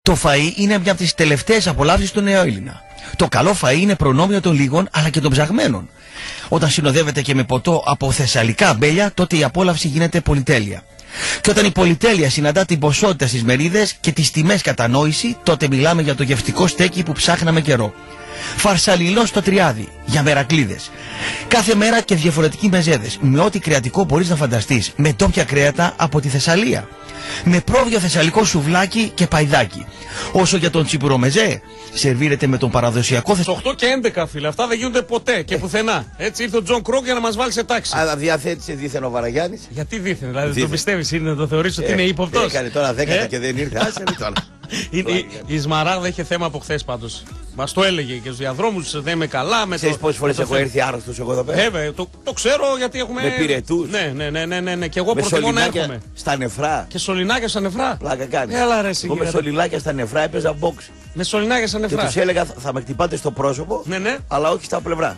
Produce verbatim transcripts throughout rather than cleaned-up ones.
Το φαΐ είναι μια από τις τελευταίες απολαύσεις του νεοέλληνα. Το καλό φαΐ είναι προνόμιο των λίγων αλλά και των ψαγμένων. Όταν συνοδεύεται και με ποτό από θεσσαλικά αμπέλια, τότε η απόλαυση γίνεται πολυτέλεια. Και όταν η πολυτέλεια συναντά την ποσότητα στις μερίδες και τις τιμές κατανόηση, τότε μιλάμε για το γευστικό στέκι που ψάχναμε καιρό. Φαρσαλιλό στο Τριάδι, για μερακλίδες. Κάθε μέρα και διαφορετικοί μεζέδες, με ό,τι κρεατικό μπορείς να φανταστείς, με ντόπια κρέατα από τη Θεσσαλία. Με πρόβιο θεσσαλικό σουβλάκι και παϊδάκι. Όσο για τον τσιπουρομεζέ, σερβίρεται με τον παραδοσιακό θεσσαλικό. οκτώ και έντεκα, φίλε, αυτά δεν γίνονται ποτέ και πουθενά. Έτσι ήρθε ο Τζον Κρόκ για να μας βάλει σε τάξη. Αλλά διαθέτησε δίθεν ο Βαραγιάννης. Γιατί δίθεν, δηλαδή δεν το πιστεύεις, είναι να το θεωρείς ότι Ε, είναι ύποπτος. Έκανε τώρα δέκατα Ε? και δεν ήρθε. Άσε ρε τώρα. Η, η, η Σμαράγδα είχε θέμα από χθες πάντως. Μας το έλεγε και στους διαδρόμους, δεν είμαι καλά. Με Ξέρεις το, πόσες φορές με το έχω θε- έρθει άρρωστος εγώ εδώ πέρα. Βέβαια, το, το ξέρω γιατί έχουμε. Με πυρετούς. Ναι, ναι, ναι, ναι, ναι, ναι. Και εγώ Με προτιμώ να σωληνάκια έρχομαι. στα νεφρά. Και σωληνάκια στα νεφρά. Πλάκα κάνει. Έλα ρε Εγώ συγκεκριμένα. με σωληνάκια στα νεφρά έπαιζα box. Με σωληνάκια στα Και νεφρά. τους έλεγα θα- θα με χτυπάτε στο πρόσωπο, Ναι, ναι. αλλά όχι στα πλευρά.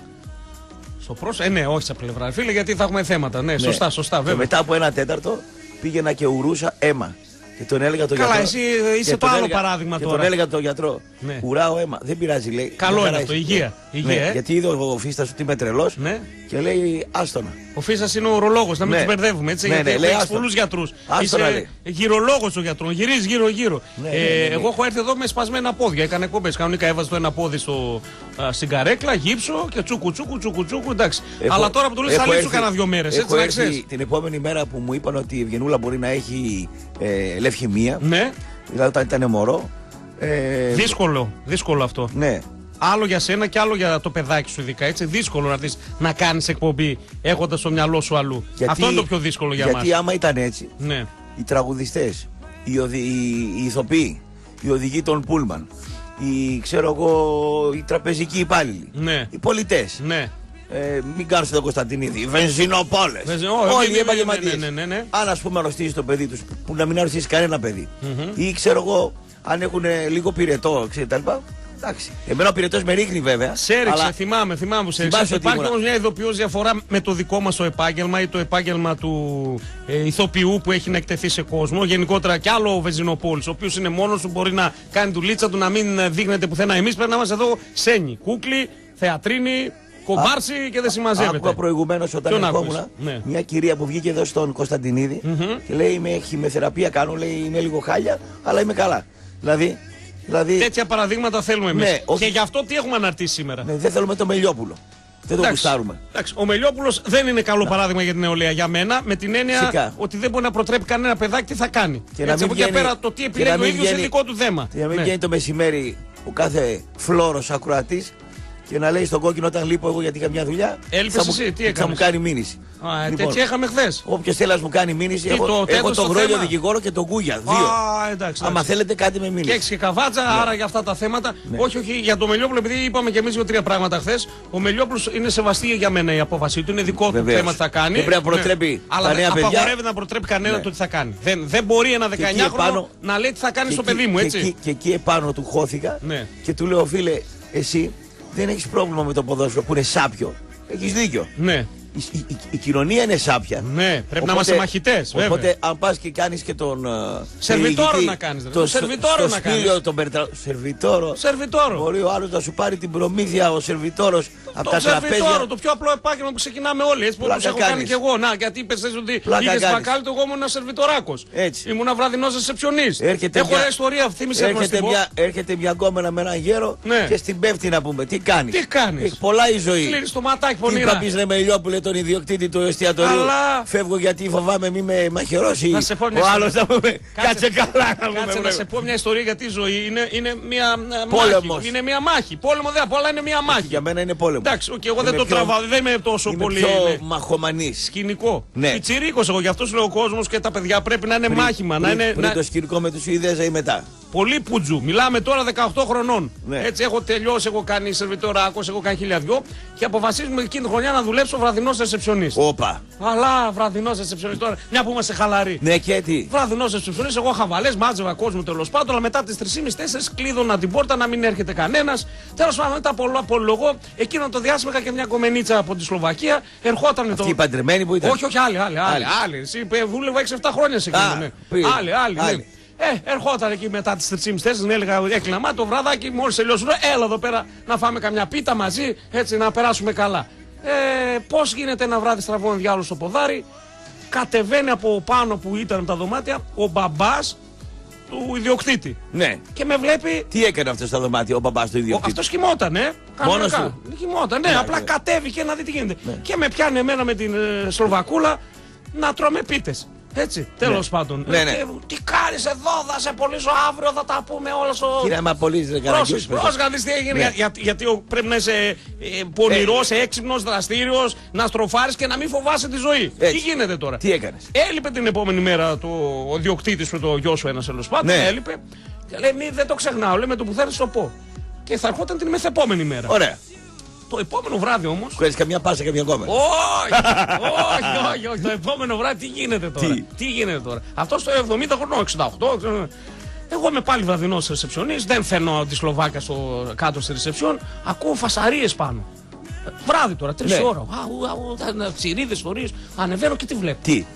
Στο πρόσωπο. Ε, ναι, όχι στα πλευρά. Φίλε, γιατί θα έχουμε θέματα. Ναι, σωστά, σωστά, Και βέβαια. μετά από ένα τέταρτο πήγαινα και ουρούσα αίμα. Και τον έλεγα τον Καλά, γιατρό. εσύ και είσαι το τον άλλο έλεγα- παράδειγμα και τώρα. τον έλεγα τον γιατρό. Ναι. Ουράω αίμα. Δεν πειράζει, λέει. Καλό μια είναι χαρά αυτό, είσαι. υγεία, υγεία, Ναι, ε. γιατί είδε ο Φίστας ότι είμαι τρελός Ναι. και λέει άστονα. Ο Φίσας είναι ο ορολόγος, να μην Ναι. τους μπερδεύουμε έτσι. Ναι, γιατί ναι, έχουμε λέει, έχεις άστο. πολλούς γιατρούς. Άστο να Είσαι λέει. γυρολόγος ο γιατρός, γυρίζει γύρω-γύρω. Ναι, ε, ναι, ναι, ναι. Εγώ έχω έρθει εδώ με σπασμένα πόδια. Έκανα εκπομπές. Κανονικά έβαζα το ένα πόδι στο, α, στην καρέκλα, γύψο και τσούκου τσούκου τσούκου τσούκου. Εντάξει. Έχω- Αλλά τώρα που το λες θα έχω λείψω έρθει- κανένα δύο μέρες. Έτσι έχω να έρθει ξέρεις. την επόμενη μέρα που μου είπαν ότι η Ευγενούλα μπορεί να έχει ε, λευχημία. Ναι, Δηλαδή όταν ήταν μωρό. Ε, δύσκολο, δύσκολο αυτό. Ναι. Άλλο για σένα και άλλο για το παιδάκι σου, ειδικά έτσι. Δύσκολο να έρθεις να κάνεις εκπομπή έχοντας το μυαλό σου αλλού. Γιατί- Αυτό είναι το πιο δύσκολο για Γιατί μας. άμα ήταν έτσι, Ναι, οι τραγουδιστές, οι, οδη, οι, οι ηθοποιοί, οι οδηγοί των πούλμαν, οι, ξέρω εγώ, οι τραπεζικοί υπάλληλοι, ναι, οι πολιτές, ναι. ε, μην κάνουν στον Κωνσταντινίδη, οι βενζινοπόλες, Βενζι- όχι, όλοι ναι, οι ναι, επαγγελματίες. ναι, ναι, ναι, ναι. Αν ας πούμε αρρωστήσει το παιδί τους, που να μην αρρωστήσει κανένα παιδί, ή ξέρω εγώ, αν έχουν λίγο πυρετό, ξέρετε τα λοιπά. Εντάξει. Εμένα ο πυρετός με ρίχνει βέβαια. Σε έριξε, αλλά θυμάμαι, θυμάμαι που σε Θυμάσαι έριξε. ότι Υπάρχει ήμουνα- όμως μια ειδοποιώς διαφορά με το δικό μας το επάγγελμα ή το επάγγελμα του ε, ηθοποιού που έχει να εκτεθεί σε κόσμο. Γενικότερα κι άλλο ο Βεζινοπόλης, ο οποίος είναι μόνος του, μπορεί να κάνει δουλίτσα του, να μην ε, δείχνεται πουθενά. Εμείς πρέπει να είμαστε εδώ σένοι, κούκλοι, θεατρίνοι, κομπάρσι και δεν συμμαζεύεται. άκουγα προηγουμένως όταν Ποιον ερχόμουν άκουσες? Ναι. μια κυρία που βγήκε εδώ στον Κωνσταντινίδη και λέει είμαι χημεθεραπεία κάνω, λέει είμαι λίγο χάλια, αλλά είμαι καλά. Δηλαδή, δηλαδή Τέτοια παραδείγματα θέλουμε εμείς. Ναι, όχι- Και γι' αυτό τι έχουμε αναρτήσει σήμερα. ναι, δεν θέλουμε το Μελιόπουλο. Δεν το Εντάξει, γουστάρουμε. εντάξει, ο Μελιόπουλος δεν είναι καλό παράδειγμα για την νεολαία για μένα, με την έννοια Φυσικά. ότι δεν μπορεί να προτρέπει κανένα παιδάκι τι θα κάνει. Και να Έτσι, μην από εκεί βγαίνει- πέρα το τι και επιλέγει να ο μην ίδιος είναι βγαίνει- δικό του θέμα. Για να μην Ναι. βγαίνει το μεσημέρι ο κάθε φλόρος ακροατής και να λέει στον κόκκινο όταν λείπω εγώ γιατί είχα μια δουλειά. Έλειπες θα μου- εσύ, τι Θα έκανες? μου κάνει μήνυση. Α, Λοιπόν, τέτοια είχαμε χθες. Όποιος θέλει να μου κάνει μήνυση, Τι, έχω, το έχω τέτος τον το Γρόλιο θέμα? δικηγόρο και τον Κούγια. Δύο. Α, εντάξει, Άμα εντάξει. θέλετε κάτι με Και μήνυση. έξι και καβάτσα, άρα για αυτά τα θέματα. Όχι, όχι, για το Μελιόπουλο, επειδή είπαμε και εμεί δύο-τρία πράγματα χθε. Ο Μελιόπουλο είναι σεβαστή για μένα η απόφασή του. Είναι δικό του Βεβαίως. θέμα τι θα κάνει. Δεν πρέπει να προτρέπει τα Αλλά νέα δεν παιδιά. απαγορεύεται να προτρέπει κανένα Ναι. το τι θα κάνει. Δεν, δεν μπορεί ένα Και εκεί δεκαεννιάχρονο επάνω- να λέει τι θα κάνει Και στο εκεί- παιδί μου, και έτσι. εκεί- Και εκεί επάνω του χώθηκα Ναι. και του λέω φίλε, εσύ δεν έχεις πρόβλημα με το ποδόσφαιρο που είναι σάπιο. Έχεις δίκιο. Ναι, Η, η- η- η κοινωνία είναι σάπια. ναι, πρέπει να είμαστε μαχητές, βέβαια. Οπότε αν πας και κάνεις και τον... ε, Σερβιτόρο περιηγητή, να κάνεις, ρε. Το Το σερβιτόρο να κάνεις. σπήλιο, τον περτρα... Σερβιτόρο. Σερβιτόρο. Μπορεί ο άλλος να σου πάρει την προμήθεια ο σερβιτόρος από Το τα σερβιτόρο, τραπέζια. το πιο απλό επάγγελμα που ξεκινάμε όλοι. Έτσι, Πλάκα όπως έχω κάνει κάνεις. και εγώ. Να, γιατί είπες εσύ ότι Πλάκα πήγες κάνεις. μπακάλιτο, εγώ ήμουν ένα σερβιτοράκος. Έτσι. Ήμουν βραδινός ρεσεψιονίστ. Έρχεται Έχω μια- μια ιστορία, θύμισε να Έρχεται την πω. μια, έρχεται μια γκόμενα με έναν γέρο Ναι. και στην πέφτει να πούμε. Τι κάνεις. Τι κάνεις? Έχει πολλά η ζωή. Κλείνεις το ματάκι Τι πονηρά. είπα πεις ρε Μελιόπουλε τον ιδιοκτήτη του εστιατορίου. Αλλά- Φεύγω γιατί φοβάμαι μη με μαχαιρώσει. Να σε πω μια Ο ιστορία. άλλος να πούμε. Κάτσε καλά να πούμε. Κάτσε να βρε. σε πω μια ιστορία γιατί η ζωή είναι, είναι μια ε, Πόλεμος. μάχη. Είναι μια μάχη. Πόλεμο δεν απ' όλα είναι μια μάχη. Για μένα είναι πόλεμο. Εντάξει, οκ, εγώ δεν Είμαι το πιο- τραβάω, δεν είμαι τόσο Είμαι πολύ πιο ναι, μαχομανής. σκηνικό. Ναι. Πιτσιρίκος εγώ, γι' αυτό σου λέω ο κόσμος και τα παιδιά πρέπει να είναι Πριν- μάχημα. Να πριν- είναι, Πριν να... το σκηνικό με τους Σουηδέζα ή μετά. Πολύ πουτζου. Μιλάμε τώρα δεκαοκτώ χρονών. Ναι. Έτσι έχω τελειώσει, έχω κάνει σερβιτοράκος, έχω κάνει χιλιαδιό και αποφασίζουμε εκείνη τη χρονιά να δουλέψω βραδινός ρεσεψιονίστ. Όπα. Αλλά βραδινός ρεσεψιονίστ τώρα, μια που είμαστε χαλαροί. Ναι και τι. Βραδινός ρεσεψιονίστ, εγώ χαβαλές, μάτζευα κόσμο τέλος πάντων, αλλά μετά τις τρεις και μισή τέσσερις κλείδωνα την πόρτα να μην έρχεται κανένας. Τέλος πάντων, μετά από απολογώ, εκείνο το διάστημα είχα και μια κομμενίτσα από τη Σλοβακία, ερχόταν το. Αυτή η παντρεμένη που ήταν. Όχι, όχι, άλλη, άλλη. άλλη, Άλλη. άλλη. Εσύ, ε, δούλευα έξι εφτά χρόνια σε Α, εκείνο. Ναι. πήγε. Άλλη, άλλη. Ναι. Άλλη. Ε, ερχόταν εκεί μετά τις τρεις και μισή τέσσερις, έλεγα, έκλεινα μάτι το βραδάκι, μόλις τελειώσουν, έλα εδώ πέρα να φάμε καμιά πίτα μαζί, έτσι να περάσουμε καλά. Ε, πώς γίνεται ένα βράδυ στραβών διάλογο στο ποδάρι, κατεβαίνει από πάνω που ήταν τα δωμάτια ο μπαμπάς του ιδιοκτήτη. Ναι. Και με βλέπει. Τι έκανε αυτό στα δωμάτια, ο μπαμπάς του ιδιοκτήτη? Αυτός κοιμότανε. Μόνος του? Κοιμόταν, ναι, Ναι, απλά ναι. κατέβηκε να δει τι γίνεται. Ναι. Και με πιάνει εμένα με την ε, Σλοβακούλα να τρώμε πίτες. Έτσι, τέλος πάντων. Ναι, ναι. Ε, τι κάνεις εδώ, θα σε πωλήσω αύριο, θα τα πούμε όλα στο. Κύριε, άμα πολύ δεν Πρόσεξε, πρόσεξε, δεις τι έγινε. Ναι. Για, για- γιατί ο- πρέπει να είσαι ε, πονηρός, Ε, έξυπνος, δραστήριος, να στροφάρεις και να μην φοβάσαι τη ζωή. Έτσι. Τι γίνεται τώρα? Τι έκανες? Έλειπε την επόμενη μέρα το, ο διοκτήτης με το γιο σου ένας τέλος πάντων. Ναι. Έλειπε. Και λέει, μη, δεν το ξεχνάω. Λέει, με το που θέλεις το πω. Και θα ερχόταν την μεθεπόμενη μέρα. Ωραία. Το επόμενο βράδυ όμως. Σου κάνεις καμιά πάσα, καμιά κόμμα? Όχι, όχι, όχι, όχι. Το επόμενο βράδυ τι γίνεται τώρα? Τι? Τι γίνεται τώρα? Αυτό το εβδομήντα χρονών, εξήντα οκτώ. ξέρω. Εγώ είμαι πάλι βραδινός ρεσεψιονίστ, δεν φαίνω τη Σλοβάκα στο, κάτω στη ρεσεψιόν, ακούω φασαρίες πάνω. Βράδυ τώρα, τρεις Ναι. ώρα. Αου, αου, τα τσιρίδες, φορείς. Ανεβαίνω και τι βλέπω. Τι?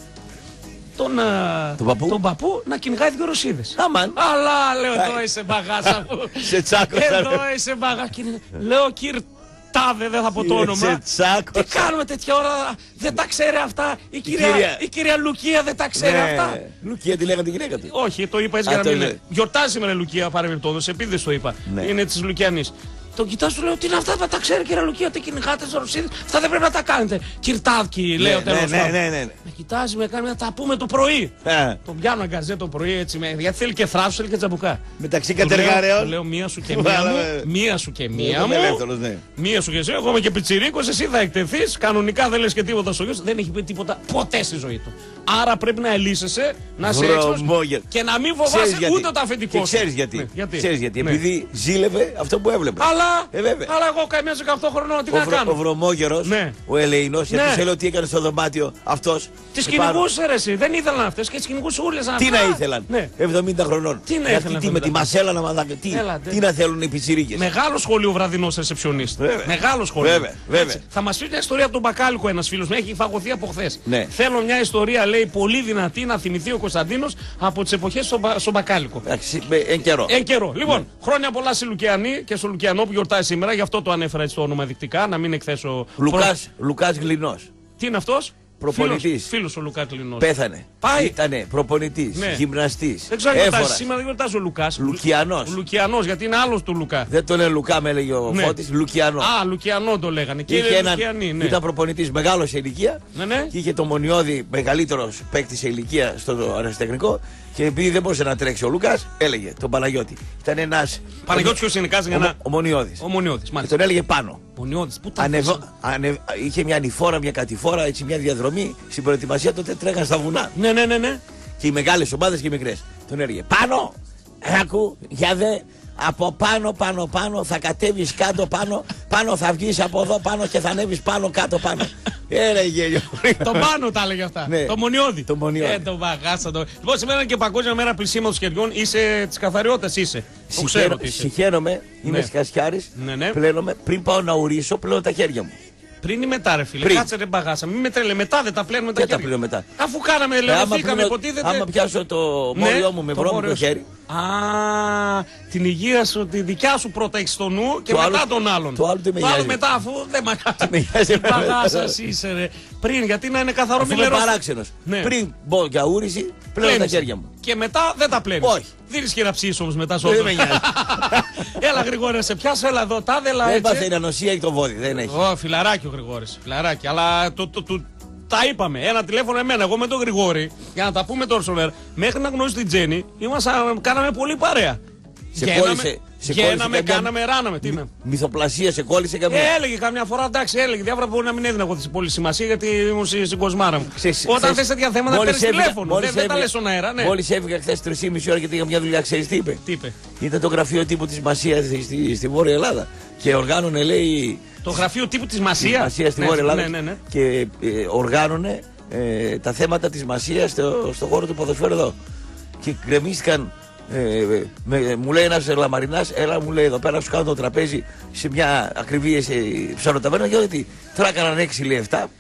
Τον, ε, Τον παππού? τον παππού να κυνηγάει δύο ρωσίδες. Αμάν. Αλλά λέω, εδώ είσαι μπαγάσα μου. Σε τσάκωσα. Εδώ είσαι μπαγάσα. Λέω, κύριε Τάδε, δεν θα πω το Σε όνομα. Τι τσάκωσα. κάνουμε τέτοια ώρα, δεν τα ξέρει αυτά. Η κυρία, κυρία- η κυρία Λουκία δεν τα ξέρει αυτά. Ναι. Λουκία, τι λέγανε τη γυναίκα του? Όχι, το είπα έτσι Α, για να το μην είπε. είναι. Γιορτάζει σήμερα η Λουκία παρεμπιπτόντως, επίτηδες το είπα. Ναι. Είναι της Λουκιανής. Τον κοιτάζω, του λέω, τι είναι αυτά, δεν τα ξέρει κυρία Λουκία, τι κυνηγάτε στο Ρωσίδες. Αυτά δεν πρέπει να τα κάνετε. Κυρτάδκι, λέω Ναι, τέλος ναι, πάντων. ναι, ναι, ναι. Με κοιτάζει, με κάνει να τα πούμε το πρωί. Ε, Τον πιάνω αγκαζέ το πρωί έτσι, με- γιατί θέλει και θράσος, θέλει και τζαμπουκά. Μεταξύ Του λέω- κατεργάρεων. του Λέω μία σου και μία Βάλε, μου. ε. Μία σου και μία Εγώ είμαι μου. ελεύθερος, ναι. Μία σου και εσύ. Εγώ είμαι και πιτσιρίκος, εσύ θα εκτεθείς. Κανονικά δεν λες και τίποτα στο γιο σου. Δεν έχει πει τίποτα ποτέ στη ζωή του. Άρα πρέπει να ελύσεσαι, να είσαι έξυπνος Βρωμόγερ. και να μην Ξέρεις φοβάσαι γιατί. ούτε το αφεντικό Και σου. ξέρεις γιατί. Ναι, γιατί. Ξέρεις γιατί. Ναι. Επειδή ζήλευε αυτό που έβλεπε. Αλλά, Ε, βέβαια. αλλά εγώ καμιά δεκαοκτώ χρονών τι Ο, να βρο, ο κάνω. βρωμόγερος, Ναι. ο ελεηνός, γιατί Ναι. σε λέω τι έκανε στο δωμάτιο αυτός. Τις επάνω. κυνηγούσε ρε εσύ. Δεν ήθελαν αυτές και τις κυνηγούσε ούλες. Τι να ήθελαν, Ναι. εβδομήντα χρονών. Τι να Γιατί ήθελαν τι, με τη εβδομήντα. μασέλα να μαδάνε. Τι, Έλα, τι να θέλουν οι πιτσιρίκες. Μεγάλο σχολείο βραδινός ρεσεψιονίστ. Βέβαια. Μεγάλο σχολείο. Βέβαια, βέβαια. Έτσι. Θα μας πει μια ιστορία από τον Μπακάλικο ένας φίλος μου. Έχει φαγωθεί από χθες. Ναι. Θέλω μια ιστορία, λέει, πολύ δυνατή να θυμηθεί ο Κωνσταντίνος από τις εποχές στον, Μπα- στον Μπακάλικο. Εντάξει, με- εν καιρό. Εν καιρό. Λοιπόν, χρόνια πολλά στη Λουκιανή και στο Λουκιανό που γιορτάζει σήμερα. Γι' αυτό το ανέφερα έτσι το όνομα δεικτικά, να μην εκθέσω. Λουκάς, Λουκάς Γλινός. Τι είναι αυτός? Προπονητής. Φίλος ο Λουκάς Λινός. Πέθανε. Πάει. Ήτανε προπονητής, Ναι. γυμναστής. Δεν ξέρω αν γιορτάζει. Έφορα. Σήμερα δεν γιορτάζει ο Λουκάς. Λουκιανός. Ο Λουκιανός, γιατί είναι άλλος του Λουκά. Δεν τον λένε Λουκά, με έλεγε ο Ναι. Φώτης, Λουκιανό. Α, Λουκιανό το λέγανε. Και Είχε είναι έναν- Λουκιανή, ναι. Ήταν προπονητής μεγάλο σε ηλικία Ναι, ναι. και είχε το Μονιώδη μεγαλύτερο παίκτη σε ηλικία στο αεραστεχνικό. Και επειδή δεν μπορούσε να τρέξει ο Λουκάς, έλεγε τον Παναγιώτη. Ήταν ένας. Παναγιώτης ποιος είναι, κάτσε για Ο, να. ο Μονιώδης. Ο Μονιώδης, Και μάλιστα. τον έλεγε πάνω. Μονιώδης, πού τα Ανεβο... αφήσεις? ανε... Είχε μια ανηφόρα, μια κατηφόρα, έτσι μια διαδρομή. Στην προετοιμασία τότε τρέχαν στα βουνά. Ναι, ναι, ναι, ναι. Και οι μεγάλες ομάδες και οι μικρές. Τον έλεγε πάνω, άκου, για δε. Από πάνω, πάνω, πάνω, θα κατέβεις κάτω, πάνω, πάνω θα βγεις από εδώ, πάνω και θα ανέβεις πάνω, κάτω, πάνω. Έλα γέλιο. Το πάνω τα έλεγε αυτά. Ναι. Το Μονιώδη. Το Μονιώδη. Ε, το βαγάσα το. Λοιπόν, σήμερα είναι και Παγκόσμια Μέρα Πλησίματος Χεριών. Είσαι τη καθαριότητας, είσαι. Το ξέρω ότι είσαι. Συγχαίρομαι, είμαι Ναι. σκασιάρης, Ναι, ναι. πλένομαι, πριν πάω να ουρήσω, πλένω τα χέρια μου. Πριν ή μετά, ρε φίλε. Πριν. Κάτσε ρε μπαγάσα. Μην με τρελε. Μετά δεν τα πλένουμε τα Δεν τα χέρια. πλένω μετά. Αφού κάναμε, Ε, άμα ελευθερήκαμε, πλύνω- υποτίθεται. άμα πιάσω το Ναι, μόριό μου με το βρώμικο μόριο σου. χέρι. Α, την υγεία σου, τη δικιά σου πρώτα έχει στο νου και Το μετά άλλο- τον άλλον. το άλλο τι με νοιάζει. μετά, αφού δεν μ' με νοιάζει Τι εμένα. παγάσας είσαι, ρε. Πριν, γιατί να είναι καθαρό Αφού είμαι μιλερό. παράξενος. Ναι. Πριν μπω για ούρηση, πλένω τα Πλένεις. χέρια μου. Και μετά δεν τα πλένεις. Όχι. Δίνεις και να ψήσεις όμως μετά Δεν σώμα. με νοιάζει. Έλα Γρηγόρη, σε πιάσω, έλα εδώ, τάδελα Δεν έτσι. πάθει ανοσία ή το βόδι, δεν έχει. Ω, φιλαράκι ο Γρηγόρης, φιλαράκι. Αλλά το, το, το, τα είπαμε. Ένα τηλέφωνο εμένα, εγώ με τον Γρηγόρη, για να τα πούμε τώρα σοβαρά. Μέχρι να γνωρίσει την Τζέννη, ήμασταν, κάναμε πολύ παρέα. Σε Γέναμε, κόλλησε- σε γέναμε, κόλλησε καμιά- κάναμε, ράναμε. Τι είναι. Μυθοπλασία σε κόλλησε Ε, καμία. έλεγε καμιά φορά, εντάξει, έλεγε διάφορα που μπορεί να μην έδινα εγώ πολύ σημασία γιατί ήμουν στη- στην κοσμάρα μου. Ξέρεις- Όταν ξέρεις, θες τέτοια θέματα μόλις παίρνεις έφυγα- τηλέφωνο. μόλις Δεν, δεν τα έφυγα- λες στον αέρα, ναι. Μόλις έφυγα χθες τρεις και μισή ώρα γιατί είχα μια δουλειά, ξέρεις τι είπε. Τι είπε. Ήταν το γραφείο τύπου της Μασίας στη, στη, στη Βόρεια Ελλάδα. Και οργάνωνε, λέει. Το γραφείο τύπου της Τη Μασίας. Μασία στη Ναι, Βόρεια Ελλάδα. ναι, ναι, ναι. Και ε, οργάνωνε ε, τα θέματα της Μασίας στο, στο χώρο του ποδοσφαίρου εδώ. Και γκρεμίστηκαν. Ε, με, μου λέει ένας λαμαρινάς, έλα μου λέει εδώ πέρα σου κάνω το τραπέζι σε μια ακριβή ε, ψαροταβέρνα γιατί τράκαναν έξι λέει εφτά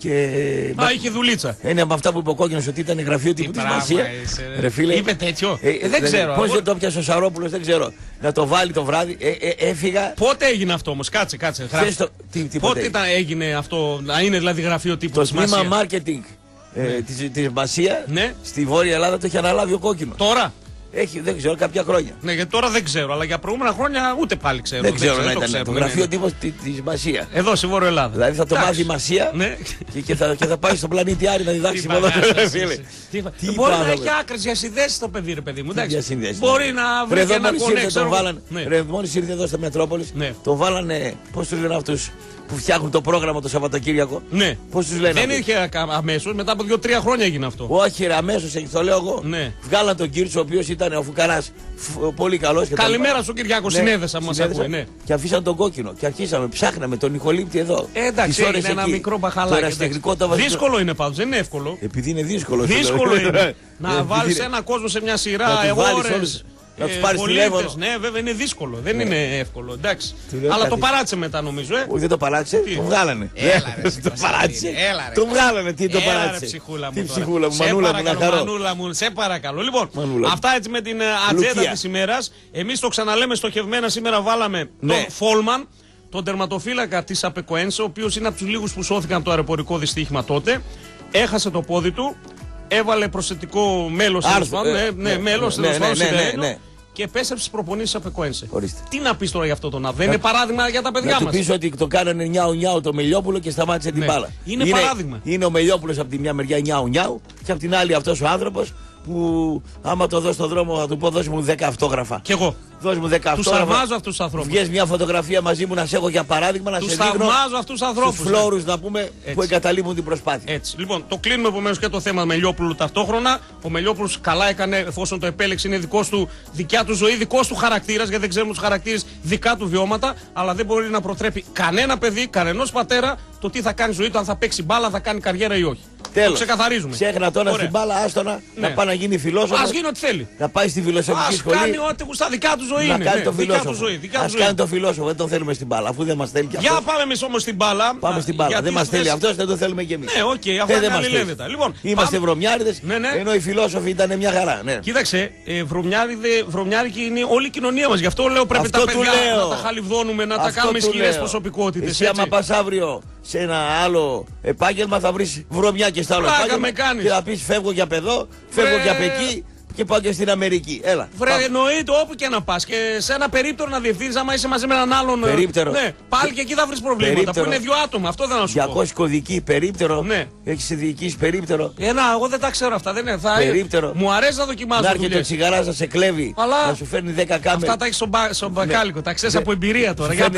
Και... Α, είχε δουλίτσα. Είναι από αυτά που είπε ο Κόκκινος ότι ήταν γραφείο τύπου της Μασία. Ρε φίλε. Είπε τέτοιο. Ε, ε, δεν ξέρω. Πώς δεν το πιάσε ο Σαρόπουλος, δεν ξέρω. Να το βάλει το βράδυ. Ε, ε, έφυγα. Πότε έγινε αυτό όμως, κάτσε, κάτσε. Το... Τι, τι πότε ήταν, έγινε αυτό, να είναι δηλαδή γραφείο τύπου της Μασία. Το τμήμα marketing ε, της, της Μασία ναι. στη Βόρεια Ελλάδα το είχε αναλάβει ο Κόκκινος. Τώρα. Έχει, δεν ξέρω, κάποια χρόνια. Ναι, γιατί τώρα δεν ξέρω, αλλά για προηγούμενα χρόνια ούτε πάλι ξέρω. Δεν, δεν ξέρω δεν να το ήταν ξέρω, το ναι, γραφείο ναι. τύπος της τη Μασία. Εδώ στη Βόρεια Ελλάδα. Δηλαδή θα το μάθει η Μασία ναι. και, και, θα, και θα πάει στον πλανήτη Άρη να διδάξει μόνο. Μπορεί να έχει άκρες για συνδέσεις το παιδί, ρε παιδί μου. Μπορεί να βρει και ένα κονέξο. Μόλις ήρθε εδώ στο Μετρόπολης, τον βάλανε, πώς του λένε αυτούς που φτιάχνουν το πρόγραμμα το Σαββατοκύριακο. Ναι. Πώς τους λένε. Δεν είχε αμέσως, μετά από δύο τρία χρόνια έγινε αυτό. Όχι, ρε, αμέσως, το λέω εγώ. Ναι. Βγάλαν τον Κίρτσο, ο οποίος ήταν ο Φουκαράς, πολύ καλός. Καλημέρα σου Κυριάκο, ναι. Συνέδεσα μας ακούει. Ναι. Και αφήσαν τον Κόκκινο και αρχίσαμε, ψάχναμε τον Νικολίπτη εδώ. Ε, εντάξει, είναι ένα μικρό μπαχαλάκι. Δύσκολο είναι πάντως, δεν είναι εύκολο. Επειδή είναι δύσκολο. Δύσκολο είναι. Να βάλεις έναν κόσμο σε μια σειρά ώρες. Να του πάρει τηλέφωνο. Ναι, βέβαια είναι δύσκολο. Δεν ναι. είναι εύκολο. Εντάξει. Αλλά το παράτησε μετά νομίζω. Ε. Όχι, δεν το παράτησε. Τι? Τον βγάλανε. Έλα, ρε, το παράτησε. Έλα, ρε. Τον βγάλανε. Τι το παράτησε. Ψυχούλα μου. Τι ψυχούλα μου. Μανούλα μου, να χαρώ. Μανούλα μου, σε παρακαλώ. Λοιπόν, μανούλα αυτά έτσι με την ατζέντα τη ημέρα. Εμεί το ξαναλέμε στοχευμένα. Σήμερα βάλαμε ναι. τον Φόλμαν, τον τερματοφύλακα τη Απεκοένσε, ο οποίο είναι από του λίγου που σώθηκαν από το αεροπορικό δυστύχημα τότε. Έχασε το πόδι του. Έβαλε προσθετικό μέλο. Ναι, μέλο. Και επέστρεψε στις προπονήσεις της Απεκοένσε. Τι να πεις τώρα για αυτό το να δεν είναι παράδειγμα για τα παιδιά μας. Να του πεις ότι το κάνανε νιάου νιάου το Μελιόπουλο και σταμάτησε ναι. την μπάλα. Είναι, είναι παράδειγμα. Είναι ο Μελιόπουλος από τη μια μεριά νιάου νιάου και από την άλλη αυτός ο άνθρωπος που άμα το δω στον δρόμο θα του πω δώσ' μου δέκα αυτόγραφα. Κι εγώ. Δώσ' μου δέκα αυτόγραφα. Τους θαυμάζω αυτούς τους ανθρώπους. Βγες μια φωτογραφία μαζί μου να σε έχω για παράδειγμα να τους σε δείχνω. Τους θαυμάζω αυτούς τους ανθρώπους. Τους φλόρους να πούμε έτσι. Που εγκαταλείπουν την προσπάθεια. Έτσι. Λοιπόν, το κλείνουμε επομένως και το θέμα Μελιόπουλου ταυτόχρονα. Ο Μελιόπουλος καλά έκανε εφόσον το επέλεξε, είναι δικός του, δικιά του ζωή, δικός του χαρακτήρας, γιατί δεν ξέρουμε τους χαρακτήρες, δικά του βιώματα. Αλλά δεν μπορεί να προτρέπει κανένα παιδί, κανενός πατέρα το τι θα κάνει ζωή του, αν θα παίξει μπάλα, θα κάνει καριέρα ή όχι. Τέλος. Το ξεκαθαρίζουμε. Ξέχνα τώρα στην μπάλα, άστονα ναι. να πάει να γίνει φιλόσοφος. Ας γίνει ό,τι θέλει. Να πάει στη φιλοσοφική ας σχολή. Ας κάνει ό,τι που στα δικά του ζωή να είναι. Κάνει ναι, το δικά του ζωή. Δικά ας του κάνει ζωή. το φιλόσοφο, δεν τον θέλουμε στην μπάλα. Αφού δεν μας θέλει και για αυτός. πάμε εμείς όμως στην μπάλα. Πάμε στην μπάλα. Δεν μας θέλει αυτός, δεν το θέλουμε κι εμείς. Ναι, οκ, okay, αυτό είναι αλληλένδετα. Λοιπόν, είμαστε βρωμιάριδες, ναι, ναι. ενώ οι φιλόσοφοι ήταν μια χαρά. Ναι. Κοίταξε, ε, βρωμιάρικη είναι όλη η κοινωνία μας. Γι' αυτό λέω πρέπει τα παιδιά να τα χαλιβδώνουμε, να τα κάνουμε ισχυρές προσωπικότητες. Εσύ άμα πας αύριο σε ένα άλλο επάγγελμα θα βρεις βρωμιά και στα άλλο επάγγελμα και θα πεις φεύγω για παιδό, φεύγω για εκεί και πάω και στην Αμερική. Έλα. Βρε, εννοείται όπου και να πας. Και σε ένα περίπτερο να διευθύνεις, άμα είσαι μαζί με έναν άλλον. Περίπτερο. Ναι, πάλι και εκεί θα βρεις προβλήματα. Περίπτερο. Που είναι δύο άτομα. Αυτό δεν θα σου πω. διακόσια κωδική, περίπτερο. Ναι. Έχεις διοικήσει περίπτερο. Ένα, εγώ δεν τα ξέρω αυτά. Δεν είναι. Θα... Περίπτερο. Μου αρέσει να δοκιμάζω. Να έρχεται ο τσιγαράς να σε κλέβει. Αλλά... Να σου φέρνει δέκα κάμερες. Αυτά τα έχεις στον μπακάλικο. Τα ξέρεις από εμπειρία τώρα. Για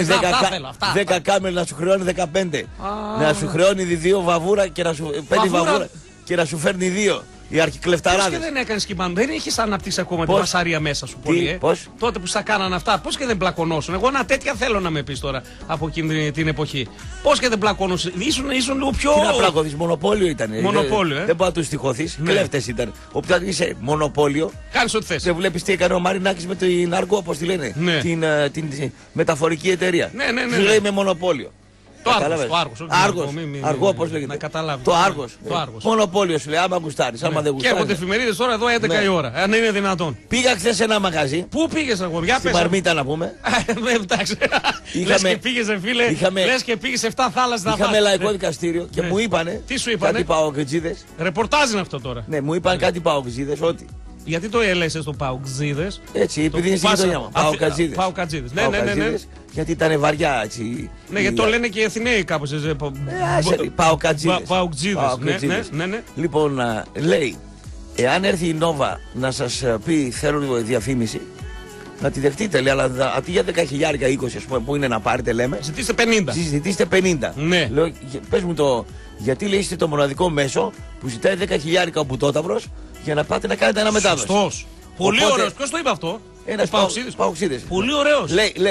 δέκα κάμερες να σου χρεώνει δεκαπέντε. Να σου χρεώνει δύο βαβούρα και να σου παίρνει βαβούρα και να σου φέρνει δύο. Οι αρχικλεφταράδες. Πώς και δεν έκανες κοιμάνου, δεν έχεις αναπτύξει ακόμα την βασαρία μέσα σου πολύ. Τι, ε? Πώς? Τότε που στα κάνανε αυτά, πώς και δεν πλακωνώσουν. Εγώ ένα τέτοια θέλω να με πεις τώρα από εκείνη την εποχή. Πώς και δεν πλακωνώσουν. Ήσουν, ήσουν λίγο πιο. Τι να πλακωθείς, μονοπόλιο ήταν. Μονοπόλιο, ε. Δεν μπορεί να του στοιχωθείς. Ναι. Κλέφτες ήταν. Όποια είσαι μονοπόλιο. Κάνεις ό,τι θες. Δεν βλέπεις τι έκανε ο Μαρινάκης με την Αργό, όπως τη λένε. Ναι. Την, την, την μεταφορική εταιρεία. Ναι, ναι, ναι. Σου λέει με μονοπόλιο. Το Άργος, το Άργος, Άργος, μη, μη, Αργό, πώς λέγεται. Να καταλάβει. Το Άργος. Το Άργος. Μονοπόλιο σου λέει, άμα γουστάρεις, άμα ναι. δεν γουστάρεις. Και από εφημερίδες τώρα εδώ έντεκα η ώρα, αν είναι δυνατόν. Πήγα χθες σε ένα μαγαζί. Πού πήγες εγώ, για πες. Στην Μαρμίτα να πούμε. Εντάξει. Λες και πήγες φίλε, λες και πήγες εφτά θάλασσες να πας. Είχαμε λαϊκό δικαστήριο και μου είπανε. Τι σου είπανε. Κάτι παοκτζίδες. Ρεπορτάζ είναι αυτό τώρα. Ναι, μου είπαν κάτι παοκτζίδες ότι. Γιατί το έλεσες στο Παουκτζίδες. Έτσι, επειδή είναι στην γειτονιά μου. Παουκτζίδες. Παουκτζίδες. Ναι, ναι, ναι, ναι. Γιατί ήταν βαριά έτσι. Ναι, γιατί το λένε και οι Αθηναίοι κάπως. Παουκτζίδες. Παουκτζίδες. Ναι, ναι. Λοιπόν, λέει, εάν έρθει η Νόβα να σας πει θέλω διαφήμιση, να τη δεχτείτε, λέει, αλλά αντί για δέκα χιλιάδες είκοσι, ας πούμε, που είναι να πάρετε, λέμε. Ζητήστε πενήντα. Ζητήστε πενήντα. Ναι. Λέω, πες μου το, γιατί λέει είστε το μοναδικό μέσο που ζητάει δέκα χιλιάδες ο Μπουτόταυρος για να πάτε να κάνετε ένα μετάδοση. Σωστός. Πολύ ωραίος. Ποιος το είπε αυτό? Ένας Παουξίδης. Πολύ ωραίος. Λέει, λέει,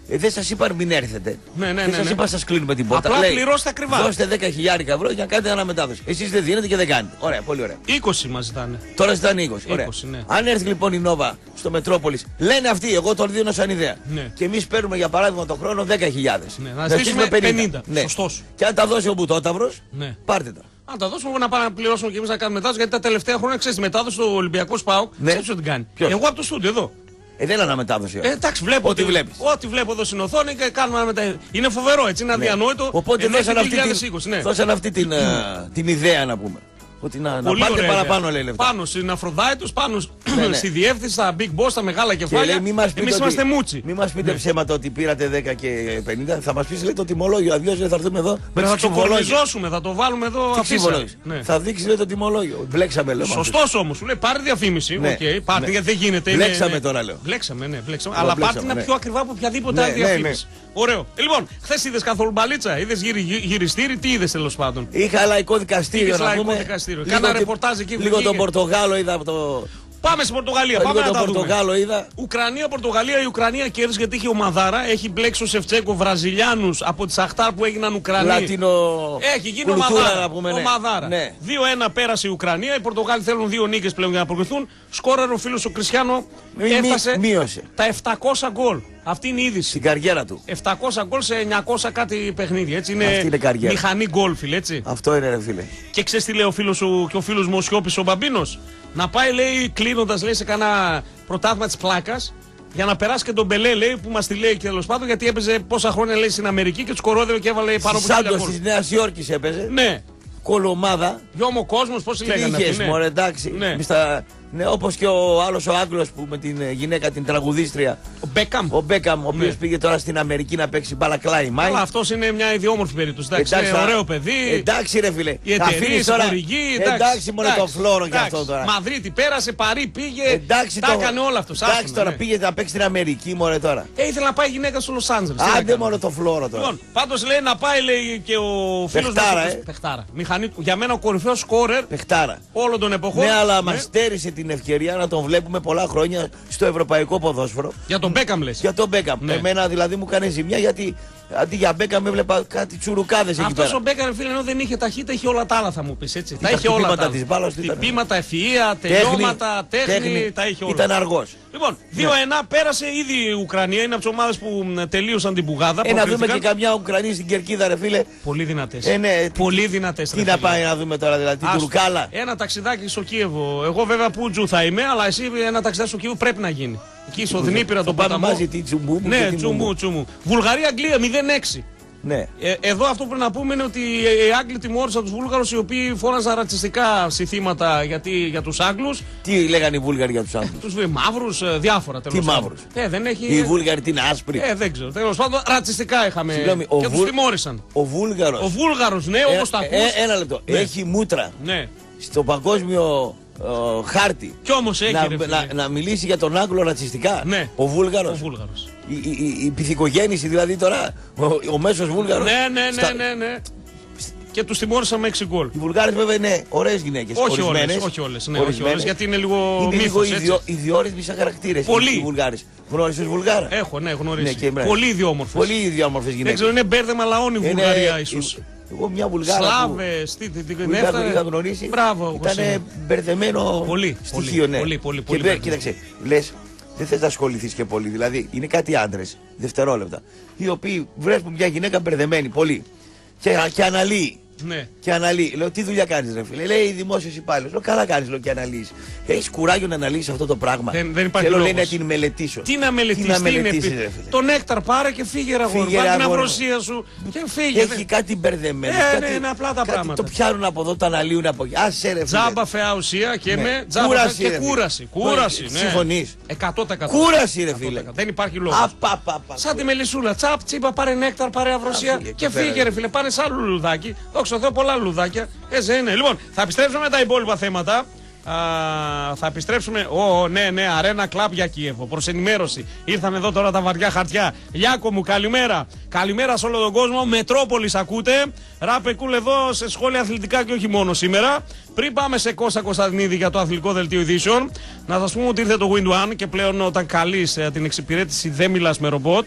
Ε, δεν σας είπαν μην έρθετε. Ναι, ναι, δεν ναι, σας ναι. είπαν σας κλείνουμε την πόρτα. Απλά Λέει, πληρώστε ακριβά. δώστε δέκα χιλιάδες ευρώ για να κάνετε αναμετάδοση. Εσείς δεν δίνετε και δεν κάνετε. Ωραία, πολύ ωραία. είκοσι μας ζητάνε. Τώρα ζητάνε είκοσι. Ωραία. είκοσι, ναι. Αν έρθει λοιπόν η Νόβα στο Μετρόπολης, λένε αυτοί, εγώ το δίνω σαν ιδέα. Ναι. Και εμείς παίρνουμε για παράδειγμα το χρόνο δέκα χιλιάδες. Ναι, να ζητήσουμε πενήντα. Ναι. Σωστός. Και αν τα δώσει ο Μπουτόταυρος, Ναι. πάρτε τα. Αν τα δώσουμε να πάμε να πληρώσουμε και εμείς να κάνουμε μετάδοση, γιατί τα τελευταία χρόνια ξέρεις τη μετάδοση του Ολυμπιακού ΣΠΑΟΚ. Ναι. Ξέρεις τι κάνει. Ποιος? Εγώ από το στούντιο εδώ. Ε, δεν είναι αναμετάδοση. Ε, εντάξει, βλέπω Ό,τι βλέπεις. Ό,τι βλέπω εδώ στην οθόνη και κάνουμε ένα μετα... Είναι φοβερό, έτσι, είναι Ναι. αδιανόητο. Οπότε Ενώ δώσαν έχει αυτή, δύο χιλιάδες είκοσι, την, ναι. δώσαν αυτή την, α, την ιδέα να πούμε. Ότι να, να Πολύ πάρετε ωραία παραπάνω ιδέα. λέει λεφτά. Πάνω στην Αφροδάιτος, πάνω Ναι, ναι. στη διεύθυνση, στα big boss, στα μεγάλα Και κεφάλια. λέει, μη μας πείτε Εμείς ότι- είμαστε μούτσι. Μη μας πείτε Ναι. ψέματα ότι πήρατε δέκα και πενήντα. Θα μας πεις λέει το τιμολόγιο. Αλλιώς δεν θα έρθουμε εδώ με Θα τις το ξυμβολόγια. κορνιζώσουμε, θα το βάλουμε εδώ Τι αφίσα. ξυμβολόγιο. Ναι. Θα δείξει λέει το τιμολόγιο. Μπλέξαμε λέω. Σωστός όμως, σου λέει πάρε διαφήμιση. Ναι. Οκ, πάρτε Ναι. γιατί δεν γίνεται. είναι- Μπλέξαμε ναι. τώρα, λέω. Μπλέξαμε, ναι, μπλέξαμε. Ναι, Αλλά μπλέξαμε, πάρτε είναι ναι. πιο ακριβά από οποιαδήποτε Ναι, άλλη ναι, ναι. διαφήμιση. Ωραίο. Ε, Λοιπόν, χθες είδες καθόλου μπαλίτσα, είδες γυρι, γυ- γυριστήρι, τι είδες τέλος πάντων. Είχα λαϊκό δικαστήριο Είχες να λαϊκό πούμε. δικαστήριο. Λίγο Κάνα τη- ρεπορτάζ εκεί που Λίγο βγήκε. τον Πορτογάλο είδα από το. Πάμε στην Πορτογαλία, Λίγο πάμε να τον τα δούμε. Πορτογάλο είδα. Ουκρανία, Πορτογαλία, η Ουκρανία κέρδισε γιατί είχε ομαδάρα. Έχει μπλέξει ο Σεφτσέκο Βραζιλιάνους από τις Αχτάρ που έγιναν Ουκρανοί. Λατίνο. Έχει γίνει κουλτούρα, ομαδάρα. να πούμε, ναι. ομαδάρα. Ναι. δύο ένα πέρασε η Ουκρανία. Οι Πορτογάλοι θέλουν δύο νίκες πλέον για να προκριθούν. Σκόραρε ο φίλος ο Κριστιάνο. Μη- μη- Έφτασε μείωσε τα επτακόσια γκολ. Αυτή είναι η είδηση. στην καριέρα του. επτακόσια γκολ σε εννιακόσια κάτι παιχνίδια. Έτσι είναι, Αυτή είναι καριέρα. μηχανή γκολ, φίλε, έτσι. Αυτό είναι ρε φίλε. Και ξέρεις τι λέει ο φίλος σου και ο φίλος μου ο Σιώπης ο Μπαμπίνος. Να πάει, λέει, κλείνοντας, λέει, σε κάνα πρωτάθλημα της πλάκας για να περάσει και τον Μπελέ, λέει, που μας τη λέει και τέλος πάντων, γιατί έπαιζε πόσα χρόνια, λέει, στην Αμερική και τους κορόδευε και έβαλε πάνω από χίλια Σάντος γκολ. της Νέας Υόρκης έπαιζε. Ναι. Κολομάδα. Γιώμο κόσμος, πώς τη Τι λέγανε είχες αυτή, ναι. μωρέ εντάξει. Ναι. Μες τα- Ναι, όπως και ο άλλος ο Άγγλος που με την ε, γυναίκα την τραγουδίστρια. Ο Μπέκαμ. Ο Μπέκαμ, ο οποίος Ναι. πήγε τώρα στην Αμερική να παίξει μπάλα κλάιμάι. Αλλά αυτός είναι μια ιδιόμορφη περίπτωση. Εντάξει, είναι θα- ωραίο παιδί. Εντάξει ρε φίλε. Οι Θα εταιρείες, αφήνεις οι τώρα. χορηγοί. Εντάξει μόνο το φλόρο και εντάξει. αυτό τώρα. Μαδρίτη πέρασε, Παρί πήγε. Εντάξει τα το- έκανε όλα αυτός. Εντάξει άστον, τώρα ναι. πήγε να παίξει στην Αμερική μωρέ τώρα. Ε, ήθελε να πάει η γυναίκα στο Λος Άντζελες. Τι να Άντε κάνει. μόνο το φλόρο τώρα. Λοιπόν, πάντως λέει να πάει, λέει, και ο φίλος Παιχτάρα, μας. ε. Παιχτάρα. Μηχανή, για μένα ο κορυφαίος σκόρερ Παιχτάρα. όλων των εποχών. Ναι, αλλά Ναι. μας στέρισε την ευκαιρία να τον βλέπουμε πολλά χρόνια στο ευρωπαϊκό ποδόσφαιρο. Για τον Μπέκαμ λες. Για τον Μπέκαμ. Ναι. Εμένα δηλαδή μου έκανε ζημιά γιατί αντί για Μπέκαμ έβλεπα κάτι τσουρουκάδες εκεί Αυτός πέρα. ο Μπέκαμ, φίλε, ενώ δεν είχε ταχύτητα, είχε όλα τα άλλα, θα μου πεις έτσι. Τα τα είχε όλα χτυπήματα τα άλλα. της μπάλας του ήταν. Χτυπήματα, ευφυΐα, τελειώματα, τέχνη, τα είχε όλα. Ήταν αργός. Λοιπόν, δύο ένα πέρασε ήδη η Ουκρανία. Είναι από τις ομάδες που μ, τελείωσαν την πουγάδα. Ε, να δούμε και προκρίθηκαν. καμιά Ουκρανή στην κερκίδα, ρε φίλε. Πολύ δυνατές. Ε, ναι, τι- Πολύ δυνατές. Τι ρε να φίλε. πάει να δούμε τώρα, δηλαδή, την Άστο. Τουρκάλα. Ένα ταξιδάκι στο Κίεβο. Εγώ βέβαια Πούτζου θα είμαι, αλλά εσύ ένα ταξιδάκι στο Κίεβο πρέπει να γίνει. Εκεί στο Δνήπειρα Θα τον πάμε ποταμό. μαζί τη Τσουμπούμου και Ναι, την τσουμού, Μουμού. τσουμού. Βουλγαρία-Αγγλία μηδέν έξι. Ναι. Ε, εδώ αυτό που πρέπει να πούμε είναι ότι οι Άγγλοι τιμώρησαν τους Βούλγαρους οι οποίοι φώναζαν ρατσιστικά συθήματα γιατί, για τους Άγγλους. Τι λέγανε οι Βούλγαροι για τους Άγγλους. Τους βε- μαύρους, ε, διάφορα τέλος Τι πάντων. μαύρους? Ε, δεν έχει. Οι Βούλγαροι τι είναι άσπροι. Ε, δεν ξέρω. Τέλος πάντων, ρατσιστικά είχαμε. Συγγνώμη, ο και τους Βουλ- τιμώρησαν. Ο Βούλγαρος. Ο Βούλγαρος, ναι, όπως τα ακούς. ε, ένα λεπτό. Ναι. Έχει μούτρα Ναι. στο παγκόσμιο ε, χάρτη. Κι όμως έχει, να, ρε φίλε. να, να μιλήσει για τον Άγγλο ρατσιστικά. Ναι. Ο Βούλγαρος. Ο Βούλγαρος. Η, η, η, η πυθικογέννηση δηλαδή τώρα, ο, ο μέσος Βούλγαρος. Ναι, ναι, ναι, στα- ναι, ναι. Και τους τιμώρησαν με έξι γκολ. Οι Βουλγάρες βέβαια είναι ωραίες γυναίκες. Όχι ορισμένες. όλες, όχι όλες, ναι, όχι Ορισμένες. όλες, γιατί είναι λίγο είναι λίγο μύθος, έτσι. ιδιο, ιδιόρυθμοι σαν χαρακτήρες. Πολύ. Οι Βουλγάρες. Γνώρισες Βουλγάρα. Έχω, ναι, γνωρίσει. Ναι, και εμένα. Πολύ ιδιόμορφες. Πολύ ιδιόμορφες Δεν γυναίκες. ξέρω, είναι μπέρδεμα λαών η Είναι- Βουλγαρία ίσως. Εγώ μια Βουλγάρα που, Σλάβες, τι, τι, τι, που ναι, είχα, έφτανε- είχα γνωρίσει. Μπράβο, Ήταν Κωνσταντίνε. μπερδεμένο Πολύ, στοιχείο, πολύ, ναι. πολύ, πολύ, Και πολύ μπε- μπερδεμένο. κοίταξε, λες, δεν θες να ασχοληθείς και πολύ. Δηλαδή, είναι κάτι άντρες, δευτερόλεπτα, οι οποίοι βρέσουν μια γυναίκα μπερδεμένη πολύ και, και αναλύει. Ναι. Και αναλύει. Λέω, τι δουλειά κάνεις ρε φίλε. Λέει, δημόσιος υπάλληλος. Λέω, καλά κάνεις, λέω, και αναλύεις. Έχεις κουράγιο να αναλύσεις αυτό το πράγμα. Δεν- δεν υπάρχει Θέλω, λέει, λόγος. να την μελετήσω. Τι να μελετήσεις, τι, είναι μελετήσεις, επί- ρε φίλε. Το νέκταρ πάρε και φύγε ρε αγόρι. Φύγε, Πάρε ρε, την αγόρι. αμβροσία σου και φύγε. Έχει δεν- κάτι μπερδεμένο. Ε, κάτι, ναι, είναι απλά τα κάτι πράγματα. Το πιάνουν από εδώ, το αναλύουν από εκεί. Άσε ρε φίλε. Τζάμπα φαιά ουσία και Ναι. με τζάμπα Κούραση, φαιά ρε, και φίλε. κούραση. Κούραση, ναι. Συμφωνείς? εκατό τοις εκατό. Κούραση ρε εκατό τοις φίλε. εκατό. Δεν υπάρχει λόγο. Απαπαπα. Σαν τη μελισσούλα. Τσαπ, τσίπα, πάρε νέκταρ, πάρε αυροσία φύγε, και εκεί πέρα, φύγε, ρε. ρε φίλε. Πάνε σε άλλο λουδάκι. Δόξα τω Θεώ, πολλά λουδάκια. Έτσι είναι. Λοιπόν, θα επιστρέψουμε με τα υπόλοιπα θέματα. Α, θα επιστρέψουμε. Ω, ναι, ναι, αρένα κλαμπ για Κίεβο. Προς ενημέρωση. Ήρθαν εδώ τώρα τα βαριά χαρτιά. Λιάκο μου, καλημέρα. Καλημέρα σε όλο τον κόσμο. Μετρόπολης ακούτε. Ράπε κούλ εδώ σε σχόλια αθλητικά και όχι μόνο σήμερα. Πριν πάμε σε Κώστα Κωνσταντινίδη για το αθλητικό δελτίο ειδήσεων, να σας πούμε ότι ήρθε το Wind One και πλέον όταν καλείς ε, την εξυπηρέτηση δεν μιλάς με ρομπότ.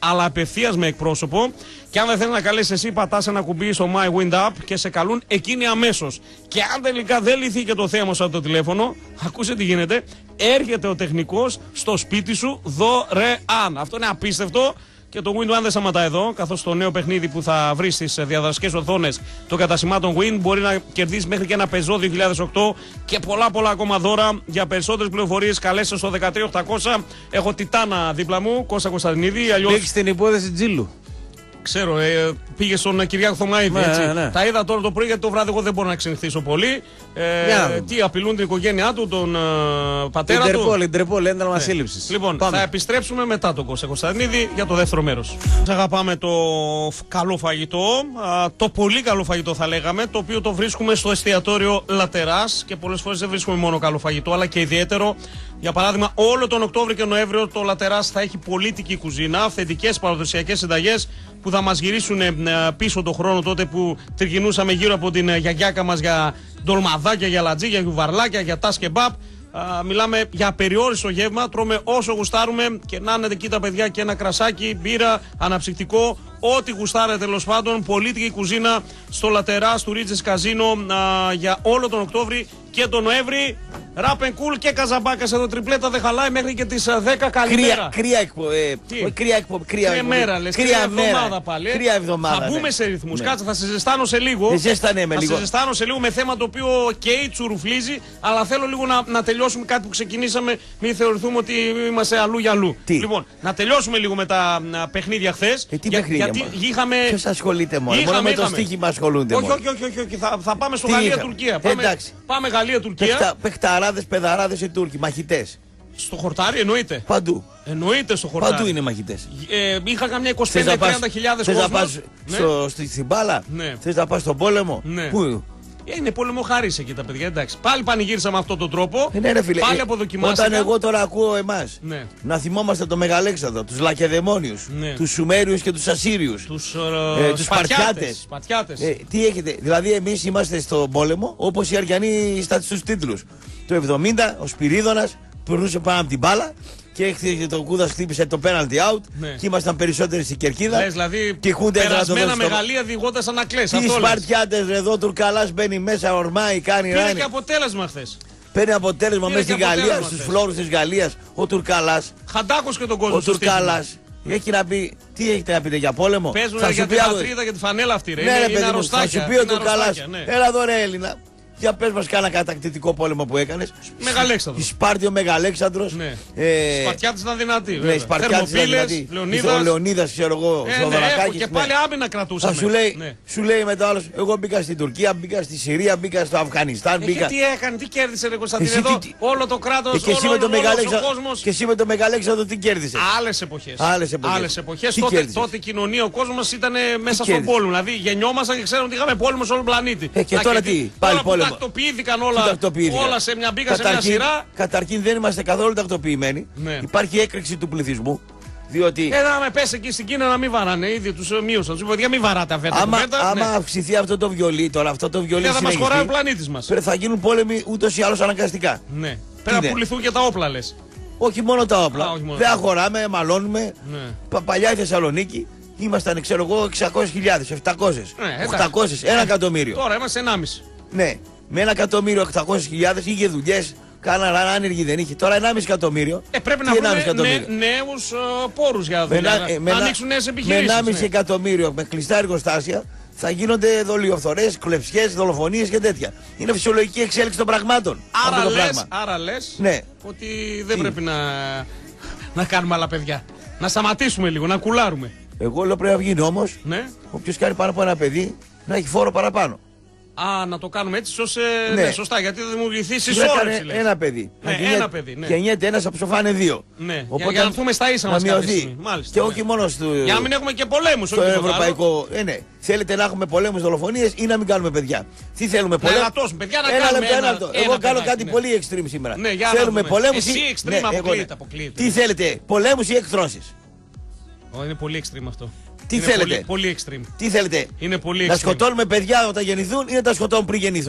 αλλά απευθείας με εκπρόσωπο. Και αν δεν θέλει να καλέσει εσύ, πατάς ένα κουμπί στο My Wind Up και σε καλούν εκείνοι αμέσως. Και αν τελικά δεν λυθεί και το θέμα σου από το τηλέφωνο, ακούσε τι γίνεται. Έρχεται ο τεχνικός στο σπίτι σου δωρεάν. Αυτό είναι απίστευτο. Και το Win One δεν σταματά εδώ, καθώς το νέο παιχνίδι που θα βρει στις διαδραστικές οθόνες των καταστημάτων Win μπορεί να κερδίσει μέχρι και ένα Peugeot δύο χιλιάδες οκτώ και πολλά πολλά ακόμα δώρα. Για περισσότερες πληροφορίες καλέστε στο δεκατρία οκτακόσια. Έχω Τιτάνα δίπλα μου, Κώστα Κωνσταντινίδη. Αλλιώς... Έχεις την υπόθεση Τζίλου. Ξέρω, ε, πήγε στον Κυριάκο Θωμαίδη. Ναι, έτσι. ναι, ναι. Τα είδα τώρα το πρωί γιατί το βράδυ εγώ δεν μπορώ να ξενυχτήσω πολύ. Ε, τι απειλούν την οικογένειά του, τον ε, πατέρα Ιντερπόλ, του. Ιντερπόλ, ένταλμα σύλληψης. Λοιπόν, Πάμε. θα επιστρέψουμε μετά τον Κώστα Κωνσταντινίδη για το δεύτερο μέρος. Αγαπάμε το καλό φαγητό, α, το πολύ καλό φαγητό θα λέγαμε, το οποίο το βρίσκουμε στο εστιατόριο Λατεράς και πολλές φορές δεν βρίσκουμε μόνο καλό φαγητό, αλλά και ιδιαίτερο. Για παράδειγμα, όλο τον Οκτώβριο και Νοέμβριο το Λατεράς θα έχει πολίτικη κουζίνα, αυθεντικές παραδοσιακές συνταγές που θα μας γυρίσουν πίσω το χρόνο τότε που τριγινούσαμε γύρω από την γιαγιάκα μας για ντολμαδάκια, για λατζί, για γιουβαρλάκια, για τάς κεμπάπ. Μιλάμε για απεριόριστο γεύμα, τρώμε όσο γουστάρουμε και να είναι εκεί τα παιδιά και ένα κρασάκι, μπύρα, αναψυκτικό, ό,τι γουστάρετε τέλος πάντων. Πολίτικη κουζίνα στο Λατεράς του Ρίτζες Καζίνο α, για όλο τον Οκτώβρη και τον Νοέμβρη. Ράπεν Κουλ και Καζαμπάκας εδώ, τριπλέτα δεν χαλάει μέχρι και τις δέκα. Καλημέρα. Κρύα εκπομπή. Ε, κρύα εκπομπή. Κρύα μέρα, λες. Κρύα εβδομάδα πάλι. Κρύα εβδομάδα. Θα μπούμε ναι. σε ρυθμούς. Ναι. Κάτσε, θα σε ζεστάνω σε λίγο. Ε, ζέστανε με θα λίγο. σε ζεστάνω σε λίγο με θέμα το οποίο καίει, τσουρουφλίζει. Αλλά θέλω λίγο να, να τελειώσουμε κάτι που ξεκινήσαμε. Μην θεωρηθούμε ότι είμαστε αλλού για αλλού. Τι? Λοιπόν, να τελειώσουμε λίγο με τα α, παιχνίδια χθες. Ε, τι για, παιχνίδια, γιατί μόνο. είχαμε. Ποιος ασχολείται μόνο. Είχαμε, μόνο με το είχαμε. στοίχημα ασχολούνται. Όχι, μόνο. όχι, όχι, όχι, όχι. Θα, θα πάμε στο Τι Γαλλία-Τουρκία. Πάμε, Εντάξει. πάμε Γαλλία-Τουρκία. Πεχτα, πεχταράδες, παιδαράδες οι Τούρκοι, μαχητές. Στο χορτάρι εννοείται. Παντού. Εννοείται στο χορτάρι. Παντού είναι μαχητές. Ε, είχα καμιά είκοσι Θες πέντε να πας- τριάντα χιλιάδες θες να κόσμος. πας Ναι. στο, στη, στην μπάλα, Ναι. θες να πας στον πόλεμο. Ναι. Πού? Ε, Είναι πόλεμο χαρίς εκεί τα παιδιά, εντάξει. Πάλι πανηγύρισα με αυτόν τον τρόπο. Ε, ναι, ρε, φίλε. Πάλι Ε, αποδοκιμάστηκα. Όταν εγώ τώρα ακούω εμάς Ναι. να θυμόμαστε το Μεγαλέξανδρο, τους Λακεδαιμόνιους, Ναι. τους Σουμέριους και τους Ασσύριους. Τους, Ε, ε, τους Σπαρτιάτες. Σπαρτιάτες. Σπαρτιάτες. Ε, τι έχετε, δηλαδή εμείς είμαστε στον πόλεμο όπως οι Αριανοί στα, στους τίτλους. Το εβδομήντα ο Σπυρίδωνας περνούσε πάνω από την μπάλα και έχετε το Κούδας χτύπησε το penalty out Ναι. και ήμασταν περισσότεροι στην κερκίδα. Λες, δηλαδή, και η Χούντα ήθελε να το περασμένα δώσει στο- μεγαλεία διηγώντας ανακλές. Τι Αυτό λες. Σπαρτιάτες ρε, εδώ Τουρκαλάς μπαίνει μέσα, ορμάει, κάνει Πήρε ράνι. και αποτέλεσμα χθες. Παίρνει αποτέλεσμα Πήρε μέσα στη και Γαλλία, αποτέλεσμα στους χθες. φλόρους της Γαλλίας. Ο Τουρκαλάς, Χαντάκος και τον κόσμο ο στο στοίχημα. Τουρκαλάς έχει να πει, τι έχετε να πείτε για πόλεμο. Παίζουν Θα για σου την πει άλλο- πατρίδα, για τη φανέλα αυτή. Ρε. Ναι, είναι, ρε είναι παιδί μου, θα αρρωστάκια. σου πει ο είναι Τουρκαλάς, αρρωστάκια, ναι. έλα εδώ ρε Έλληνα. Για πες μας κάνα κατακτητικό πόλεμο που έκανες. Μεγαλέξανδρο. Η Σπάρτιο Μεγαλέξανδρος. Ναι. Ε, Οι Σπαρτιάτες ήταν δυνατοί. ναι, βέβαια. οι Σπαρτιάτες ήταν Θερμοπύλες, δυνατοί. Λεωνίδας. Ο Λεωνίδας, ξέρω εγώ, ο Ε, ναι, Θεοδωρακάκης, έχω και ναι. πάλι άμυνα κρατούσαμε. Θα σου λέει, Ναι. σου λέει μετά άλλος, εγώ μπήκα στην Τουρκία, μπήκα στη Συρία, μπήκα στο Αφγανιστάν, Ε, μπήκα. και τι έκανε, τι κέρδισε ρε Κωνσταντίνε Εσύ εδώ, τι- τι- όλο το κράτος, Ε, και εσύ όλο, με το όλος ο Μεγαλέξανδρο- κόσμος. και εσύ με το Μεγαλέξανδρο τι κέρδισες. Άλλες εποχές. Άλλες εποχές. Άλλες εποχές. Τι Τότε, κέρδισες? τότε η κοινωνία, ο κόσμος μας ήταν μέσα στον κέρδισες? πόλεμο. Δηλαδή γεννιόμασταν και ξέραμε ότι είχαμε πόλεμο σε όλο τον πλανήτη. Ε, και Να, τώρα τι, τι, πάλι τώρα που πόλεμο. τακτοποιήθηκαν Τι όλα, τακτοποιήθηκαν? όλα σε μια μπήκα σε μια Καταρχήν- σειρά. Καταρχήν δεν είμαστε καθόλου τακτοποιημένοι. Ναι. Υπάρχει έκρηξη του πληθυσμού. Διότι Ε, να με πες εκεί στην Κίνα να μην βαράνε, ήδη τους ε, μείωσαν. Τους είπα, παιδιά μην βαράτε αφέτα. άμα, κουβέντα, άμα ναι. αυξηθεί αυτό το βιολί, τώρα αυτό το βιολί Και θα μας συνεχιστεί, χωράει ο πλανήτης μας. παι- θα γίνουν πόλεμοι ούτως ή άλλως αναγκαστικά. Ναι. Πρέπει να είναι? πουληθούν και τα όπλα λες. Όχι μόνο τα όπλα. Α, όχι μόνο δεν τα αγοράμε, μαλώνουμε. Ναι. Πα- Παλιά η Θεσσαλονίκη ήμασταν, ξέρω εγώ, εξακόσιες χιλιάδες, επτακόσιες, Ναι, εντάξει. οκτακόσιες, ένα εκατομμύριο. Τώρα είμαστε ενάμιση. Ναι, με ένα εκατομμύριο οκτακόσιες χιλιάδες είχε δουλειές, κάναν άνεργοι δεν είχε. Τώρα ενάμιση εκατομμύριο. Ε, πρέπει Τι να βρούμε ενάμιση εκατομμύριο? νέ, νέους ε, πόρους για Με δουλειά. ένα- ε, με να ένα- ανοίξουν νέες με επιχειρήσεις. ενάμιση ναι. εκατομμύριο με κλειστά εργοστάσια θα γίνονται δολιοφθορές, κλεψιές, δολοφονίες και τέτοια. Είναι φυσιολογική εξέλιξη των πραγμάτων. Άρα αυτό το λες, πράγμα. άρα λες Ναι. ότι δεν Τι? πρέπει να, να κάνουμε άλλα παιδιά. Να σταματήσουμε λίγο, να κουλάρουμε. Εγώ λέω πρέπει να βγει νόμος, Ναι. όποιος κάνει πάνω από ένα παιδί να έχει φόρο παραπάνω. Α, να το κάνουμε έτσι, ώστε. Ναι. Ναι. σωστά, γιατί θα δημιουργηθεί Να συσσόρευση. κάνει λες. ένα παιδί. Ναι, Να γεννιέται- ένα παιδί, ναι. Γεννιέται ένας από σοφάνε δύο. Ναι, για- για να έρθουμε στα ίσα να μας κάποια μειωθεί. στιγμή. Μάλιστα, Και ναι. όχι μόνο στο, Για να μην έχουμε και πολέμους. στο όχι τίποτα άλλο. ευρωπαϊκό. Ε, ναι. Θέλετε να έχουμε πολέμους, δολοφονίες ή να μην κάνουμε παιδιά. Τι θέλουμε, πολέμους. ελαττώσουμε, παιδιά, να ένα κάνουμε λεπτό, ένα ένα- λεπτό. ένα Εγώ κάνω παιδάκι, κάτι ναι. πολύ extreme σήμερα. Ναι, για να θέλουμε δούμε. πολέμους Εσύ ή. extreme, εγώ, αποκλείεται, ναι. αποκλείεται. Τι θέλετε, πολέμους ή εκθρώσεις. Ω, είναι πολύ extreme αυτό. Τι Είναι θέλετε? Πολύ, πολύ extreme. Τι θέλετε, Είναι πολύ να extreme. σκοτώνουμε παιδιά όταν γεννηθούν ή να τα σκοτώνουμε πριν γεννηθούν.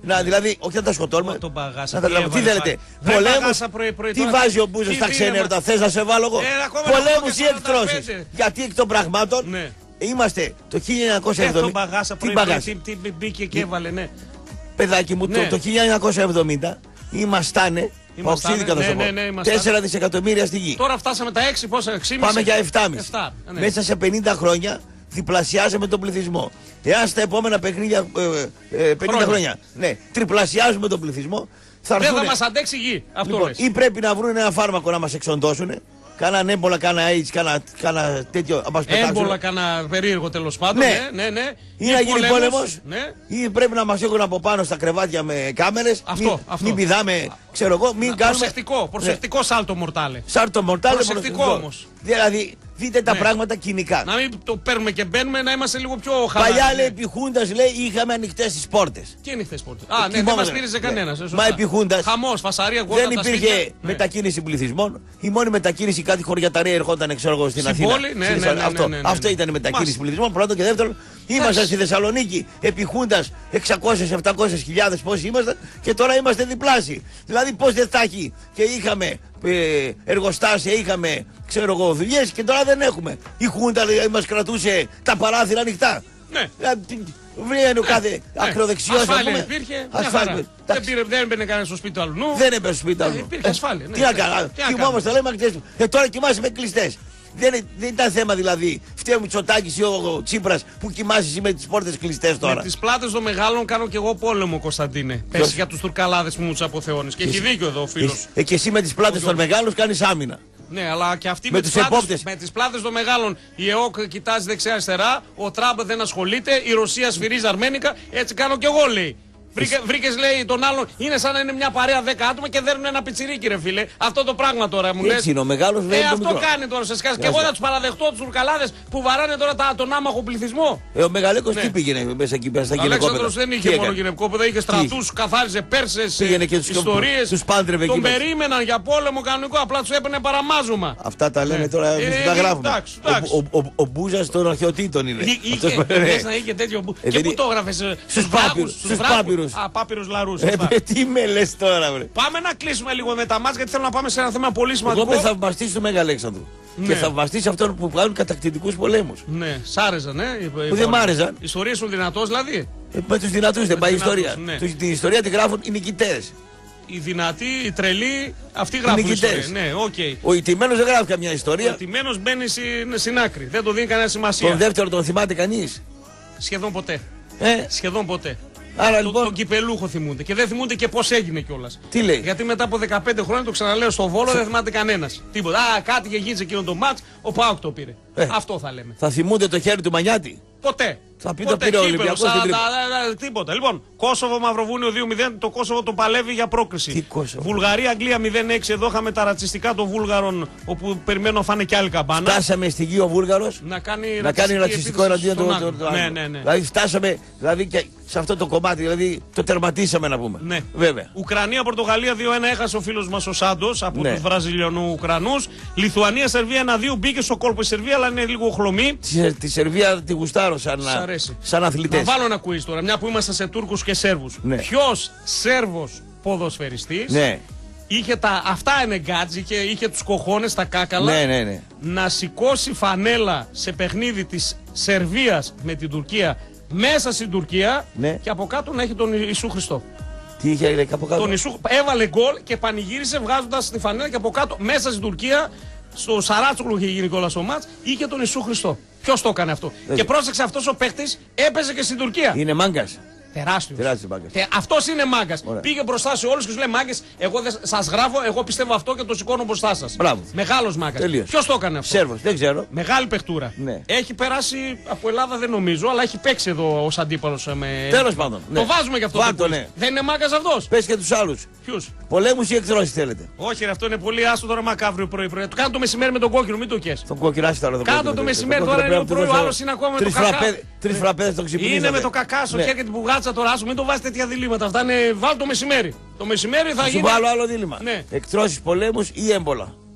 Να, δηλαδή, όχι να τα σκοτώνουμε. Τον Παγάσα. Να τα Τι τι έβαλε, θέλετε. Βρε, Πολέμους. Παγάσα, πρωί, πρωί, Τι τώρα. βάζει ο Μπούζος Τι στα δίνεμα. ξένερτα, θες να σε βάλω εγώ. Ε, ακόμα να Πολέμους πω ή και σαράντα πέντε. εκτρώσεις. Γιατί εκ των πραγμάτων Ναι. είμαστε το χίλια εννιακόσια Ε, τον εβδομήντα. Παγάσα Τι πρωί, πρωί, Παγάσα. τι- τι μπήκε και έβαλε, ναι. Παιδάκι μου, το- Ναι. το χίλια εννιακόσια εβδομήντα ήμαστανε. Ήμαστανε, Οξύδικα θα ναι, σου ναι, πω. ναι, ήμαστανε. τέσσερα δισεκατομμύρια στη γη. Τώρα φτάσαμε τα έξι, πόσα, έξι κόμμα πέντε. Πάμε για επτά κόμμα πέντε. Εφτά, ναι. Μέσα σε πενήντα χρόνια διπλασιάζουμε τον πληθυσμό. Εάν στα επόμενα παιχνίδια, ε, ε, πενήντα χρόνια. Χρόνια. Ναι, τριπλασιάζουμε τον πληθυσμό, θα Δεν θα έρθουνε- μας αντέξει η γη. Αυτό Λοιπόν, λες. ή πρέπει να βρουν ένα φάρμακο να μας εξοντώσουν, κάναν έμπολα, κάνα AIDS, κάνα, κάνα τέτοιο, να μας πετάξουν. Έμπολα, κανένα περίεργο τέλος πάντων. Ναι. Ναι, ναι, ναι. Ή να γίνει πόλεμος, πόλεμος, Ναι. ή πρέπει να μας έχουν από πάνω στα κρεβάτια με κάμερες. Αυτό, μην, αυτό. μην πηδάμε, ξέρω εγώ, μην κάνουμε. Προσεκτικό, προσεκτικό σάλτο μορτάλε. Σαν το μορτάλε Προσεκτικό όμως. Δηλαδή, δείτε τα Ναι. πράγματα κοινικά. Να μην το παίρνουμε και μπαίνουμε, να είμαστε λίγο πιο χαλαροί. Παλιά λέει Ναι. επί Χούντας, λέει είχαμε ανοιχτές τις πόρτες. Τι είναι χθες πόρτε. Α, ναι, δεν κοιμόμαστε. μας πήρε Ναι. κανένα. Μα επί Χούντας Χαμός, φασαρία, δεν γόνατα, υπήρχε σπίτια. Ναι. μετακίνηση πληθυσμών. Η μόνη μετακίνηση κάτι χωριαταρία ερχόταν, ξέρω εγώ, στην Στην Αθήνα. πόλη, ναι, Στη ναι, Θεσσαλονίκη. ναι, Αυτό, ναι, ναι, ναι. αυτό ήταν η μετακίνηση Μάλιστα. πληθυσμών. Πρώτον και δεύτερον, ήμασταν στη Θεσσαλονίκη επί Χούντας εξακόσιες με επτακόσιες χιλιάδες πόσοι ήμασταν και τώρα είμαστε διπλάσιοι. Δηλαδή πώς δεν θα έχει και είχαμε ε, εργοστάσια, είχαμε ξέρω εγώ δουλειές και τώρα δεν έχουμε. Η Χούντα λέει, μας κρατούσε τα παράθυρα ανοιχτά. Ναι. Δηλαδή, Βγαίνει ο κάθε Ναι. ακροδεξιός. Ασφάλεια υπήρχε. Μια Ασφάλεια. χαρά. Δεν, πήρε, δεν μπαινε κανένα στο σπίτι του αλλού. Δεν έπαιζε στο σπίτι Ε, του. υπήρχε ασφάλεια, ναι. Τι να Τι κάνω. να Κοιμόμαστε, λέμε ακτές. Ε, τώρα κοιμάσαι με κλειστές. Δεν, είναι- δεν ήταν θέμα δηλαδή. Φταίει ο Μητσοτάκης ή ο, ο Τσίπρας που κοιμάσαι εσύ με τις πόρτες κλειστές τώρα. Με τις πλάτες των μεγάλων κάνω κι εγώ πόλεμο, Κωνσταντίνε. Πες για τους τουρκαλάδες που μου τους αποθεώνεις. Και έχει δίκιο εδώ ο φίλος. Ε, και εσύ με τις πλάτες των μεγάλων κάνεις άμυνα. Ναι, αλλά και αυτοί Με με, τους τις πλάτες, επόπτες. με τις πλάτες των μεγάλων. Η ΕΟΚ κοιτάζει δεξιά-αριστερά, ο Τραμπ δεν ασχολείται, η Ρωσία σφυρίζει αρμένικα. Έτσι κάνω κι εγώ, λέει. Βρήκε, βρήκες, λέει, τον άλλον. Είναι σαν να είναι μια παρέα δέκα άτομα και δέρνουν ένα πιτσιρίκι, ρε φίλε. Αυτό το πράγμα τώρα μου λες. Έτσι είναι, ο μεγάλος Ε, βλέπει το αυτό μικρό. κάνει τώρα σε σκάση. Και Γεια εγώ σου. θα του παραδεχτώ του Τουρκαλάδες που βαράνε τώρα τα, τον άμαχο πληθυσμό. Ε, ο Μεγαλέκος Ναι. τι πήγαινε μέσα εκεί πέρα στα Ο γυναικόπαιδα. Αλέξανδρος δεν Τι είχε μόνο έκανε? γυναικόπαιδα, είχε στρατού, καθάριζε Πέρσες, Πήγαινε και τους- ιστορίες. τους πάντρευε Τον εκεί μέσα. περίμεναν για πόλεμο κανονικό, απλά του έπαιρνε παραμάζωμα. Αυτά τα λένε Ναι. τώρα, Ε, εμείς ε, τα γράφουμε. εντάξει, εντάξει. Ο, ο, ο, ο Μπούζας των αρχαιοτήτων είναι. Εί- Είχε, Αυτός που- ναι. λες να είχε τέτοιο. που- Ε, Και δεν πού είναι- το έγραφε, στου Στους πάπυρους, στους πάπυρους. Α, πάπυρους λαρούς. Ε, σωστά. παι, τι με λες τώρα, βρε. Πάμε να κλείσουμε λίγο με τα μάτια γιατί θέλω να πάμε σε ένα θέμα πολύ Εγώ σημαντικό. είμαι θαυμαστής του Μέγα Αλέξανδρου. Ναι. Και θαυμαστής αυτών που κάνουν κατακτητικούς πολέμους. Ναι, σ' άρεσαν, ε. οι- οι- Που δεν μ' άρεσαν. Ιστορίες σου δυνατός δηλαδή. Ε, με τους δυνατούς δεν πάει η τους ιστορία. δυνατούς, ναι. Τους- Την ιστορία τη γράφουν οι νικητές. Οι δυνατοί, οι τρελοί, αυτοί γράφουν νικητές. ιστορίες. Ναι, οκ. Ο ηττημένος δεν γράφει καμιά Ο ιστορία. τιμένος μπαίνει στην, στην άκρη. Δεν το δίνει κανένα σημασία. Τον δεύτερο τον θυμάται κανείς. Σχεδόν ποτέ. Ε, Σχεδόν ποτέ. άρα Το, λοιπόν, τον κυπελούχο θυμούνται. Και δεν θυμούνται και πώς έγινε κιόλα. τι λέει. Γιατί μετά από δεκαπέντε χρόνια, το ξαναλέω στο Βόλο, δεν θυμάται κανένα. Τίποτα. Α, κάτι είχε γίνει σε εκείνο το μάτ, ο Πάοκ το πήρε. Ε. Αυτό θα λέμε. Θα θυμούνται το χέρι του Μανιάτη. Ποτέ. Θα πει το Ποτέ. πήρε ο Κύπελλο, Ολυμπιακός σαν στην τα- τα- τα- Τίποτα. Λοιπόν, Κόσοβο Μαυροβούνιο δύο μηδέν. Το Κόσοβο το παλεύει για πρόκριση. Τι Κόσοβο? Βουλγαρία Αγγλία μηδέν έξι. Εδώ είχαμε τα ρατσιστικά των Βούλγαρων, όπου περιμένω να φάνε κι άλλη καμπάνα. Φτάσαμε στη γη ο Βούλγαρος Να κάνει, να κάνει ρατσιστικό επίθεση εναντίον στον του άλλον. του- του Ναι, άλλου. ναι, ναι. Δηλαδή φτάσαμε δηλαδή, και σε αυτό το κομμάτι, δηλαδή το τερματίσαμε να πούμε. Ναι. Βέβαια. Ουκρανία-Πορτογαλία δύο ένα έχασε ο φίλος μας ο Σάντος από Ναι. τους Βραζιλιανού-Ουκρανούς. Λιθουανία-Σερβία ένα δύο. Μπήκε στο κόλπο η Σερβία, αλλά είναι λίγο χλωμή. Τη, τη Σερβία τη γουστάρω σαν, Σ' αρέσει. σαν Να αθλητές. βάλω ένα quiz τώρα, μια που είμαστε σε Τούρκους και Σέρβους. Ναι. Ποιος Σέρβος ποδοσφαιριστής Ναι, είχε τα. Αυτά είναι γκάτζι και είχε τους κοχώνες στα κάκαλα. ναι, ναι, ναι. Να σηκώσει φανέλα σε παιχνίδι της Σερβίας με την Τουρκία μέσα στην Τουρκία Ναι. και από κάτω να έχει τον Ιησού Χριστό. Τι είχε λέει από κάτω. Τον Ιησού έβαλε γκολ και πανηγύρισε βγάζοντας τη φανέλα και από κάτω μέσα στην Τουρκία, στο Σαράτσογλου είχε γίνει κιόλας ο μάτς, είχε τον Ιησού Χριστό. Ποιος το έκανε αυτό? Δεν Και ξέρω. πρόσεξε, αυτός ο παίχτης έπαιζε και στην Τουρκία. Είναι μάγκας. Τεράστιος. Τεράστιος μάγκας. Τε, αυτός είναι μάγκας. Ωραία. Πήγε μπροστά σε όλους και τους λέει μάγκες, εγώ δεν σας γράφω, εγώ πιστεύω αυτό και το σηκώνω μπροστά σας. Μπράβο. Μεγάλος μάγκας. Τελείως. Ποιος το έκανε αυτό? Σέρβος, δεν ξέρω. Μεγάλη παιχτούρα. Ναι. Έχει περάσει από Ελλάδα δεν νομίζω, αλλά έχει παίξει εδώ ως αντίπαλος ε, με. Τέλος πάντων. Το ναι. βάζουμε και αυτό. Βάλ' το το, quiz. ναι. Δεν είναι μάγκας αυτός? Πες και τους άλλους. Ποιους? Πολέμους ή εκτρώσεις θέλετε. Όχι, ρε, αυτό είναι πολύ άστο τώρα μακάβριο πρωί-πρωί. Το κάνω το μεσημέρι με τον κόκκινο, μην το κες. Τον κόκκινο τώρα. τον Κάτω κόκκινο, το τον μεσημέρι, κόκκινο τώρα είναι πρέπει ο να πρωί, του ο δώσω άλλος είναι ακόμα με τρεις το κακά. φραπέδες- Τρεις φραπέδες τον ξυπνήσατε. Είναι με το κακάσο Ναι. και την πουγάτσα τώρα, άσου, μην το βάζετε τέτοια διλήμματα. Αυτά είναι. Βάλ το μεσημέρι. Το μεσημέρι θα Θα σου γίνει. βάλω άλλο δίλημα. Ναι. Εκτρώσεις πολέμους ή έμπολα.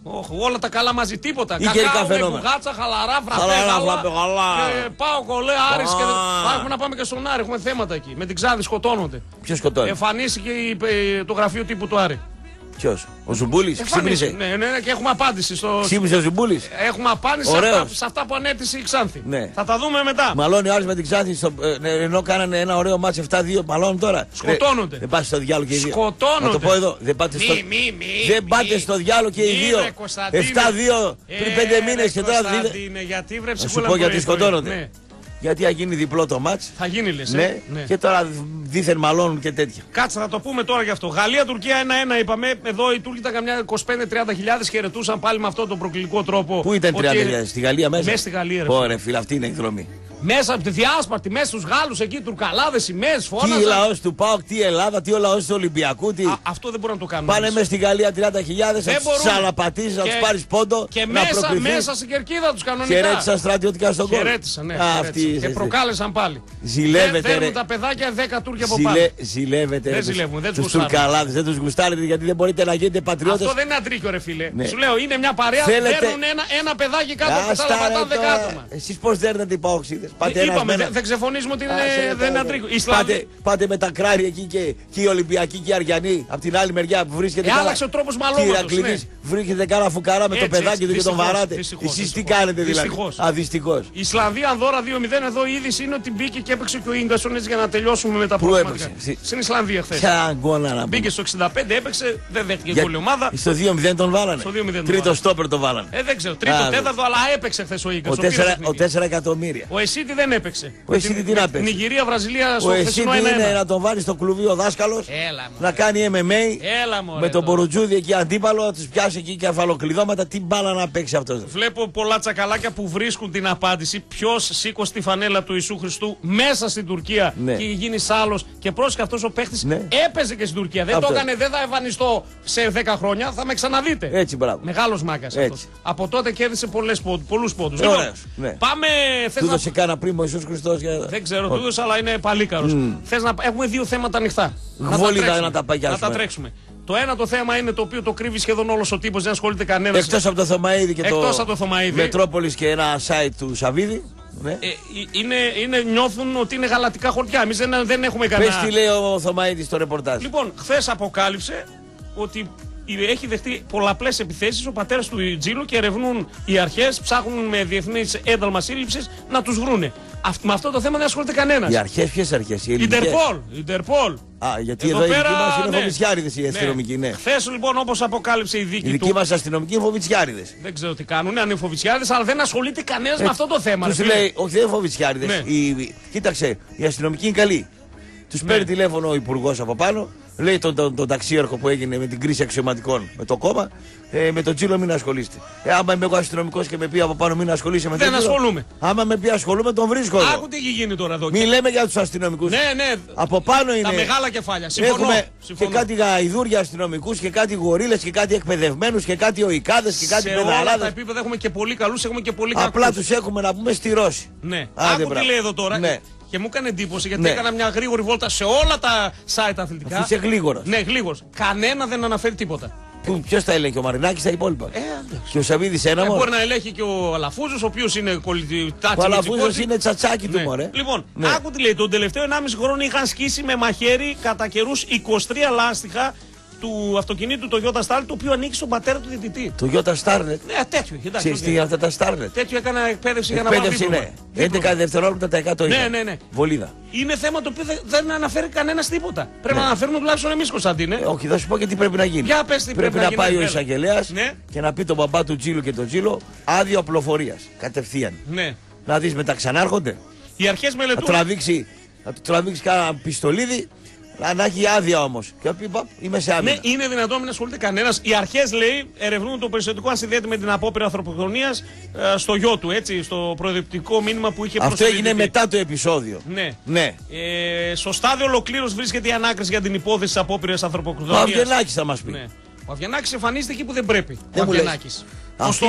Όχι, όλα τα καλά μαζί, τίποτα. Ή καιρικά Κακάο, με φαινόμενα. μπουγάτσα, χαλαρά, φραπέ, Χαλαρά, γάλα. φραπέ, γάλα. Και πάω κολέ, Άρης και. Α. Θα έχουμε να πάμε και στον Άρη, έχουμε θέματα εκεί. Με την Ξάδη σκοτώνονται. Ποιο σκοτώνει? Εμφανίστηκε η- ε, το γραφείο τύπου του Άρη. Ποιο? Ο Ζουμπούλης? Εμφανίστηκε. Ξύπνησε. Ναι, ναι, ναι, και έχουμε απάντηση στο. Ξύπνησε ο Ζουμπούλης. Έχουμε απάντηση σε Ωραίος. αυτά, σε αυτά που ανέτησε η Ξάνθη. Ναι. Θα τα δούμε μετά. Μαλώνει ο Άρης με την Ξάνθη στο, ε, ενώ κάνανε ένα ωραίο μάτς επτά δύο. Μαλώνουν τώρα. Σκοτώνονται. Ε, δεν πάτε στο διάλογο και οι δύο. Σκοτώνονται. Να το πω εδώ. Δεν πάτε Μη, στο, μη, μη, δεν μη. πάτε στο διάλογο και οι Μη, δύο. ρε, Κωνσταντίνε. επτά δύο πριν Ε, πέντε ρε, μήνες και τώρα δείτε. Κωνσταντίνε, γιατί βρε Να σου ψυχούλα πω γιατί πρωί, πρωί. σκοτώνονται. Ναι. Γιατί θα γίνει διπλό το μάτς. Θα γίνει λες, ε. Ναι. Ναι. Και τώρα δίθεν μαλώνουν και τέτοια. Κάτσε, θα το πούμε τώρα γι' αυτό. Γαλλία-Τουρκία ένα ένα είπαμε. Εδώ οι Τούρκοι ήταν καμιά είκοσι πέντε με τριάντα χιλιάδες, χαιρετούσαν πάλι με αυτόν τον προκλητικό τρόπο. Πού ήταν ότι- τριάντα χιλιάδες, στη Γαλλία μέσα? Μέσα στη Γαλλία, ρε. Ωραία, φίλε, αυτή είναι η εκδρομή. Μέσα από τη διάσπαρτη, μέσα στους Γάλλους εκεί, Τουρκαλάδες, σημαίες, Τι φώναζαν. λαός του ΠΑΟΚ, τι Ελλάδα, τι ο λαός του Ολυμπιακού, τι. Α, αυτό δεν μπορούν να το κάνουν. Πάνε μέσα στη Γαλλία τριάντα χιλιάδες, Δεν να τους μπορούν. τσαλαπατήσεις, να Και- τους πάρεις πόντο, Και να μέσα, προκριθείς. μέσα στην κερκίδα τους κανονικά. Χαιρέτησαν στρατιωτικά στον κόσμο. Χαιρέτησαν, ναι. Α, χαιρέτησαν. αυτή Και είστε. προκάλεσαν πάλι. Ζηλεύετε, Δεν ρε. δέρνουν τα παιδάκια δέκα Τούρκοι από Ζηλε... πάνω. Ζηλεύετε, Δεν ρε, τους- ζηλεύουν, δεν τους τους γουστάρουν. Τουρκαλάδες, δεν τους γουστάρετε γιατί δεν μπορείτε να γίνετε πατριώτες. Αυτό δεν είναι αντρίκιο, ρε φίλε. Ναι. Σου λέω, είναι μια παρέα. Θέλετε- Δέρνουν ένα, ένα παιδάκι κάτω από τα Άστα, άλλα ρε, πατάνε δέκα τώρα. άτομα. Εσείς πώς δέρνετε οι παοξίδες? Πάτε ένας Είπαμε, με δεν ένα- δεν ξεφωνήσουμε ότι είναι, Άσε, ρε, δεν είναι τώρα. αντρίκιο. Οι Πάτε, Ισλάμοι. πάτε με τα κράρια εκεί και, και οι Ολυμπιακοί και οι Αριανοί από την άλλη μεριά που βρίσκεται. Ε, κάνα- άλλαξε ο τρόπος και μαλώματος, η Ηρακλήδης ναι. βρίσκεται κάνα φουκαρά με το Έτσι, παιδάκι έτσι, του και τον δυστυχώς, βαράτε. δυστυχώς, Εσείς τι δυστυχώς. κάνετε δηλαδή? Δυστυχώς. Α, δυστυχώς. Η Ισλανδία Ανδώρα δύο μηδέν. Εδώ η είδηση είναι ότι μπήκε και έπαιξε και ο Ίγκασον έτσι για να τελειώσουμε με τα Πού προβλήματα. έπαιξε? Στην Ισλανδία χθε. Ποια αγκώνα να Μπήκε πούμε. στο εξήντα πέντε, έπαιξε, δεν δέχτηκε Για- γκολ η ομάδα. Στο δύο μηδέν τον βάλανε. Στο δύο μηδέν τον Τρίτο βάλανε. στόπερ τον βάλανε. Ε, δεν ξέρω, τρίτο, Α, τέταρτο, αλλά έπαιξε χθε ο Ο Ίγκασον. τέσσερα- Ο τέσσερα εκατομμύρια. Ο Εσίτη δεν έπαιξε. Ο Εσίτη τι να παίξει? Νιγηρία, Βραζιλία στο Ο χθεσινό Εσίτη είναι ένα ένα. να τον βάλει στο κλουβί ο δάσκαλος, Έλα, μωρέ. να κάνει εμ εμ έι Έλα, μωρέ, με τον τώρα. Μπορουτζούδι εκεί αντίπαλο, να του πιάσει εκεί κεφαλοκλειδώματα. Τι μπάλα να παίξει αυτό. Βλέπω πολλά τσακαλάκια που βρίσκουν την απάντηση. Ποιο σήκωσε τη φανέλα του Ιησού Χριστού μέσα στην Τουρκία Ναι. και γίνει άλλο. Και πρόσεχε, αυτό ο παίχτη Ναι. έπαιζε και στην Τουρκία. Δεν Αυτό. το έκανε, δεν θα εμφανιστώ σε δέκα χρόνια, θα με ξαναδείτε. Έτσι, μπράβο. Μεγάλο μάκα αυτό. Έτσι. Από τότε κέρδισε πολλού πόντου. Ε, ωραίος, ναι. πάμε. Θες Του να... δώσε κάνα πριν ο Ιησούς Χριστός για... Δεν ξέρω, του έδωσα, αλλά είναι παλίκαρο. Θες να... Έχουμε δύο θέματα ανοιχτά. Γβόλιδα τρέξουμε. να τα παγιάσουμε. Να τα τρέξουμε. Το ένα το θέμα είναι το οποίο το κρύβει σχεδόν όλο ο τύπο, δεν ασχολείται κανένα. Εκτός από το Θωμαίδη και Εκτός το από το Θωμαίδη. Μετρόπολης και ένα site του Σαββίδη. Ναι. Ε, είναι, είναι, νιώθουν ότι είναι γαλατικά χωριά. Εμεί δεν, δεν έχουμε Πες κανένα. τι λέει ο Θωμαίδης στο ρεπορτάζ. Λοιπόν, χθε αποκάλυψε ότι έχει δεχτεί πολλαπλέ επιθέσει ο πατέρα του Τζίλου και ερευνούν οι αρχέ, ψάχνουν με διεθνή ένταλμα σύλληψη να του βρούνε. Αυτ, με αυτό το θέμα δεν ασχολείται κανένα. Οι αρχές ποιες αρχές? Οι ελληνικές? Ιντερπολ. Ιντερπολ. Α, γιατί εδώ, εδώ οι δικοί μας είναι ναι. φοβητσιάριδες οι αστυνομικοί, ναι. Χθε λοιπόν, όπω αποκάλυψε η δίκη Οι δικοί του. μας αστυνομικοί είναι φοβητσιάριδες. Δεν ξέρω τι κάνουν, αν είναι φοβητσιάδες, αλλά δεν ασχολείται κανένα με αυτό το θέμα. Τους ρε φίλε. λέει, όχι δεν είναι φοβητσιάριδες. Ναι. Οι- Κοίταξε, οι αστυνομικοί είναι καλοί. Τους Ναι. παίρνει τηλέφωνο ο υπουργός από πάνω, λέει τον, τον, τον ταξίαρχο που έγινε με την κρίση αξιωματικών με το κόμμα, ε, με τον Τζίλο μην ασχολείστε. Ε, άμα είμαι εγώ αστυνομικός και με πει από πάνω μην ασχολείσαι με τον Δεν Τζίλο, ασχολούμαι. Άμα με πει ασχολούμαι, τον βρίσκω εδώ. Άκου τι έχει γίνει τώρα εδώ. Μην λέμε για τους αστυνομικούς. Ναι, ναι. Από πάνω είναι. Τα μεγάλα κεφάλια. Συμφωνώ. Έχουμε Συμφωνώ. και κάτι γαϊδούρια αστυνομικούς και κάτι γορίλες και κάτι εκπαιδευμένους και κάτι οικάδες και κάτι Σε όλα τα παιδαράδες. επίπεδα έχουμε και πολύ καλούς, έχουμε και πολύ κακούς. Απλά τους έχουμε να πούμε στη Ρώση. Ναι. Άντε, Άκου τι μπράβο. λέει εδώ τώρα. Ναι. Και μου έκανε εντύπωση γιατί Ναι. έκανα μια γρήγορη βόλτα σε όλα τα site αθλητικά. Αφού είσαι γλίγορος. Ναι, γλίγορος. Κανένα δεν αναφέρει τίποτα. Ποιο τα έλεγε, ο Μαρινάκης τα υπόλοιπα. Ε, εντάξει. Και ο Σαββίδης ένα Ε, μόνο. μπορεί να ελέγχει και ο Αλαφούζος, ο οποίος είναι κολλητάτσι. Ο Αλαφούζος είναι τσατσάκι του, Ναι. μωρέ. Λοιπόν, Ναι. άκου τι λέει. Τον τελευταίο ενάμιση χρόνο είχαν σκίσει με μαχαίρι κατά καιρούς είκοσι τρία λάστιχα του αυτοκινήτου το Toyota Starlet, το οποίο ανήκει στον πατέρα του διαιτητή. Το Ιώτα Στάρνετ. Ναι, τέτοιο. είχε, εντάξει, Ξέρεις οκ. τι είναι αυτά τα Στάρνετ. Τέτοιο έκανα εκπαίδευση για να βάλω Εκπαίδευση δίπλωμα. είναι. Δίπλωμα. έντεκα δευτερόλεπτα τα εκατό Ναι, είχαν. ναι, ναι. Βολίδα. Είναι θέμα το οποίο δεν, δεν αναφέρει κανένα τίποτα. Πρέπει Ναι. να αναφέρουμε τουλάχιστον εμεί, Κωνσταντίνε. Ε, όχι, θα σου πω και τι πρέπει να γίνει. Για πες τι πρέπει να να γίνει, πάει ο έλα. εισαγγελέας Ναι. και να πει τον μπαμπά του Τζίλου και τον Τζίλο άδειο απλοφορίας. Κατευθείαν. Ναι. Να δεις μετά ξανάρχονται. Οι αρχέ Να μελετούν. τραβήξει, να του τραβήξει κάνα πιστολίδι. Να, να έχει άδεια όμως. Και να πει παπ, είμαι σε άμυνα. Ναι, είναι δυνατόν να μην ασχολείται κανένα. Οι αρχέ, λέει, ερευνούν το περιστατικό αν συνδέεται με την απόπειρα ανθρωποκτονία στο γιο του, έτσι, στο προοδευτικό μήνυμα που είχε Αυτό προσφέρει. έγινε μετά το επεισόδιο. Ναι. Ναι. Ε, στο στάδιο ολοκλήρωση βρίσκεται η ανάκριση για την υπόθεση τη απόπειρα Ο ανθρωποκτονία. Αβγενάκης θα μας πει. Ναι. Ο Αβγενάκης εμφανίζεται εκεί που δεν πρέπει. Δεν ο μου λες. Αβγενάκης. Ως Αυτοί- τώρα.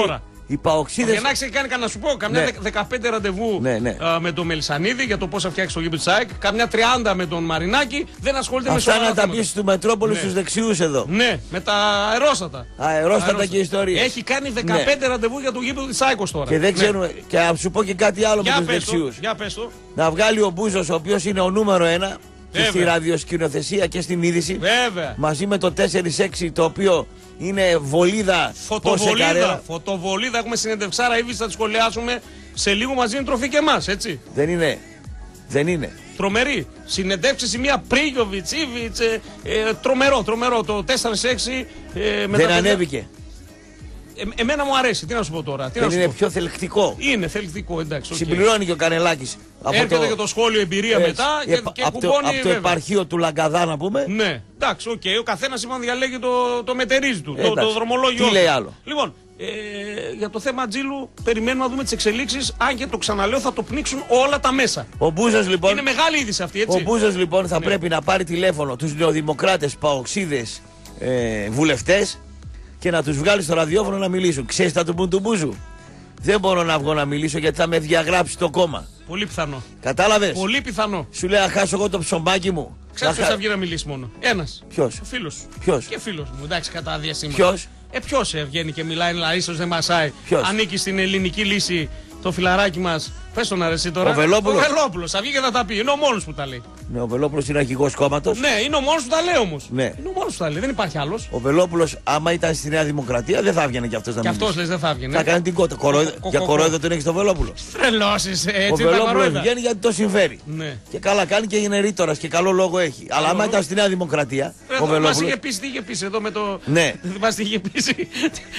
Οι παοξίδες. Ο Γιαννάκης έχει κάνει, να σου πω, καμιά Ναι. δεκαπέντε ραντεβού Ναι, ναι. α, με τον Μελισανίδη για το πώς θα φτιάξει το γήπεδο της ΑΕΚ. Καμιά τριάντα με τον Μαρινάκη. Δεν ασχολείται με Αυτά σοβαρά να τα θέματα. πεις του Μετρόπολου Ναι. στους δεξιούς εδώ. Ναι, με τα αερόστατα. Αερόστατα και ιστορίες. Έχει κάνει δεκαπέντε ραντεβού για το γήπεδο της ΑΕΚ ως τώρα. Και δεν Ναι. ξέρουμε. Και να σου πω και κάτι άλλο Για με τους πες το, δεξιούς. για πες το. Να βγάλει ο Μπούζος, ο οποίος είναι ο νούμερο ένα και Βέβαια. στη ραδιοσκηνοθεσία και στην είδηση. Βέβαια. Μαζί με το τέσσερα έξι, το οποίο είναι βολίδα. Φωτοβολίδα, καρέρα. φωτοβολίδα, έχουμε συνεντευξάρα, ήδη θα τη σχολιάσουμε. Σε λίγο μαζί είναι τροφή και εμάς, έτσι. Δεν είναι. Δεν είναι. Τρομερή. Συνεντεύξεις η μία Πρίγιοβιτς, Ήβιτς, ε, ε, τρομερό, τρομερό. Το τέσσερα έξι. Ε, με τα Δεν παιδιά- ανέβηκε. Ε, εμένα μου αρέσει, τι να σου πω τώρα. Τι Δεν να σου είναι πω. πιο θελκτικό. Είναι θελκτικό, εντάξει. οκ. Συμπληρώνει και ο Κανελάκης. από Έρχεται και το σχόλιο εμπειρία έτσι, μετά και, επα- και από το, κουμπώνει. από το βέβαια. επαρχείο του Λαγκαδά, να πούμε. Ναι, εντάξει, οκ. Ο καθένας είπαν διαλέγει το, το μετερίζει του, το, Εντάξει. το δρομολόγιο. Τι του. λέει άλλο? Λοιπόν, ε, για το θέμα Τζίλου, περιμένουμε να δούμε τις εξελίξεις. Αν και το ξαναλέω, θα το πνίξουν όλα τα μέσα. Ο Μπούζος λοιπόν. Είναι μεγάλη είδηση αυτή, Ο έτσι. Μπούζος λοιπόν θα Ναι. πρέπει να πάρει τηλέφωνο τους νεοδημοκράτες, παοξίδες, ε, βουλευτές και να τους βγάλει στο ραδιόφωνο να μιλήσουν. Ξέρεις τα του πουν του Μπούζου? Δεν μπορώ να βγω να μιλήσω γιατί θα με διαγράψει το κόμμα. Πολύ πιθανό. Κατάλαβες? Πολύ πιθανό. Σου λέει να χάσω εγώ το ψωμάκι μου. Ξέρεις Να ποιος χα- θα βγει να μιλήσει μόνο? Ένας. Ποιος? Ο φίλος σου. Ποιος? Και φίλος μου, εντάξει, κατά διασύμματα. Ποιος? Ε, ποιος ε, βγαίνει και μιλάει, αλλά ίσως δεν μασάει. Ποιος? Ανήκει στην ελληνική λύση το φιλαράκι μας. Πες τον αρεσί τώρα. Ο Βελόπουλος. Ο Βελόπουλος. Θα βγει και θα τα πει. Είναι ο μόνος που τα λέει. Ναι, ο Βελόπουλος είναι αρχηγός κόμματος. Ναι, είναι ο μόνος που τα λέει όμως. Ναι. Είναι ο μόνος που τα λέει. Δεν υπάρχει άλλος. Ο Βελόπουλος, άμα ήταν στη Νέα Δημοκρατία, δεν θα έβγαινε κι αυτός να Και μιλήσει. αυτός λες δεν θα έβγαινε. Θα κάνει την κότα. Κορόιδο- Κο- κο- Για κο- κορόιδο τον έχει το Βελόπουλο. Τρελώσεις Ο έτσι τα Βελόπουλος κορόιδα. βγαίνει γιατί το συμφέρει. Ναι. Και καλά κάνει και είναι ρήτορας και καλό λόγο έχει. Αλλά άμα λόγο. ήταν στη Νέα Δημοκρατία, ο Μας Βελόπουλος. είχε πείσει, τι είχε πείσει εδώ με το. Ναι. Δεν θυμάσαι τι είχε πείσει.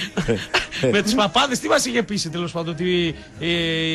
Με τους παπάδες, τι μας είχε πείσει τέλος πάντων. Ότι ε,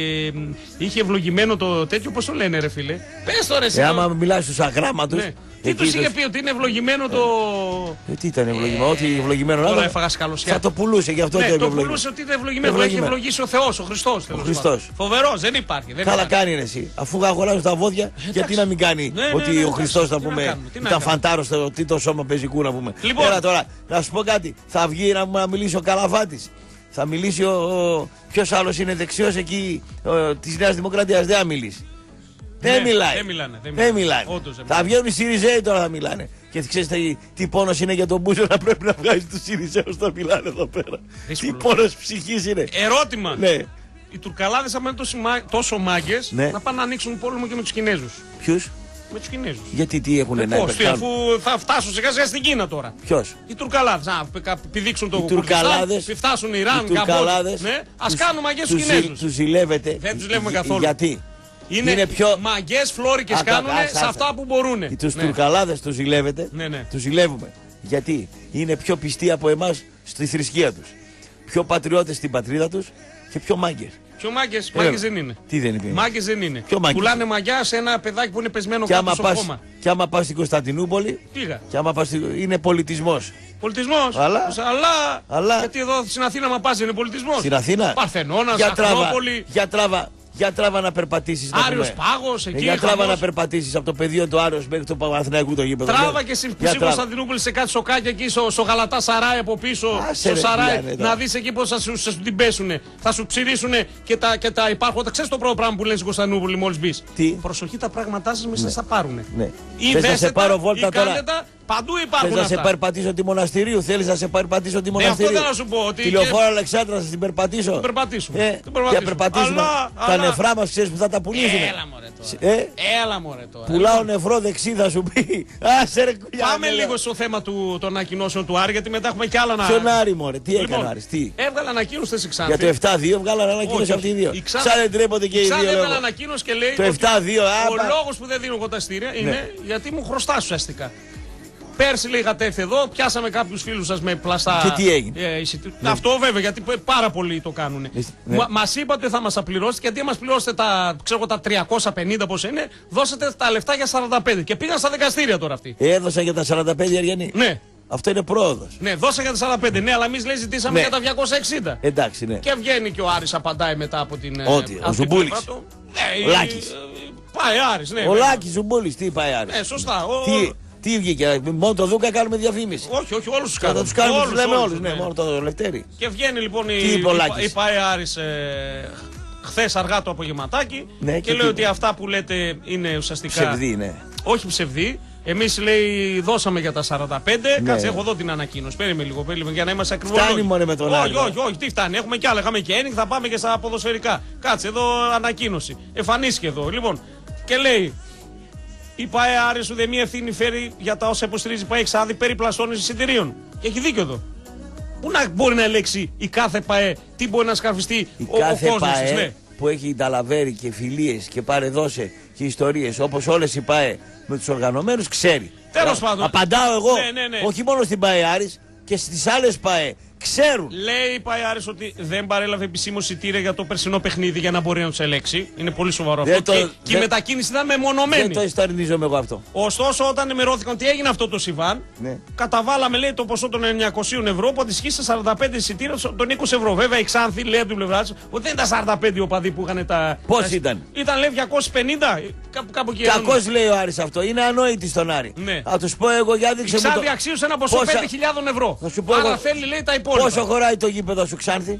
είχε ευλογημένο το τέτοιο, πώς το λένε, ρε φίλε. Πες το ρε, εσύ. Ε, το- άμα μιλάει στους αγράμματους. Ναι. Τι εκεί τους είχε τους- πει, ότι είναι ευλογημένο το. Ε, τι ήταν ευλογημένο, ό,τι ευλογημένο να Τώρα ήταν, έφαγα σκαλωσιά. θα το πουλούσε γι' αυτό Ναι, το το ευλογημένο. πουλούσε ότι είναι ευλογημένο. Το έχει Ευλογημένο. ευλογήσει ο Θεός, ο Χριστός. τέλος Χριστός. πάντων. Φοβερός, δεν υπάρχει. Δεν Καλά υπάρχει. κάνει ρε, εσύ. Αφού αγοράζουν τα βόδια, γιατί να μην κάνει Ναι, ναι, ότι ναι, ο εντάξει, Χριστός, να τι να πούμε, κάνουμε, τι να ήταν κάνουμε. φαντάρος, το- τι το σώμα πεζικού να πούμε. Λοιπόν. Έλα τώρα, να σου πω κάτι. Θα βγει να, να μιλήσει ο Καλαφάτης. Θα μιλήσει ο. ο ποιος άλλος είναι δεξιός εκεί τη Νέα Δημοκρατία. Δεν θα μιλήσει. Ναι, δεν μιλάει. δεν μιλάνε, δεν Δεν μιλάνε. μιλάνε. Όντως δεν Θα μιλάνε. βγαίνουν οι Σιριζέοι τώρα θα μιλάνε. Και ξέρεις τι, τι πόνος είναι για τον Μπούζο να πρέπει να βγάζει τους Σιριζέους να μιλάνε εδώ πέρα. Δύσκολο. Τι πόνος ψυχής είναι. Ερώτημα. Ναι. Οι Τουρκαλάδες, άμα είναι τόσο, μα... τόσο μάγκες, Ναι. να πάνε να ανοίξουν πόλεμο και με τους Κινέζους. Ποιους? Με τους Κινέζους. Γιατί τι έχουν Ε, να πώς, τι, υπερκάνουν. αφού θα φτάσουν σιγά σιγά στην Κίνα τώρα. Ποιος? Οι Τουρκαλάδες, να πη- πηδήξουν το Οι Τουρκαλάδες- Κουρδιστάν, φτάσουν Ιράν, Οι Τουρκαλάδες Καμπότζη. Ναι, ας τους- κάνουν μαγκές στους τους Κινέζους. ζη- Τους ζηλεύετε. Δεν τους ζηλεύουμε Για- καθόλου. Γιατί? Είναι, είναι πιο- μαγκές φλόρικες Α, κάνουν α, α, σε α, αυτά που μπορούν. Τους Ναι. Τουρκαλάδες τους ζηλεύετε. Ναι, ναι. Τους ζηλεύουμε. Γιατί είναι πιο πιστοί από εμάς στη θρησκεία τους. Πιο πατριώτες στην πατρίδα τους και πιο μάγκες. Πιο μάγκες, Ε, μάγκες δεν είναι. Τι δεν είναι. Μάγκες δεν είναι. Ποιο μάγκες? Πουλάνε μαγιά σε ένα παιδάκι που είναι πεσμένο Και κάτω άμα, στο πας, χώμα. και άμα πας στην Κωνσταντινούπολη, Πήγα. και άμα πας στη- είναι πολιτισμός. Πολιτισμός. Αλλά- αλλά, αλλά- γιατί εδώ στην Αθήνα μα πας είναι πολιτισμός. Στην Αθήνα. Παρθενώνας, Για τράβα, Ακρόπολη, για τράβα, για τράβα να περπατήσεις. να Άριος πούμε. Πάγος, Ε, εκεί για τράβα χαμός. να περπατήσεις από το πεδίο του Άριος μέχρι το Παναθηναϊκού το γήπεδο. Τράβα Για- και στην για στην τράβα. Κωνσταντινούπολη σε κάτι σοκάκια εκεί στο, στο Γαλατά Σαράι από πίσω. Άσε στο ρε, Σαράι Γιάννε, τώρα. να δεις εκεί πώς θα σου, θα σου την πέσουνε. Θα σου ψηρίσουνε και τα, και τα υπάρχοντα. Ξέρεις το πρώτο πράγμα που λένε στην Κωνσταντινούπολη μόλις μπεις. Τι? Προσοχή, τα πράγματά σας μέσα θα πάρουνε. Ναι. Ή Θες να δέστε σε πάρω τα, βόλτα ή τώρα? κάντε τα, παντού Θες υπάρχουν να σε αυτά. περπατήσω τη μοναστηρίου, θέλεις να σε περπατήσω τη Ναι, αυτό μοναστηρίου. θέλω να σου πω, ότι Τη και- λεωφόρο Αλεξάνδρα, θα την περπατήσω. Την περπατήσουμε. Ε, Την περπατήσουμε. για περπατήσουμε. Αλλά- τα αλλά- νεφρά μας ξέρεις που θα τα πουλήσουμε. Έλα μωρέ τώρα. Ε, Έλα μωρέ τώρα. πουλάω νεφρό δεξί θα σου πει. Άσε ρε κουλιά. Πάμε λίγο στο θέμα του, των ανακοινώσεων του Άρη, γιατί μετά έχουμε κι άλλα να. Ποιον Άρη μωρέ, τι Λοιπόν, έκανε Άρης, τι. Έβγαλε ανακοίνωση στη Ξάνθη. Για το επτά δύο βγάλανε Όχι, ανακοίνωση αυτοί οι δύο. η Ξάνθη- Σαν δεν τρέπονται και οι Η Ξάνθη δύο. έβγαλε λέγω. ανακοίνωση και λέει. Το ότι επτά δύο, Ο άμπα. λόγος που δεν δίνω εγώ τα εισιτήρια είναι γιατί μου χρωστά ουσιαστικά. Πέρσι λέει είχατε έρθει εδώ, πιάσαμε κάποιους φίλους σας με πλαστά. Και τι έγινε? ε, εισιτήρια. Αυτό βέβαια, γιατί πάρα πολλοί το κάνουν. Ναι. Μα μας είπατε ότι θα μας απληρώσετε και αντί να μας πληρώσετε τα, ξέρω, εγώ, τα τριακόσια πενήντα πώς είναι, δώσατε τα λεφτά για σαράντα πέντε. Και πήγαν στα δικαστήρια τώρα αυτοί. Έδωσα για τα σαράντα πέντε Αργενή. Ναι, Αυτό είναι πρόοδος. ναι, δώσα για τα σαράντα πέντε. Ναι, αλλά εμεί λέει ζητήσαμε Ναι. για τα διακόσια εξήντα. Εντάξει, ναι. Και βγαίνει και ο Άρης απαντάει μετά από την. ε, Ότι, ο από την Ζουμπούλης. πλευρά του. Ναι, Ο η- Λάκης. ε, Πάει Άρης, ναι. Ο βέβαια. Λάκης Ζουμπούλης, τι είπα Άρης. Ναι, σωστά. Ο, Τι, Τι βγήκε, μόνο το Δούκα κάνουμε διαφήμιση. Όχι, όχι, όλους τους Θα κάνουμε. τους κάνουμε, Όλους, τους λέμε όλους, όλους, ναι, ναι. μόνο το Λευτέρη. Και βγαίνει λοιπόν η, Τι είπε ο η, Λάκης? η ΠΑΕ Άρης ε, χθες αργά το απογευματάκι Ναι, και, και λέει τι ότι είπε? αυτά που λέτε είναι ουσιαστικά. Ψευδή, ναι. Όχι ψευδή. Εμείς λέει δώσαμε για τα σαράντα πέντε. Ναι. Κάτσε, έχω εδώ την ανακοίνωση. Περίμενε λίγο, περίμενε για να είμαστε ακριβώς. Φτάνει μόνο με τον όχι, Άρη. όχι, όχι, τι φτάνει. Έχουμε κι άλλα. Είχαμε και ένιγκ, θα πάμε και στα ποδοσφαιρικά. Κάτσε εδώ ανακοίνωση. Εμφανίστηκε εδώ. Λοιπόν, και λέει. Η ΠΑΕ Άρης ουδέμια ευθύνη φέρει για τα όσα υποστηρίζει η ΠΑΕ Εξάδη περί πλαστώνης εισιτηρίων. Και έχει δίκιο εδώ. Πού να μπορεί να ελέγξει η κάθε ΠΑΕ, τι μπορεί να σκαρφιστεί Η ο, κάθε ο κόσμος ΠΑΕ της, ναι. που έχει ταλαβέρει και φιλίες και παρεδώσε και ιστορίες όπως όλες οι ΠΑΕ με τους οργανωμένους ξέρει. Τέλος Α, πάντων. Απαντάω εγώ, Ναι, ναι, ναι. όχι μόνο στην ΠΑΕ Άρης και στις άλλες ΠΑΕ. Ξέρουν. Λέει η ΠΑΕ Άρης ότι δεν παρέλαβε επισήμως εισιτήρια για το περσινό παιχνίδι για να μπορεί να του ελέγξει. Είναι πολύ σοβαρό Δεν αυτό. το- και, δεν- και η μετακίνηση ήταν μεμονωμένη. Δεν το ιστορνίζομαι εγώ αυτό. Ωστόσο, όταν ενημερώθηκαν ότι έγινε αυτό το συμβάν, Ναι. καταβάλαμε λέει το ποσό των εννιακοσίων ευρώ που αντιστοιχεί σε σαράντα πέντε εισιτήρια των είκοσι ευρώ. Βέβαια, η Ξάνθη λέει από την πλευρά τη ότι δεν ήταν σαράντα πέντε οι οπαδοί που είχαν τα. Πώς τα- ήταν? Ήταν λέει διακόσιοι πενήντα. Κάπου, κάπου εκεί. Κακώς λέει ο Άρης αυτό. Είναι ανόητη στον Άρη. Ναι. Θα τους πω εγώ για Η δείξε μου Ξάνθη το... αξίωσε ένα ποσό Πόσα- πέντε χιλιάδες ευρώ. Θα σου πω Άρα εγώ- θέλει λέει τα υπόλοιπα. Πόσο χωράει το γήπεδο σου Ξάνθη?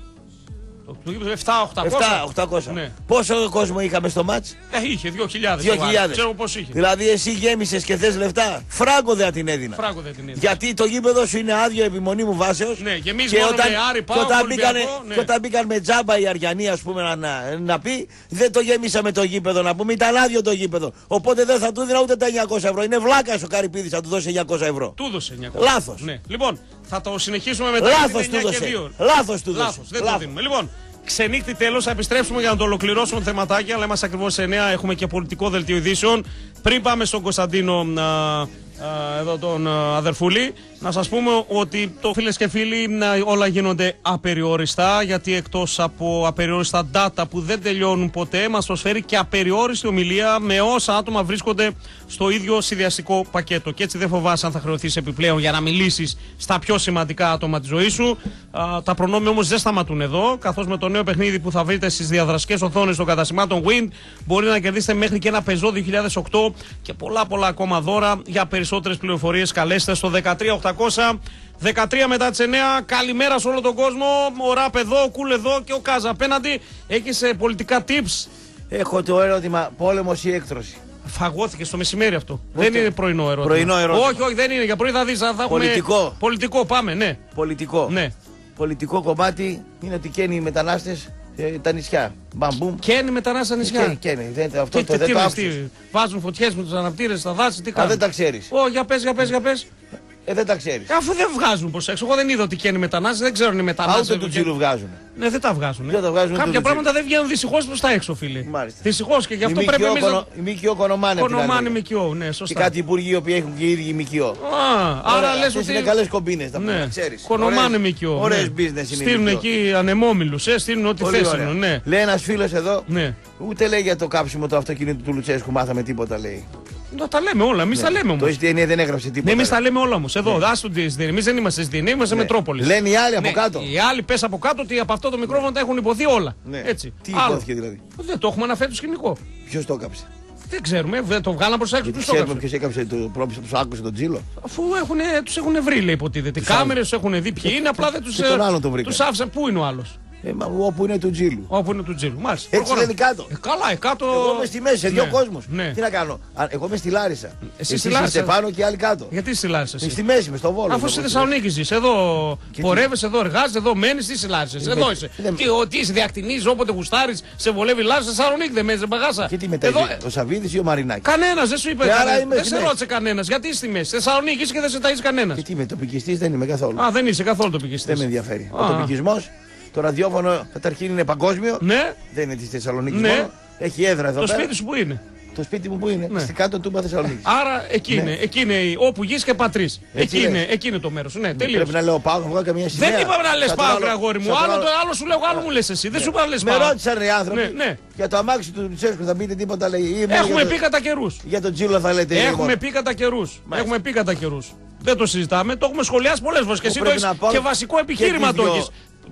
Το γήπεδο επτά οχτακόσια. επτά οχτακόσια. Ναι. Πόσο κόσμο είχαμε στο μάτς? Ε, είχε δύο χιλιάδες. δύο χιλιάδες. Ξέρω πώς είχε. Δηλαδή εσύ γέμισες και θες λεφτά. Φράγκο δεν την έδινα. Φράγκο δεν την έδινα. Γιατί το γήπεδο σου είναι άδειο επιμονή μου βάσεως. Ναι, και εμείς μόνο με Άρη, και ΠΑΟΚ, όταν, Ολυμπιακό, μπήκανε, ναι. και όταν μπήκαν με τζάμπα οι Αριανοί, ας πούμε, να, να, να πει, δεν το γεμίσαμε το γήπεδο. Να πούμε, ήταν άδειο το γήπεδο. Οπότε δεν θα του έδινα ούτε τα εννιακόσια ευρώ. Είναι βλάκας ο Καρυπίδης, θα του δώσει εννιακόσια ευρώ. Του έδωσε εννιακόσια. Λάθος. Ναι. Λοιπόν, θα το συνεχίσουμε μετά. Λάθος του δώσε. Λάθος του δώσε. Λάθος, δεν το δίνουμε. Λοιπόν, ξενύχτη τέλος, θα επιστρέψουμε για να το ολοκληρώσουμε το θεματάκι, αλλά είμαστε ακριβώς σε εννιά, έχουμε και πολιτικό δελτίο ειδήσεων. Πριν πάμε στον Κωνσταντίνο, α, α, εδώ τον α, αδερφούλη, να σας πούμε ότι το φίλες και φίλοι να, όλα γίνονται απεριόριστα, γιατί εκτός από απεριόριστα data που δεν τελειώνουν ποτέ, μας προσφέρει και απεριόριστη ομιλία με όσα άτομα βρίσκονται στο ίδιο συνδυαστικό πακέτο. Και έτσι δεν φοβάσαι αν θα χρεωθείς επιπλέον για να μιλήσεις στα πιο σημαντικά άτομα της ζωής σου. Α, τα προνόμια όμως δεν σταματούν εδώ, καθώς με το νέο παιχνίδι που θα βρείτε στις διαδραστικές οθόνες των καταστημάτων Wind μπορεί να κερδίσετε μέχρι και ένα Peugeot δύο χιλιάδες οκτώ και πολλά πολλά ακόμα δώρα. Για περισσότερες πληροφορίες καλέστε στο δεκατρία οκτακόσια. δεκατρία μετά τις εννιά. Καλημέρα σε όλο τον κόσμο. Ο Ραπ εδώ, ο Κούλ εδώ και ο Κάζα απέναντι. Έχεις ε, πολιτικά tips? Έχω το ερώτημα, πόλεμος ή έκτρωση? Φαγώθηκε στο μεσημέρι αυτό. Ούτε. Δεν είναι πρωινό ερώτημα. Πρωινό ερώτημα. Όχι, όχι, δεν είναι. Για πρωί θα δεις. Θα έχουμε... Πολιτικό. Πολιτικό, πάμε, ναι. Πολιτικό. Ναι. Πολιτικό κομμάτι είναι ότι καίνουν οι μετανάστες ε, τα νησιά. Μπαμπούμ. Και είναι μετανάστες στα νησιά. Καίνουν. Δεν, αυτό Τι, το, τι, δεν τι, το λες, άκουσες. τι, βάζουν φωτιές με τους αναπτήρες στα δάση, τι Α, κάνουν? δεν τα ξέρεις. Ω, για πες, για πες, για πες. Ε, δεν τα ξέρεις. Ε, αφού δεν βγάζουν προς έξω. Εγώ δεν είδα ότι καίνουν μετανάστες, δεν ξέρω αν είναι Α, μετανάστες. ούτε του τσίλου βγάζουν. Ναι, δεν τα βγάζουν. Δεν τα βγάζουν ούτε Κάποια του πράγματα δεν βγαίνουν δυστυχώς προς τα έξω, φίλε. Μάλιστα. Δυστυχώς και γι' αυτό Η πρέπει εμείς να. Η ΜΚΟ κονομάνε. απ' την άλλη Κονομάνε μεριά. ΜΚΟ, ναι, Και σωστά. κάτι υπουργοί που έχουν και οι ίδιοι ΜΚΟ. Α, άρα λες αυτές ότι. είναι καλές κομπίνες τα Ναι, πράγματα, ξέρεις. κονομάνε Ωραίες- ΜΚΟ. Ωραίες ναι. business είναι οι Στείλουν ΜΚΟ. εκεί ανεμόμυλους, ε, στείλουν ό,τι Πολύ ωραία. θέσουν, ναι. Λέει ένας φίλος εδώ, Ναι. ούτε λέει για το κάψιμο του αυτοκίνητου του Λουτσέσκου, μάθαμε τίποτα λέει. Να τα λέμε όλα, εμείς τα λέμε Το όμως. ες τι εν έι δεν έγραψε τίποτα. Ναι, εμείς τα λέει. λέμε όλα όμως. Εδώ, δάσου το ες ντι εν. Εμείς δεν είμαστε ες ντι εν, είμαστε Ναι. Μετρόπολης. Λένε οι άλλοι από Ναι, κάτω. Οι άλλοι πες από κάτω ότι από αυτό το μικρόφωνο τα έχουν υποθεί όλα. Ναι. Έτσι. Τι Άλλο. υπόθηκε δηλαδή? Δεν το έχουμε αναφέρει το σκηνικό. Ποιος το έκαψε? Δεν ξέρουμε, δεν το βγάλαμε προς έξω. Γιατί Ποιος το ξέρουμε έκαψε? ποιος έκαψε το πρόμψε, τους άκουσε τον Τζίλο. Αφού έχουν, τους έχουν βρει, λέει, υποτίθεται. Οι κάμερες τους έχουν δει ποιοι είναι, απλά δεν τους, και τον άλλον τον βρήκαν. τους άφησαν. Πού είναι ο άλλος? Ε, μα όπου είναι του Τζίλου. Όπου είναι του Τζίλου. Μάλιστα. Έτσι Προχωράμε. λένε κάτω. Ε, καλά, ε, κάτω. Εγώ είμαι στη μέση, σε δύο Ναι, κόσμους. Ναι. Τι να κάνω. Α, εγώ είμαι στη Λάρισα. Εσύ Εσείς στη Λάρισα. είστε πάνω και οι άλλοι κάτω. Γιατί στη Λάρισα εσύ? Στη μέση, με στο Βόλο. Αφού εγώ στη στη Θεσσαλονίκη ζεις, εδώ τι? πορεύεσαι, εδώ εργάζεσαι, εδώ μένεις, τι στη Λάρισα. Τι Εδώ με- είσαι. δεν- Τι, ο, τι είσαι, διακτηνείς όποτε γουστάρεις, σε βολεύει η Λάρισα, στη Θεσσαλονίκη δεν μένεις, δεν παγάσα. Και τι μετά, Εδώ, ο Σαββίδης ή ο Μαρινάκης? κανένας δεν σου είπε Και άρα κανένας. είμαι Δεν στη σε μέση. ρώτησε κανένας. Γιατί είσαι στη μέση. Στη Θεσσαλονίκη είσαι και δεν σε ταΐζει κανένας. Και τι είμαι, τοπικιστής δεν είμαι καθόλου. Α, δεν είσαι καθόλου Δεν τοπικιστής. με ενδιαφέρει. Α. Ο τοπικισμός, το ραδιόφωνο καταρχήν είναι παγκόσμιο. Ναι, Δεν είναι τη Θεσσαλονίκη Ναι. μόνο. Έχει έδρα εδώ το πέρα. σπίτι σου που είναι. Το σπίτι μου που είναι, Ναι. στην κάτω τούμπα Θεσσαλονίκη. Άρα εκεί Ναι. είναι, εκεί είναι η- όπου γης και πατρίς. Έτσι Εκεί λες. είναι, εκεί είναι το μέρος σου. Ναι, τελείως. Πρέπει να λέω πάω, να βγάλω καμία σημαία. Δεν είπαμε να λες Σαν τον πάω, άλλο- αγόρι μου. σαν τον Άλλο, άλλο- το άλλο σου λέω, άλλο μου λες εσύ. Δεν σου είπα να λες Με πάω. ρώτησαν οι άνθρωποι Ναι, ναι. για το αμάξι του Λουτσέσκου, θα πείτε τίποτα λέει. Ή μόνο Έχουμε για το- πει κατά καιρούς. Για τον Τζίλο θα λέτε. Έχουμε μόνο. πει κατά καιρούς. Έχουμε πει κατά καιρούς. Δεν το συζητάμε. Το έχουμε σχολιάσει πολλές φορές. Και εσύ το πρέπει έχεις να πάω και βασικό και επιχείρημα τις το δυο. έχεις.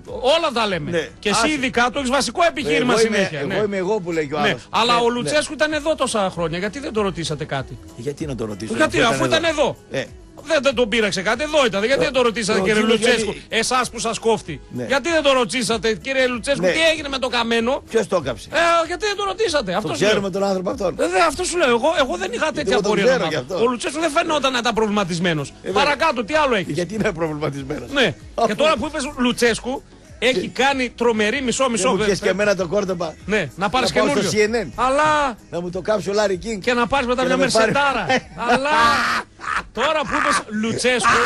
Όλα τα λέμε. Ναι. Και εσύ Άσε. ειδικά το έχει βασικό επιχείρημα εγώ είμαι, συνέχεια. Εγώ ναι. είμαι εγώ που λέει ο Ναι. άλλος. Αλλά Ναι, ο ναι. Λουτσέσκου ήταν εδώ τόσα χρόνια. Γιατί δεν το ρωτήσατε κάτι? Γιατί να το ρωτήσω. Γιατί, αφού ήταν εδώ. Ε. Δεν, δεν τον πήραξε κάτι, εδώ ήταν. Γιατί δεν το ρωτήσατε, το κύριε ρωτήσω Λουτσέσκου, γιατί- εσάς που σας κόφτει? Ναι. Γιατί δεν το ρωτήσατε, κύριε Λουτσέσκου, Ναι. τι έγινε με το καμένο? Ποιος το έκαψε. Ε, γιατί δεν το ρωτήσατε? Το Αυτό σου ξέρουμε λέω. τον άνθρωπο αυτόν. Ε, δε, αυτό σου λέω. Εγώ, εγώ δεν είχα τέτοια εγώ τον απορία. ξέρω να κι μάθω. αυτό. Ο Λουτσέσκου δεν φαινόταν να ήταν προβληματισμένος. βέβαια. Παρακάτω, τι άλλο έχει? Γιατί είναι προβληματισμένος. Ναι. Και τώρα που είπες Λουτσέσκου, έχει κάνει τρομερή Και μισό-μισό. μου πιες και εμένα το κόρτοπα. Ναι, να πάρεις Να πάω στο καινούριο. σι εν εν. Αλλά Να μου το κάψει ο Λάρι Κίνγκ. και να πάρεις μετά Και μια να με πάρει. μερσεντάρα. Αλλά τώρα που είπες Λουτσέσκου,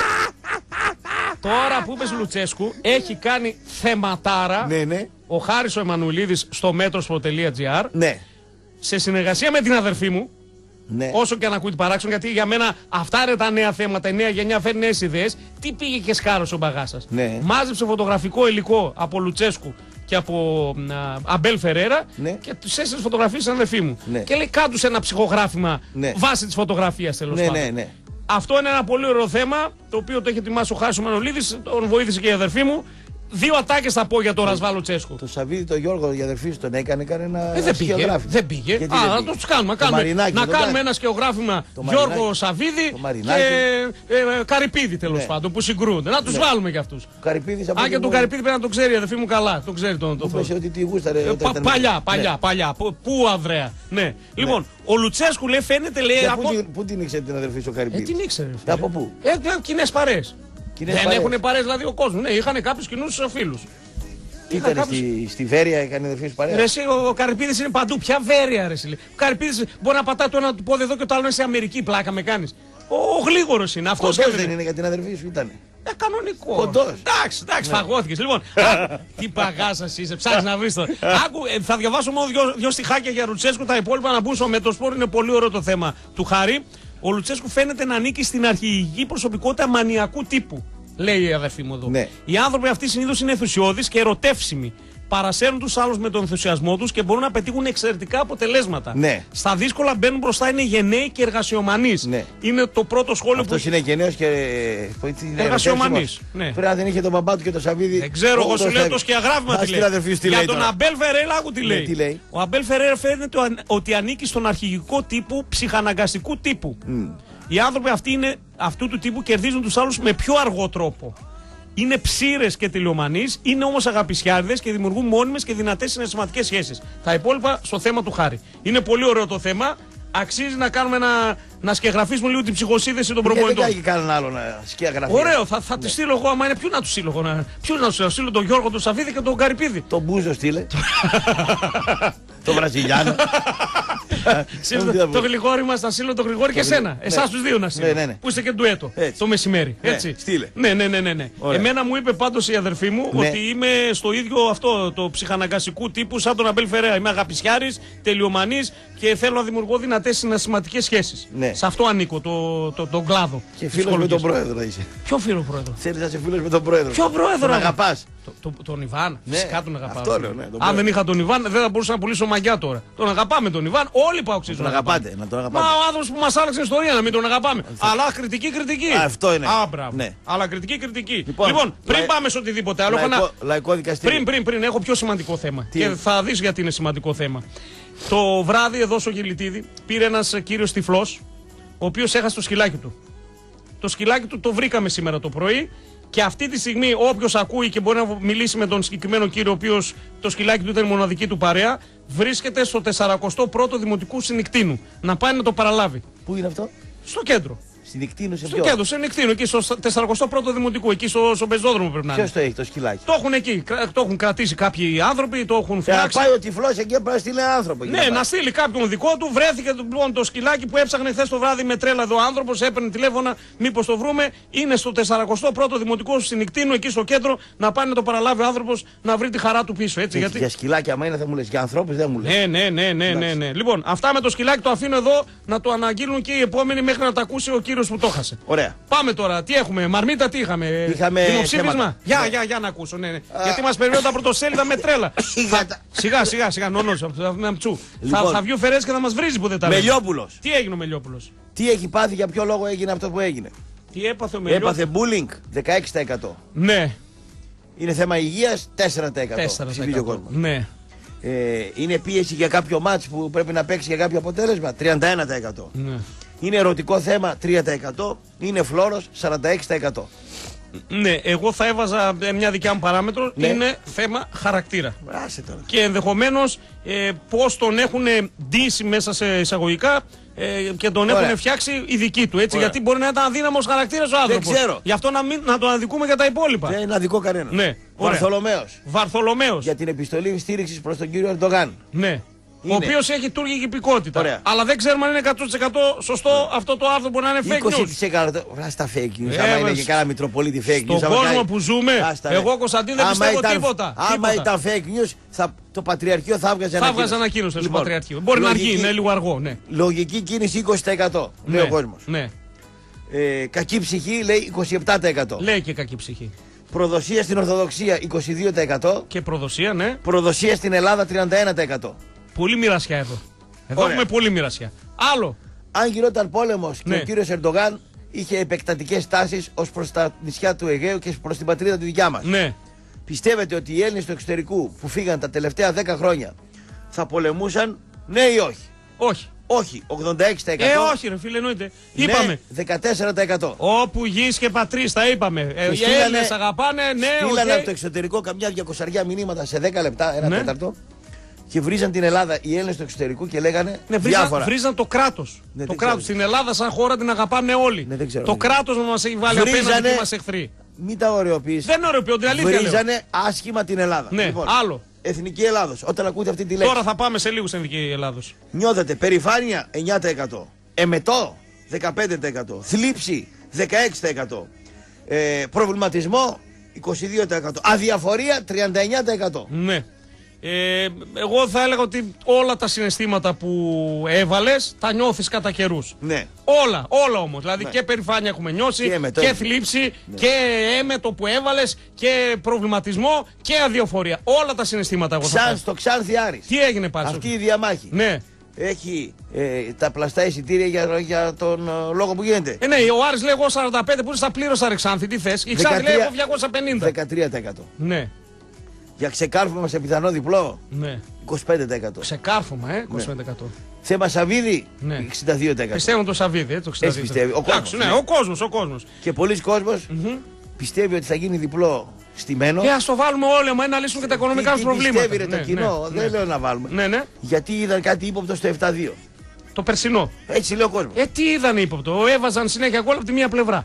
τώρα που είπες Λουτσέσκου, έχει κάνει θεματάρα Ναι, ναι. ο Χάρης ο Εμμανουηλίδης στο μέτροσπο τελεία τζι άρ Ναι. σε συνεργασία με την αδερφή μου. Ναι. Όσο και αν ακούει παράξενο, γιατί για μένα αυτά είναι τα νέα θέματα. Η νέα γενιά φέρνει νέες ιδέες. Τι πήγε και σκάρωσε ο μπαγάσας? Ναι. Μάζεψε φωτογραφικό υλικό από Λουτσέσκου και από α, Αμπέλ Φερέρα Ναι. και του έστειλε φωτογραφίες στην αδερφή μου. Ναι. Και λέει κάτω σε ένα ψυχογράφημα Ναι. βάσει της φωτογραφίας τέλος Ναι, πάντων. ναι, ναι. Αυτό είναι ένα πολύ ωραίο θέμα το οποίο το έχει ετοιμάσει ο Χάρης ο Μανολίδης, τον βοήθησε και η αδερφή μου. Δύο ατάκες θα πω για τον Ρασβάλ Λουτσέσκου. Το Σαββίδι, το Γιώργο, η αδερφή σου τον έκανε, έκανε ένα Ε, δεν πήγε. σκιογράφημα. Δεν πήγε. Γιατί Α, δεν να πήγε? το τους κάνουμε. Το κάνουμε Μαρινάκι να τον κάνουμε κάνει. ένα σκεογράφημα Το Γιώργο Μαρινάκι. Σαββίδη Το Μαρινάκι. και ε, ε, Καρυπίδη τέλος Ναι. πάντων που συγκρούνται. Να τους Ναι. βάλουμε κι αυτούς. Ο Καρυπίδης από Α, την και τον μου- Καρυπίδη πρέπει να το ξέρει η αδερφή μου καλά. Το ξέρει τον το μου είπε ότι τη γούσταρε. Ε, όταν πα- ήταν Παλιά, μικρή. παλιά, Ναι. παλιά. Πού- Πού Ανδρέα. Ναι. Λοιπόν, ο Λουτσέσκου λέει φαίνεται λέει. Και από- πού την- Πού την ήξερε την αδερφή σου ο Ε, Καρυπίδης? την ήξερε. Και από πού? Ε, κοινές παρέες. Κοινές Δεν παρέες. έχουν παρέες δηλαδή ο κόσμος. Ναι, είχαν κάποιους κοινούς φίλους. Ήταν κάποιους- στη, στη Βέρεια, έκανε η αδερφή σου παρέα. Ρε εσύ, ο, ο Καρυπίδης είναι παντού. Ποια Βέρεια, ρε εσύ. λέει. Ο Καρυπίδης μπορεί να πατάει το ένα του πόδι εδώ και το άλλο είναι σε Αμερική. Πλάκα με κάνεις. Ο, ο γλίγορος είναι. Αυτός Κοντός και δεν είναι για την αδερφή σου, ήταν. Ε, κανονικό. Κοντός. Εντάξει, εντάξει, φαγώθηκες. Λοιπόν, α, τι παγάσας είσαι, ψάχνεις να βρεις το. Άκου, ε, θα διαβάσω μόνο δυο, δυο στιχάκια για Λουτσέσκου. Τα υπόλοιπα να μπουν στο Μετροσπόρ. Είναι πολύ ωραίο το θέμα του Χάρη. Ο Λουτσέσκου φαίνεται να ανήκει στην αρχηγική προσωπικότητα μανιακού τύπου. Λέει η αδερφή μου εδώ. Ναι. Οι άνθρωποι αυτοί συνήθως είναι ενθουσιώδεις και ερωτεύσιμοι. Παρασέρνουν τους άλλους με τον ενθουσιασμό τους και μπορούν να πετύχουν εξαιρετικά αποτελέσματα. Ναι. Στα δύσκολα μπαίνουν μπροστά, είναι γενναίοι και εργασιομανείς. Ναι. Είναι το πρώτο σχόλιο Αυτός που. είναι γενναίος και ε, είναι Εργασιομανής, ερωτεύσιμος. ναι. Πρέπει να δεν είχε τον μπαμπά του και το Σαββίδι. Δεν ξέρω, εγώ Πού σου λέω θα- το σκιαγράφημα Ας τι την λέει. αδερφή σου τι Για λέει τον τώρα. Αμπέλ Φερέρα, άκου τι Ναι, λέει. τι λέει. Ο Αμπέλ Φερέρα φαίνεται ο- ότι ανήκει στον αρχηγικό τύπου ψυχαναγκαστικού τύπου. Οι άνθρωποι αυτοί είναι, αυτού του τύπου κερδίζουν τους άλλους με πιο αργό τρόπο. Είναι ψήρες και τελειομανείς, είναι όμως αγαπησιάριδες και δημιουργούν μόνιμες και δυνατές συναισθηματικές σχέσεις. Τα υπόλοιπα στο θέμα του Χάρη. Είναι πολύ ωραίο το θέμα. Αξίζει να κάνουμε ένα, να σκεγγραφίσουμε λίγο την ψυχοσύνδεση των Γιατί δεν προπονητών. κάνει κανέναν άλλο να σκιαγραφεί. Ωραίο, θα, θα τη στείλω εγώ. Άμα είναι, ποιου να του στείλω εγώ. Να... Ποιου να του στείλω, στείλω τον Γιώργο του Σαββίδη και τον Καρυπίδη. Τον Μπούζο στείλε. Το Βραζιλιάνο. Στείλω το, το Γρηγόρη μα, θα στείλω τον Γρηγόρη και εσένα. Ναι. Εσά του δύο να στείλω. Ναι, ναι, ναι. Που είστε και ντουέτο. Έτσι. Το μεσημέρι. Ναι, Έτσι. στείλε. Ναι, ναι, ναι. ναι, ναι. Ωραία. Εμένα μου είπε πάντω η αδερφή μου Ναι. ότι είμαι στο ίδιο αυτό το ψυχαναγκαστικού τύπου σαν τον Αμπέλ Φερέα. Είμαι αγαπησιάρη, τελειομανή και θέλω να δημιουργώ δυνατέ συναισθηματικέ σχέσει. Ναι. Σε αυτό ανήκω, το, το, τον κλάδο. Και της φίλος με τον ψυχολογίας. πρόεδρο είσαι. Ποιο φίλο πρόεδρο. Θέλεις να είσαι φίλος με τον πρόεδρο. Ποιο πρόεδρο, Τον ρε. αγαπάς. Το, το, τον Ιβάν, Ναι, φυσικά τον αγαπάω. αυτό λέω, ναι, τον Αν πρόεδρο. δεν είχα τον Ιβάν, δεν θα μπορούσα να πουλήσω μαγιά τώρα. Τον αγαπάμε τον Ιβάν, όλοι παοξίζουν. Τον αγαπάτε, να τον αγαπάτε. Μα ο άνθρωπο που μα άλλαξε ιστορία, να μην τον αγαπάμε. Αλλά κριτική, κριτική. Α, αυτό είναι. Α, μπράβο. Ναι. Αλλά κριτική, κριτική. Λοιπόν, Λοιπόν, πριν λαϊ- πάμε σε οτιδήποτε άλλο, έχω ένα- Λαϊκό, λαϊκό δικαστήριο. πριν, πριν, πριν, έχω πιο σημαντικό θέμα. Τι και είναι? θα δει γιατί είναι σημαντικό θέμα. Το βράδυ εδώ στο Γελιτίδη πήρε ένα κύριο τυφλό, ο οποίο έχασε το σκυλάκι του. Το σκυλάκι του το βρήκαμε σήμερα το πρωί και αυτή τη στιγμή όποιος ακούει και μπορεί να μιλήσει με τον συγκεκριμένο κύριο, ο οποίος το σκυλάκι του ήταν η μοναδική του παρέα, βρίσκεται στο τεσσαρακοστό πρώτο Δημοτικού Συνικτίνου. Να πάει να το παραλάβει. Πού είναι αυτό? Στο κέντρο. Στην Ικτίνου σε Στο ποιο? κέντρο, σε Νικτίνου, εκεί στο τεσσαρακοστό πρώτο Δημοτικού, εκεί στο, στο πεζόδρομο πρέπει να είναι. Ποιος το έχει το σκυλάκι? Το έχουν εκεί, κρα- το έχουν κρατήσει κάποιοι άνθρωποι, το έχουν Ε, να φυλάξει. πάει ο τυφλός εκεί πρέπει να στείλει άνθρωπο. εκεί Ναι, πάει. να στείλει κάποιον δικό του. Βρέθηκε λοιπόν το σκυλάκι που έψαχνε χθε το βράδυ με τρέλα εδώ ο άνθρωπο. Έπαιρνε τηλέφωνα, μήπω το βρούμε. Είναι στο τεσσαρακοστό πρώτο Δημοτικό Συνικτίνου, εκεί στο κέντρο, να πάει να το παραλάβει ο άνθρωπο να βρει τη χαρά του πίσω. Έτσι, Για- γιατί... Για σκυλάκια, άμα είναι θα μου λες. Για ανθρώπους δεν μου λες. Ναι, ναι, ναι, ναι, ναι, ναι. Λοιπόν, αυτά με το σκυλάκι το αφήνω εδώ να το αναγγείλουν και οι επόμενοι μέχρι να τα ακούσει ο κύριο που το χάσε. Ωραία. Πάμε τώρα, τι έχουμε, Μαρμίτα, τι είχαμε. Είχαμε Δημοψήφισμα. θέματα. Για, Ναι. για, για να ακούσω, ναι, ναι. Γιατί μα περιμένουν τα πρωτοσέλιδα με τρέλα. Σιγά τα- Σιγά, σιγά, σιγά, νονός, με αμτσού. Θα, Λοιπόν. θα βγει ο Φερές και θα μα βρίζει που δεν τα λέει. Μελιόπουλος. Τι έγινε ο Μελιόπουλος? Τι έχει πάθει, για ποιο λόγο έγινε αυτό που έγινε? Τι έπαθε ο Μελιόπουλος? Έπαθε bullying δεκαέξι τοις εκατό. Ναι. Είναι θέμα υγείας, τέσσερα τοις εκατό ψηφίζει ο κόσμος. Ναι. Ε, είναι πίεση για κάποιο μάτς που πρέπει να παίξει για κάποιο αποτέλεσμα, τριάντα ένα τοις εκατό. Ναι. Είναι ερωτικό θέμα, τρία τοις εκατό. Είναι φλόρος, σαράντα έξι τοις εκατό. Ναι, εγώ θα έβαζα μια δικιά μου παράμετρο. Ναι. Είναι θέμα χαρακτήρα. Άσε τώρα. Και ενδεχομένως ε, πώς τον έχουν ντύσει μέσα σε εισαγωγικά ε, και τον Ωραία. έχουν φτιάξει οι δικοί του. Έτσι, Ωραία. γιατί μπορεί να ήταν αδύναμος χαρακτήρας ο άνθρωπος. ξέρω. Γι' αυτό να, μην, να τον αδικούμε για τα υπόλοιπα. Δεν είναι αδικό κανένα. Ναι, ωραία. Βαρθολομέος. Βαρθολομέος. Για την επιστολή στήριξης προς τον κύριο Ερντογάν. Ναι. Είναι. Ο οποίος έχει τουρκική υπηκότητα. Ωραία. Αλλά δεν ξέρουμε αν είναι εκατό τοις εκατό σωστό αυτό το άρθρο, μπορεί να είναι fake είκοσι news. τοις εκατό. Βράστα fake news. Ε, άμα είναι μας- και κάνα Μητροπολίτη fake news. Στον άμα κόσμο κάνει- που ζούμε, Άστα, ρε. εγώ Κωνσταντίν δεν Άμα πιστεύω ήταν- τίποτα. Άμα τίποτα. ήταν fake news, θα, το Πατριαρχείο θα έβγαζε Θα βγάζει ανακοίνωση στο Λοιπόν, Πατριαρχείο. Μπορεί να λογική- αργεί, είναι λίγο αργό. Ναι. Λογική κίνηση είκοσι τοις εκατό. Λέει Ναι, ο κόσμος. Ναι. Ε, κακή ψυχή λέει είκοσι επτά τοις εκατό. Λέει και κακή ψυχή. Προδοσία στην Ορθοδοξία είκοσι δύο τοις εκατό. Και προδοσία, ναι. Προδοσία στην Ελλάδα τριάντα ένα τοις εκατό. Πολύ μοιρασιά εδώ. Εδώ Ωραία. έχουμε πολύ μοιρασιά. Άλλο. Αν γινόταν πόλεμος και Ναι. ο κύριος Ερντογάν είχε επεκτατικές τάσεις ως προς τα νησιά του Αιγαίου και προς την πατρίδα τη δικιά μας. Ναι. Πιστεύετε ότι οι Έλληνες του εξωτερικού που φύγαν τα τελευταία δέκα χρόνια θα πολεμούσαν, ναι ή όχι? Όχι. Όχι, ογδόντα έξι τοις Ε, εκατό. όχι, ρε φίλε, εννοείται. Ναι, Είπαμε. δεκατέσσερα τοις εκατό. Όπου γης και πατρίς, τα είπαμε. Ε, οι στείλανε- Έλληνες αγαπάνε, ναι, Στείλανε οκ. από το εξωτερικό καμιά διακοσαριά μηνύματα σε δέκα λεπτά, ένα Ναι. τέταρτο. Και βρίζαν την Ελλάδα οι Έλληνες του εξωτερικού και λέγανε Ναι, βρίζαν, διάφορα. βρίζαν το κράτος. Ναι, το δεν κράτος. ξέρω. Στην Ελλάδα, σαν χώρα, την αγαπάμε όλοι. Ναι, δεν ξέρω, το δεν ξέρω. κράτος μας έχει βάλει Βρίζανε- απέναντι και μας εχθροί. Μην τα ωρεοποιείς. Δεν ωραιοποιώ, την αλήθεια λέω. Βρίζανε άσχημα την Ελλάδα. Ναι, Λοιπόν, άλλο. Εθνική Ελλάδος. Όταν ακούτε αυτή τη λέξη, Τώρα θα πάμε σε λίγους Εθνική Ελλάδος. νιώθετε περηφάνεια εννιά τοις εκατό. Εμετό δεκαπέντε τοις εκατό. Θλίψη δεκαέξι τοις εκατό. Ε, προβληματισμό είκοσι δύο τοις εκατό. Αδιαφορία τριάντα εννιά τοις εκατό. Ναι. Ε, εγώ θα έλεγα ότι όλα τα συναισθήματα που έβαλες τα νιώθεις κατά καιρούς. Ναι. Όλα, όλα όμως. Δηλαδή Ναι. και περηφάνεια έχουμε νιώσει Και και, έμετο. θλίψη και έμετο που έβαλες και προβληματισμό και αδιαφορία. Όλα τα συναισθήματα εγώ θα Ξάν, πάρω. στο Ξάνθη Άρης. Τι έγινε πάλι Αυτή στο- η διαμάχη. Ναι. Έχει ε, τα πλαστά εισιτήρια για, για τον ε, λόγο που γίνεται. Ε, ναι, ο Άρης λέει εγώ σαράντα πέντε που στα πλήρωσα ρε Ξάνθη, τι θες. Η Ξάνθη λέει εγώ διακόσια πενήντα. δεκατρία τοις εκατό. Ναι, Για ξεκάρφωμα σε πιθανό διπλό ναι. είκοσι πέντε τοις εκατό. Ξεκάρφωμα, ε, είκοσι πέντε τοις εκατό. Θέμα Σαββίδη Ναι. εξήντα δύο τοις εκατό. Πιστεύουν το Σαββίδι, ε, το εξήντα δύο. Έτσι πιστεύει, ο Εντάξει, κόσμος, ναι, ναι. ο κόσμος, ο κόσμος. Και πολλοί κόσμος πιστεύει ότι θα γίνει διπλό στημένο. Ε, ας το βάλουμε όλοι, μα να λύσουν και τα οικονομικά Τι- τους τι προβλήματα. Πιστεύει ρε το Ναι, κοινό, ναι, δεν ναι. λέω να βάλουμε. Ναι, ναι, Γιατί είδαν κάτι ύποπτο στο επτά δύο. το περσινό. Έτσι λέει ο κόσμος. Ε, τι είδαν ύποπτο, έβαζαν συνέχεια γκολ από τη μία πλευρά.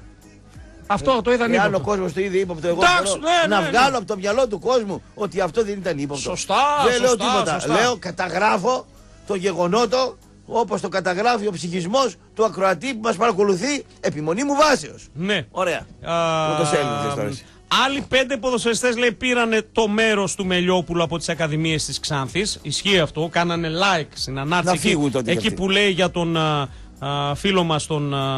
Αυτό το είδαν Εάν ο ύποπτο. κόσμος το είδε ύποπτο, εγώ Εντάξει, μπορώ ναι, να ναι, βγάλω ναι. από το μυαλό του κόσμου ότι αυτό δεν ήταν ύποπτο. Σωστά, Δεν λέω σωστά, τίποτα. σωστά. Λέω, καταγράφω το γεγονότο όπως το καταγράφει ο ψυχισμός του ακροατή που μας παρακολουθεί επιμονή μου βάσεως. Ναι. Ωραία. Α, Πρωτοσέλιδο θες τώρα εσύ. Άλλοι πέντε ποδοσφαιριστές λέει πήρανε το μέρος του Μελιόπουλου από τις ακαδημίες της Ξάνθης. Ισχύει αυτό, κάνανε like στην ανάρτηση Να φύγουν εκεί, τότε κι εκεί αυτοί. που λέει για τον α, α, φίλο μας τον... Α,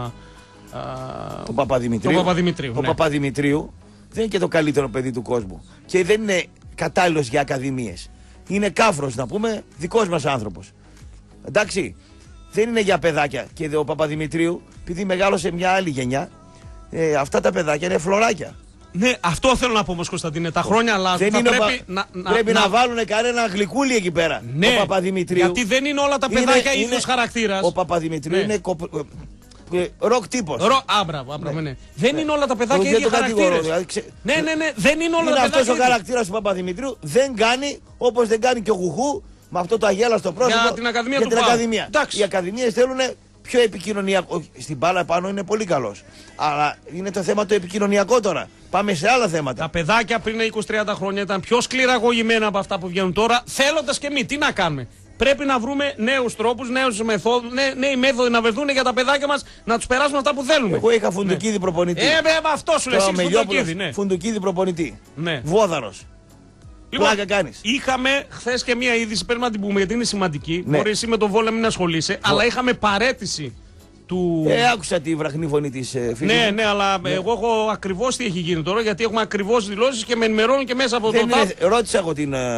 α, Τον Παπαδημητρίου. Τον Παπαδημητρίου, Ο ναι. Παπαδημητρίου δεν είναι και το καλύτερο παιδί του κόσμου. Και δεν είναι κατάλληλος για ακαδημίες. Είναι κάφρος, να πούμε, δικός μας άνθρωπος. Εντάξει. Δεν είναι για παιδάκια. Και ο Παπαδημητρίου, επειδή μεγάλωσε μια άλλη γενιά, ε, αυτά τα παιδάκια είναι φλωράκια. ναι, αυτό θέλω να πω όμως Κωνσταντίνε. Τα χρόνια αλλάζουν. Δεν Θα είναι ο πρέπει, Πα- να, να, πρέπει να, να- βάλουν κανένα γλυκούλι εκεί πέρα. Ναι, ο Παπαδημητρίου. γιατί δεν είναι όλα τα είναι- παιδάκια είναι- ίδιος χαρακτήρας. Ο Παπαδημητρίου Ναι. είναι κοπ- ε, ροκ τύπος. Ρο, α, μπράβο, α, μπράβο, ναι. Δεν είναι όλα τα παιδάκια Δεν ίδιοι το κατηγορώ, χαρακτήρες. δηλαδή, ξε- Ναι, ναι, ναι, δεν είναι όλα Είναι τα αυτός παιδάκια ο ίδιοι. χαρακτήρας του Παπαδημητρίου. Δεν κάνει όπως δεν κάνει και ο Γουχού με αυτό το αγέλαστο πρόσωπο. Για την Ακαδημία για του την ΠΑΟΚ. Ακαδημία. Εντάξει. Οι Ακαδημίες θέλουν πιο επικοινωνιακό. Στην μπάλα πάνω είναι πολύ καλός. Αλλά είναι το θέμα το επικοινωνιακό τώρα. Πάμε σε άλλα θέματα. Τα παιδάκια πριν είκοσι τριάντα χρόνια ήταν πιο σκληραγωγημένα από αυτά που βγαίνουν τώρα. Θέλοντας και εμείς, τι να κάνουμε. Πρέπει να βρούμε νέους τρόπους, νέους μεθόδους, νέ, νέοι μέθοδοι να βρεθούν για τα παιδάκια μας να τους περάσουμε αυτά που θέλουμε. Εγώ είχα φουντουκίδη προπονητή. Ε, με αυτό σου λέει, Το εσύ Μελιόπουλος, φουντουκίδη, ναι. φουντουκίδη προπονητή. Ναι. Βόδαρος. Πλάκα κάνεις. είχαμε χθε και μία είδηση, πρέπει να την πούμε γιατί είναι σημαντική. Ναι. Μπορεί εσύ με τον Βόλεμ να ασχολείσαι, αλλά είχαμε παρέτηση του. Ε, άκουσα τη βραχνή φωνή της ε, φίλης Ναι, μου. ναι, αλλά εγώ έχω ακριβώς τι έχει γίνει τώρα, γιατί έχουμε ακριβώς δηλώσεις και με ενημερώνουν και μέσα από Δεν το είναι, ΤΑΦ. ρώτησα εγώ την, ε,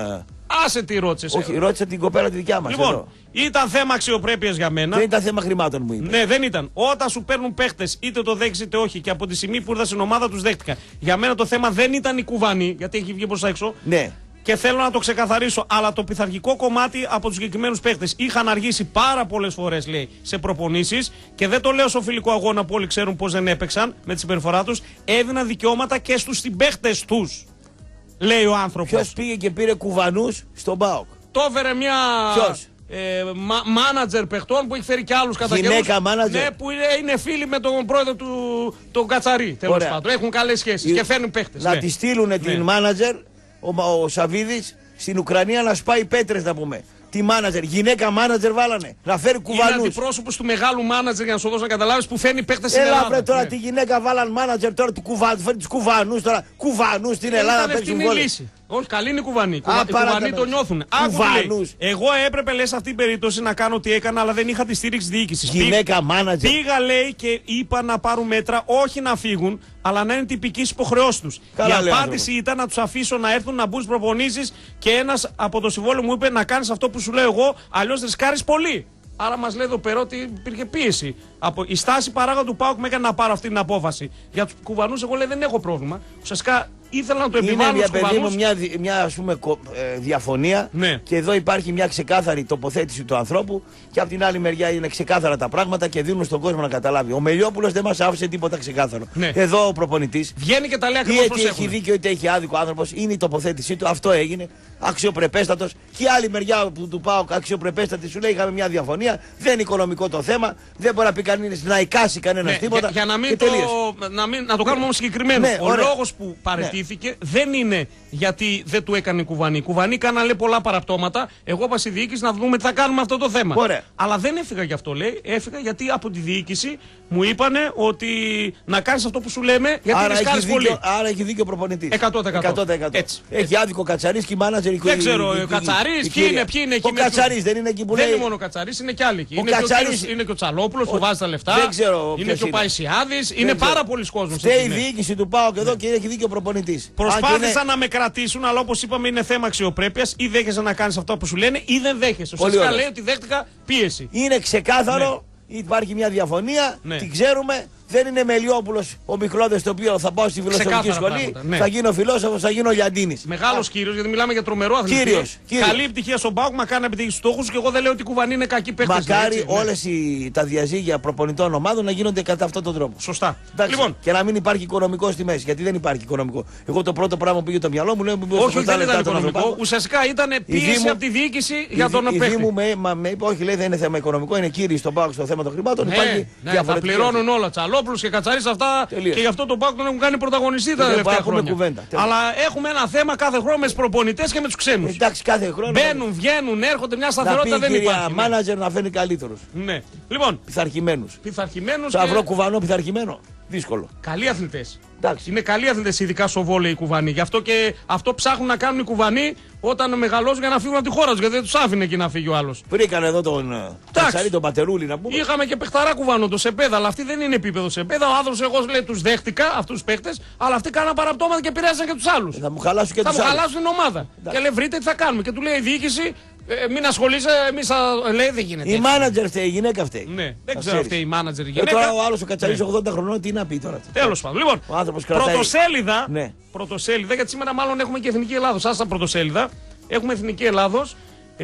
Άσε τι ρώτησε. Όχι, ρώτησα την κοπέλα τη δικιά μας. Λοιπόν, εδώ. ήταν θέμα αξιοπρέπειας για μένα. Δεν ήταν θέμα χρημάτων, μου είπε. Ναι, δεν ήταν. Όταν σου παίρνουν παίχτες, είτε το δέχεσαι είτε όχι, και από τη στιγμή που ήρθα στην ομάδα τους δέχτηκα. Για μένα το θέμα δεν ήταν η κουβανή, γιατί έχει βγει προς τα έξω. Ναι. Και θέλω να το ξεκαθαρίσω, αλλά το πειθαρχικό κομμάτι από τους συγκεκριμένους παίχτες είχαν αργήσει πάρα πολλές φορές, λέει, σε προπονήσεις, και δεν το λέω στο φιλικό αγώνα που όλοι ξέρουν πώς δεν έπαιξαν με τη συμπεριφορά τους. Έδιναν δικαιώματα και στους συμπαίχτες τους, λέει ο άνθρωπος. Ποιος πήγε και πήρε κουβανούς στον ΠΑΟΚ? Το έφερε μια. Ποιος? Ε, μα, μάνατζερ παιχτών που έχει φέρει και άλλους κατά καιρούς. Γυναίκα μάνατζερ. Ναι, που είναι, είναι φίλοι με τον πρόεδρο του τον Κατσαρί. Τέλος πάντων. Έχουν καλές σχέσεις Η... και φέρνουν παίχτες. Να ναι. τη στείλουν ναι. την μάνατζερ, ο, ο Σαββίδης, στην Ουκρανία να σπάει πέτρες, να πούμε. Τη μάνατζερ, γυναίκα μάνατζερ βάλανε. Να φέρει κουβανούς. Είναι αντιπρόσωπος του μεγάλου μάνατζερ, για να σου δώσω να καταλάβεις, που φέρνει παίχτες στην Έλα, Ελλάδα. βρε τώρα ναι. τη γυναίκα βάλαν μάνατζερ, τώρα του κουβα... φέρνει τους κουβανούς τώρα. Κουβανούς στην Ελλάδα Ήταν παίξουν ευθύνη βόλεϊ. λύση. Όχι, καλή είναι η κουβανή. Α, Κουβα... Οι κουβανοί το νιώθουν. Κουβανούς. Εγώ έπρεπε, λες, σε αυτή την περίπτωση να κάνω ό,τι έκανα, αλλά δεν είχα τη στήριξη διοίκησης. Γυναίκα μάνατζερ. Πήγα, λέει, και είπα να πάρουν μέτρα, όχι να φύγουν, αλλά να είναι τυπικής υποχρεώσης τους. Η απάντηση ήταν να τους αφήσω να έρθουν να μπουν στις προπονήσεις, και ένας από το συμβόλαιο μου είπε να κάνεις αυτό που σου λέω εγώ, αλλιώς ρισκάρεις πολύ. Άρα μας λέει εδώ πέρα ότι υπήρχε πίεση. Από η στάση παράγοντα του ΠΑΟΚ με έκανε να πάρω αυτή την απόφαση. Για τους κουβανούς, εγώ λέει δεν έχω πρόβλημα. Ουσιαστικά ήθελα να το επιβάλλω στους κουβανούς. Είναι μια, παιδί μου, μια, μια ας πούμε, ε, διαφωνία. Ναι. Και εδώ υπάρχει μια ξεκάθαρη τοποθέτηση του ανθρώπου. Και από την άλλη μεριά είναι ξεκάθαρα τα πράγματα και δίνουν στον κόσμο να καταλάβει. Ο Μελιόπουλος δεν μας άφησε τίποτα ξεκάθαρο. Ναι. Εδώ ο προπονητής. Βγαίνει και τα λέει ακριβώς είτε έχει δίκιο είτε έχει άδικο άνθρωπος. Είναι η τοποθέτησή του. Αυτό έγινε. Αξιοπρεπέστατος. Και η άλλη μεριά του, του ΠΑΟΚ αξιοπρεπέστατη σου λέει: είχαμε μια διαφωνία. Δεν είναι οικονομικό το θέμα. Δεν μπορεί να πει κανείς να εικάσει κανένα ναι, τίποτα. Για, για να, μην το, να, μην, να το κάνουμε όμως συγκεκριμένο. Ναι, ο λόγος που παραιτήθηκε ναι. δεν είναι γιατί δεν του έκανε η κουβανή. Η κουβανή κάνα, λέει, πολλά παραπτώματα. Εγώ είπα στη διοίκηση να δούμε τι θα κάνουμε αυτό το θέμα. Ωραία. Αλλά δεν έφυγα γι' αυτό, λέει. Έφυγα γιατί από τη διοίκηση μου είπανε ότι να κάνεις αυτό που σου λέμε, γιατί άρα ρισκάρεις έχει πολύ. Δίκιο, άρα έχει δίκιο ο προπονητής. εκατό τοις εκατό. εκατό τοις εκατό. Έτσι. Έχει άδικο ο Κατσαρής και η μάνατζερ η Δεν ξέρω, ο Κατσαρής, ποιοι είναι, ποιοι είναι εκεί. Ο Κατσαρής δεν είναι εκεί που λέει. Δεν είναι μόνο ο Κατσαρής, είναι κι άλλοι εκεί. Ο Είναι, Κατσαρής... και ο, είναι και ο Τσαλόπουλος που βάζει τα λεφτά. Δεν ξέρω. Είναι και ο Παϊσιάδης. Είναι πάρα πολλοί κόσμος. Φταίει η διοίκηση του ΠΑΟΚ εδώ και έχει δίκιο ο προπονητής. Προσπάθησαν να με κρατήσουν, αλλά όπως είπαμε είναι θέμα αξιοπρέπειας. Ή δέχεσαι να κάνεις αυτό που σου λένε ή δεν δέχεσαι. Ουσιαστικά λέει ότι δέχτηκα πίεση. Είναι ξεκάθαρο. Υπάρχει μια διαφωνία, ναι. την ξέρουμε. Δεν είναι Μελιόπουλος ο Μικλώδης, το οποίο θα πάω στη φιλοσοφική σχολή, ναι. θα γίνω φιλόσοφος, θα γίνω Λιαντίνης. Μεγάλος κύριος, γιατί μιλάμε για τρομερό αθλητή. Κύριος, κύριος. Καλή επιτυχία στον ΠΑΟΚ, μακάρι να επιτύχει στους στόχους, και εγώ δεν λέω ότι η κουβανή είναι κακή παίχτες. Μακάρι έτσι, όλες ναι. οι, τα διαζύγια προπονητών ομάδων να γίνονται κατά αυτόν τον τρόπο. Σωστά. Λοιπόν. Και να μην υπάρχει οικονομικό στη μέση, γιατί δεν υπάρχει οικονομικό. Εγώ το πρώτο πράγμα που πήγε το μυαλό μου λέω: όχι, δεν ήταν οικονομικό. Ουσιαστικά ήταν πίεση από τη διοίκηση για τον παίχτη. Η μου με είπε: όχι, λέει, δεν είναι θέμα οικονομικό, είναι κύριοι στον ΠΑΟΚ στο θέμα των χρημάτων. Θα πληρώνουν όλα. Τσαλόπουλος και Κατσαρής αυτά. Τελείως. Και γι' αυτό τον ΠΑΟΚ τον έχουν κάνει πρωταγωνιστή τα τελευταία χρόνια. Κουβέντα, αλλά έχουμε ένα θέμα κάθε χρόνο με τους προπονητές και με τους ξένους. Εντάξει, κάθε χρόνο. Μπαίνουν, βγαίνουν, έρχονται, μια σταθερότητα δεν υπάρχει. Για μάνατζερ να φέρνει καλύτερους. Ναι. Λοιπόν. Πειθαρχημένους. Πειθαρχημένους. Θα και... βρω κουβανό πειθαρχημένο. Δύσκολο. Καλοί αθλητές. Εντάξει. Είναι καλοί αθλητές, ειδικά στο βόλεϊ οι κουβανοί. Γι' αυτό και αυτό ψάχνουν να κάνουν οι κουβανοί όταν μεγαλώσουν για να φύγουν από τη χώρα τους. Γιατί δεν τους άφηνε εκεί να φύγει ο άλλος. Βρήκαν εδώ τον Κατσαρί, τον Πατερούλη να πούμε. Είχαμε και παιχταρά κουβανό, το Σεπέδα, αλλά αυτή δεν είναι επίπεδο Σεπέδα. Ο άνθρωπος, εγώ λέει, τους δέχτηκα αυτούς τους παίχτες, αλλά αυτοί κάναν παραπτώματα και επηρέαζαν και τους άλλους. Θα μου χαλάσουν και θα τους μου άλλους. χαλάσουν την ομάδα. Εντάξει. Και λέει, βρείτε τι θα κάνουμε. Και του λέει η διοίκηση, ε, μην ασχολείσαι, εμείς θα. Λέει, δεν γίνεται. Η μάνατζερ φταίει, η γυναίκα φταίει. Ναι, δεν ξέρω αυτή η μάνατζερ η γυναίκα. Ε, τώρα ο άλλος ο Κατσαρής ναι. ογδόντα χρονών τι να πει τώρα. Τέλος πάντων. Λοιπόν, πρωτοσέλιδα, ναι. πρωτοσέλιδα, γιατί σήμερα μάλλον έχουμε και Εθνική Ελλάδος. Άστα πρωτοσέλιδα. Έχουμε Εθνική Ελλάδος.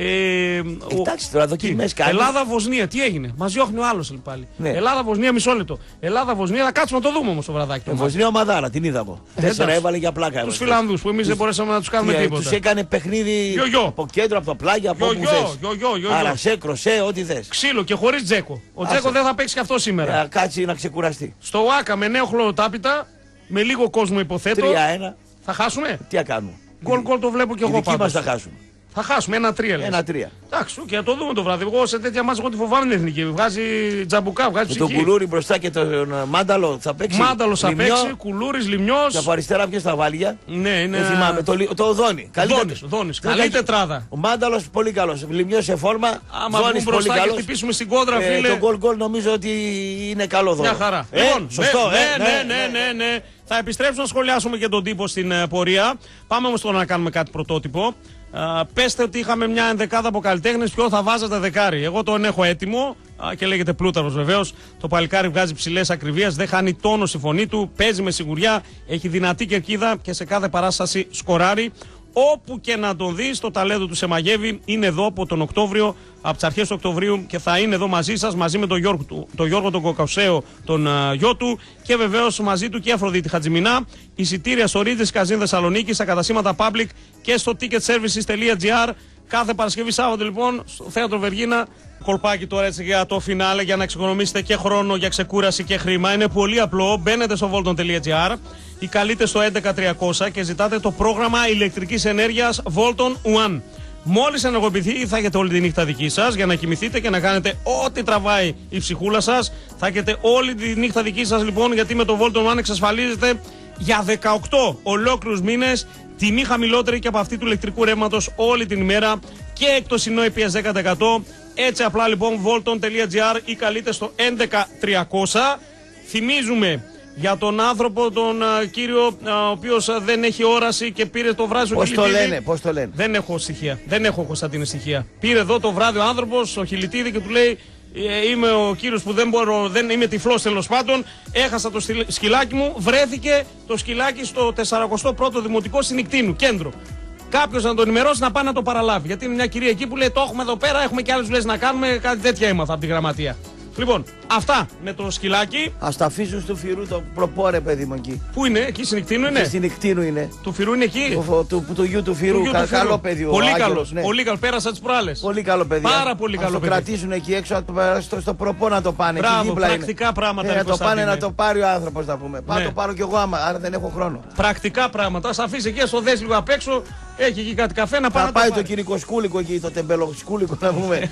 Ε, Εντάξει τώρα, δοκιμές κάνει. Ελλάδα-Βοσνία, τι έγινε. Μας διώχνει ο άλλος πάλι. Ναι. Ελλάδα-Βοσνία, μισό λεπτό. Ελλάδα-Βοσνία, θα κάτσουμε να το δούμε όμως το βραδάκι. Ε, Βοσνία ομαδάρα, την είδαμε. Τέσσερα έβαλε για πλάκα. Τους Φιλανδούς που εμείς δεν μπορέσαμε να τους κάνουμε τίποτα. Τους έκανε παιχνίδι από κέντρο, από το πλάγι, από όπου θες. Αρασέ, κροσέ, ό,τι θες. Ξύλο και χωρίς Τζέκο. Ο Τζέκο δεν θα παίξει και αυτό σήμερα. Να κάτσει να ξεκουραστεί. Στο Άκα με νέο χλωροτάπητα, με λίγο κόσμο υποθέτω. τρία ένα. Θα χάσουμε. Τι θα κάνουμε. Γκολ γκολ το βλέπω και εγώ πάντως. Μας θα χάσουμε. Θα χάσουμε ένα τρία λες. Ένα τρία. Εντάξει, και θα το δούμε το βράδυ. Εγώ σε τέτοια μάτσα εγώ τη φοβάμαι την εθνική. Βγάζει τζαμπουκά, βγάζει ψυχή. Με τον Κουλούρι μπροστά και τον Μάνταλο θα παίξει. Μάνταλο θα παίξει, Κουλούρης, Λιμιός. Και από αριστερά ποιος θα βάλει για. Ναι, είναι. Δεν θυμάμαι. Το, το Δόνι. Δόνις, Δόνις. Καλή τετράδα. Ο Μάνταλος πολύ καλός. Λιμιός σε φόρμα. Άμα βγουν μπροστά και χτυπήσουμε στην κόντρα, φίλε. Το γκολ γκολ νομίζω ότι είναι καλό δώρο. Μια χαρά. Λοιπόν, σωστό, ναι, ναι, ναι, ναι. Θα επιστρέψουμε να σχολιάσουμε και τον τύπο στην πορεία. Πάμε όμως τώρα να κάνουμε κάτι πρωτότυπο. Α, πέστε ότι είχαμε μια ενδεκάδα από καλλιτέχνες, ποιο θα βάζατε δεκάρι. Εγώ τον έχω έτοιμο α, και λέγεται Πλούταρος βεβαίως. Το παλικάρι βγάζει ψηλές ακριβίας, δεν χάνει τόνο στη φωνή του, παίζει με σιγουριά, έχει δυνατή κερκίδα και σε κάθε παράσταση σκοράρει. Όπου και να τον δεις, το ταλέντο του σε μαγεύει. Είναι εδώ από τον Οκτώβριο, από τις αρχές του Οκτωβρίου και θα είναι εδώ μαζί σας, μαζί με τον Γιώργο, τον, Γιώργο τον Κοκαουσαίο, τον uh, γιο του και βεβαίως μαζί του και η Αφροδίτη Χατζημινά. Εισιτήρια στο Ρίτζες Καζίν Θεσσαλονίκη, στα καταστήματα Public και στο ticketservices τελεία gr. Κάθε Παρασκευή Σάββατο λοιπόν στο Θέατρο Βεργίνα. Κολπάκι τώρα έτσι για το φινάλε για να εξοικονομήσετε και χρόνο για ξεκούραση και χρήμα. Είναι πολύ απλό. Μπαίνετε στο volton τελεία gr ή καλείτε στο έντεκα τριακόσια και ζητάτε το πρόγραμμα ηλεκτρικής ενέργειας Volton One. Μόλις ενεργοποιηθεί θα έχετε όλη τη νύχτα δική σας για να κοιμηθείτε και να κάνετε ό,τι τραβάει η ψυχούλα σας. Θα έχετε όλη τη νύχτα δική σας λοιπόν, γιατί με το Volton One εξασφαλίζετε για δεκαοκτώ ολόκληρους μήνες τιμή χαμηλότερη και από αυτή του ηλεκτρικού ρεύματος όλη την ημέρα και έκπτωση νόηπιας δέκα τοις εκατό. Έτσι απλά λοιπόν volton τελεία gr ή καλείτε στο έντεκα τριακόσια. Θυμίζουμε για τον άνθρωπο, τον α, κύριο, α, ο οποίος α, δεν έχει όραση και πήρε το βράδυ. Πώς το λένε, πώς το λένε. Δεν έχω στοιχεία. Δεν έχω Κωνσταντίνε στοιχεία. Πήρε εδώ το βράδυ ο άνθρωπος, ο Χιλιτίδη, και του λέει: ε, Είμαι ο κύριος που δεν μπορώ, δεν είμαι τυφλός τέλος πάντων. Έχασα το σκυλάκι μου. Βρέθηκε το σκυλάκι στο τεσσαρακοστό πρώτο Δημοτικό Συνικτίνου, κέντρο. Κάποιος να τον ενημερώσει να πάει να το παραλάβει. Γιατί είναι μια κυρία εκεί που λέει: Το έχουμε εδώ πέρα, έχουμε και άλλες δουλειές να κάνουμε. Κάτι τέτοια έμαθα από τη γραμματεία. Λοιπόν, αυτά με το σκυλάκι. Ας τα αφήσουν στο Φυρού το προπόρε, παιδί μου εκεί. Πού είναι, εκεί Συνικτίνου είναι. Στην Ικτίνου είναι. Του Φυρού είναι εκεί. Του, του, του, του γιου του Φυρού. Του Κα, του Φυρού. καλό παιδί. Πολύ καλό. Ναι. Πολύ καλό. Πέρασα τις προάλλες. Πολύ καλό παιδί. Πάρα πολύ καλό παιδί. παιδί. Να το κρατήσουν εκεί έξω στο, στο προπό να το πάνε. Μπράβο, εκεί δίπλα πρακτικά είναι. πράγματα. Ε, να το πάνε ναι. να το πάρει ο άνθρωπος, να πούμε. Πάω Ναι. το πάρω κι εγώ άμα, άρα δεν έχω χρόνο. Πρακτικά πράγματα. Σα αφήσει εκεί στο δες λίγο απ' έξω. Έχει εκεί κάτι καφέ να πάει. Θα πάει το κυνηγοσκούλικο εκεί, το τεμπελοσκούλικο να πούμε.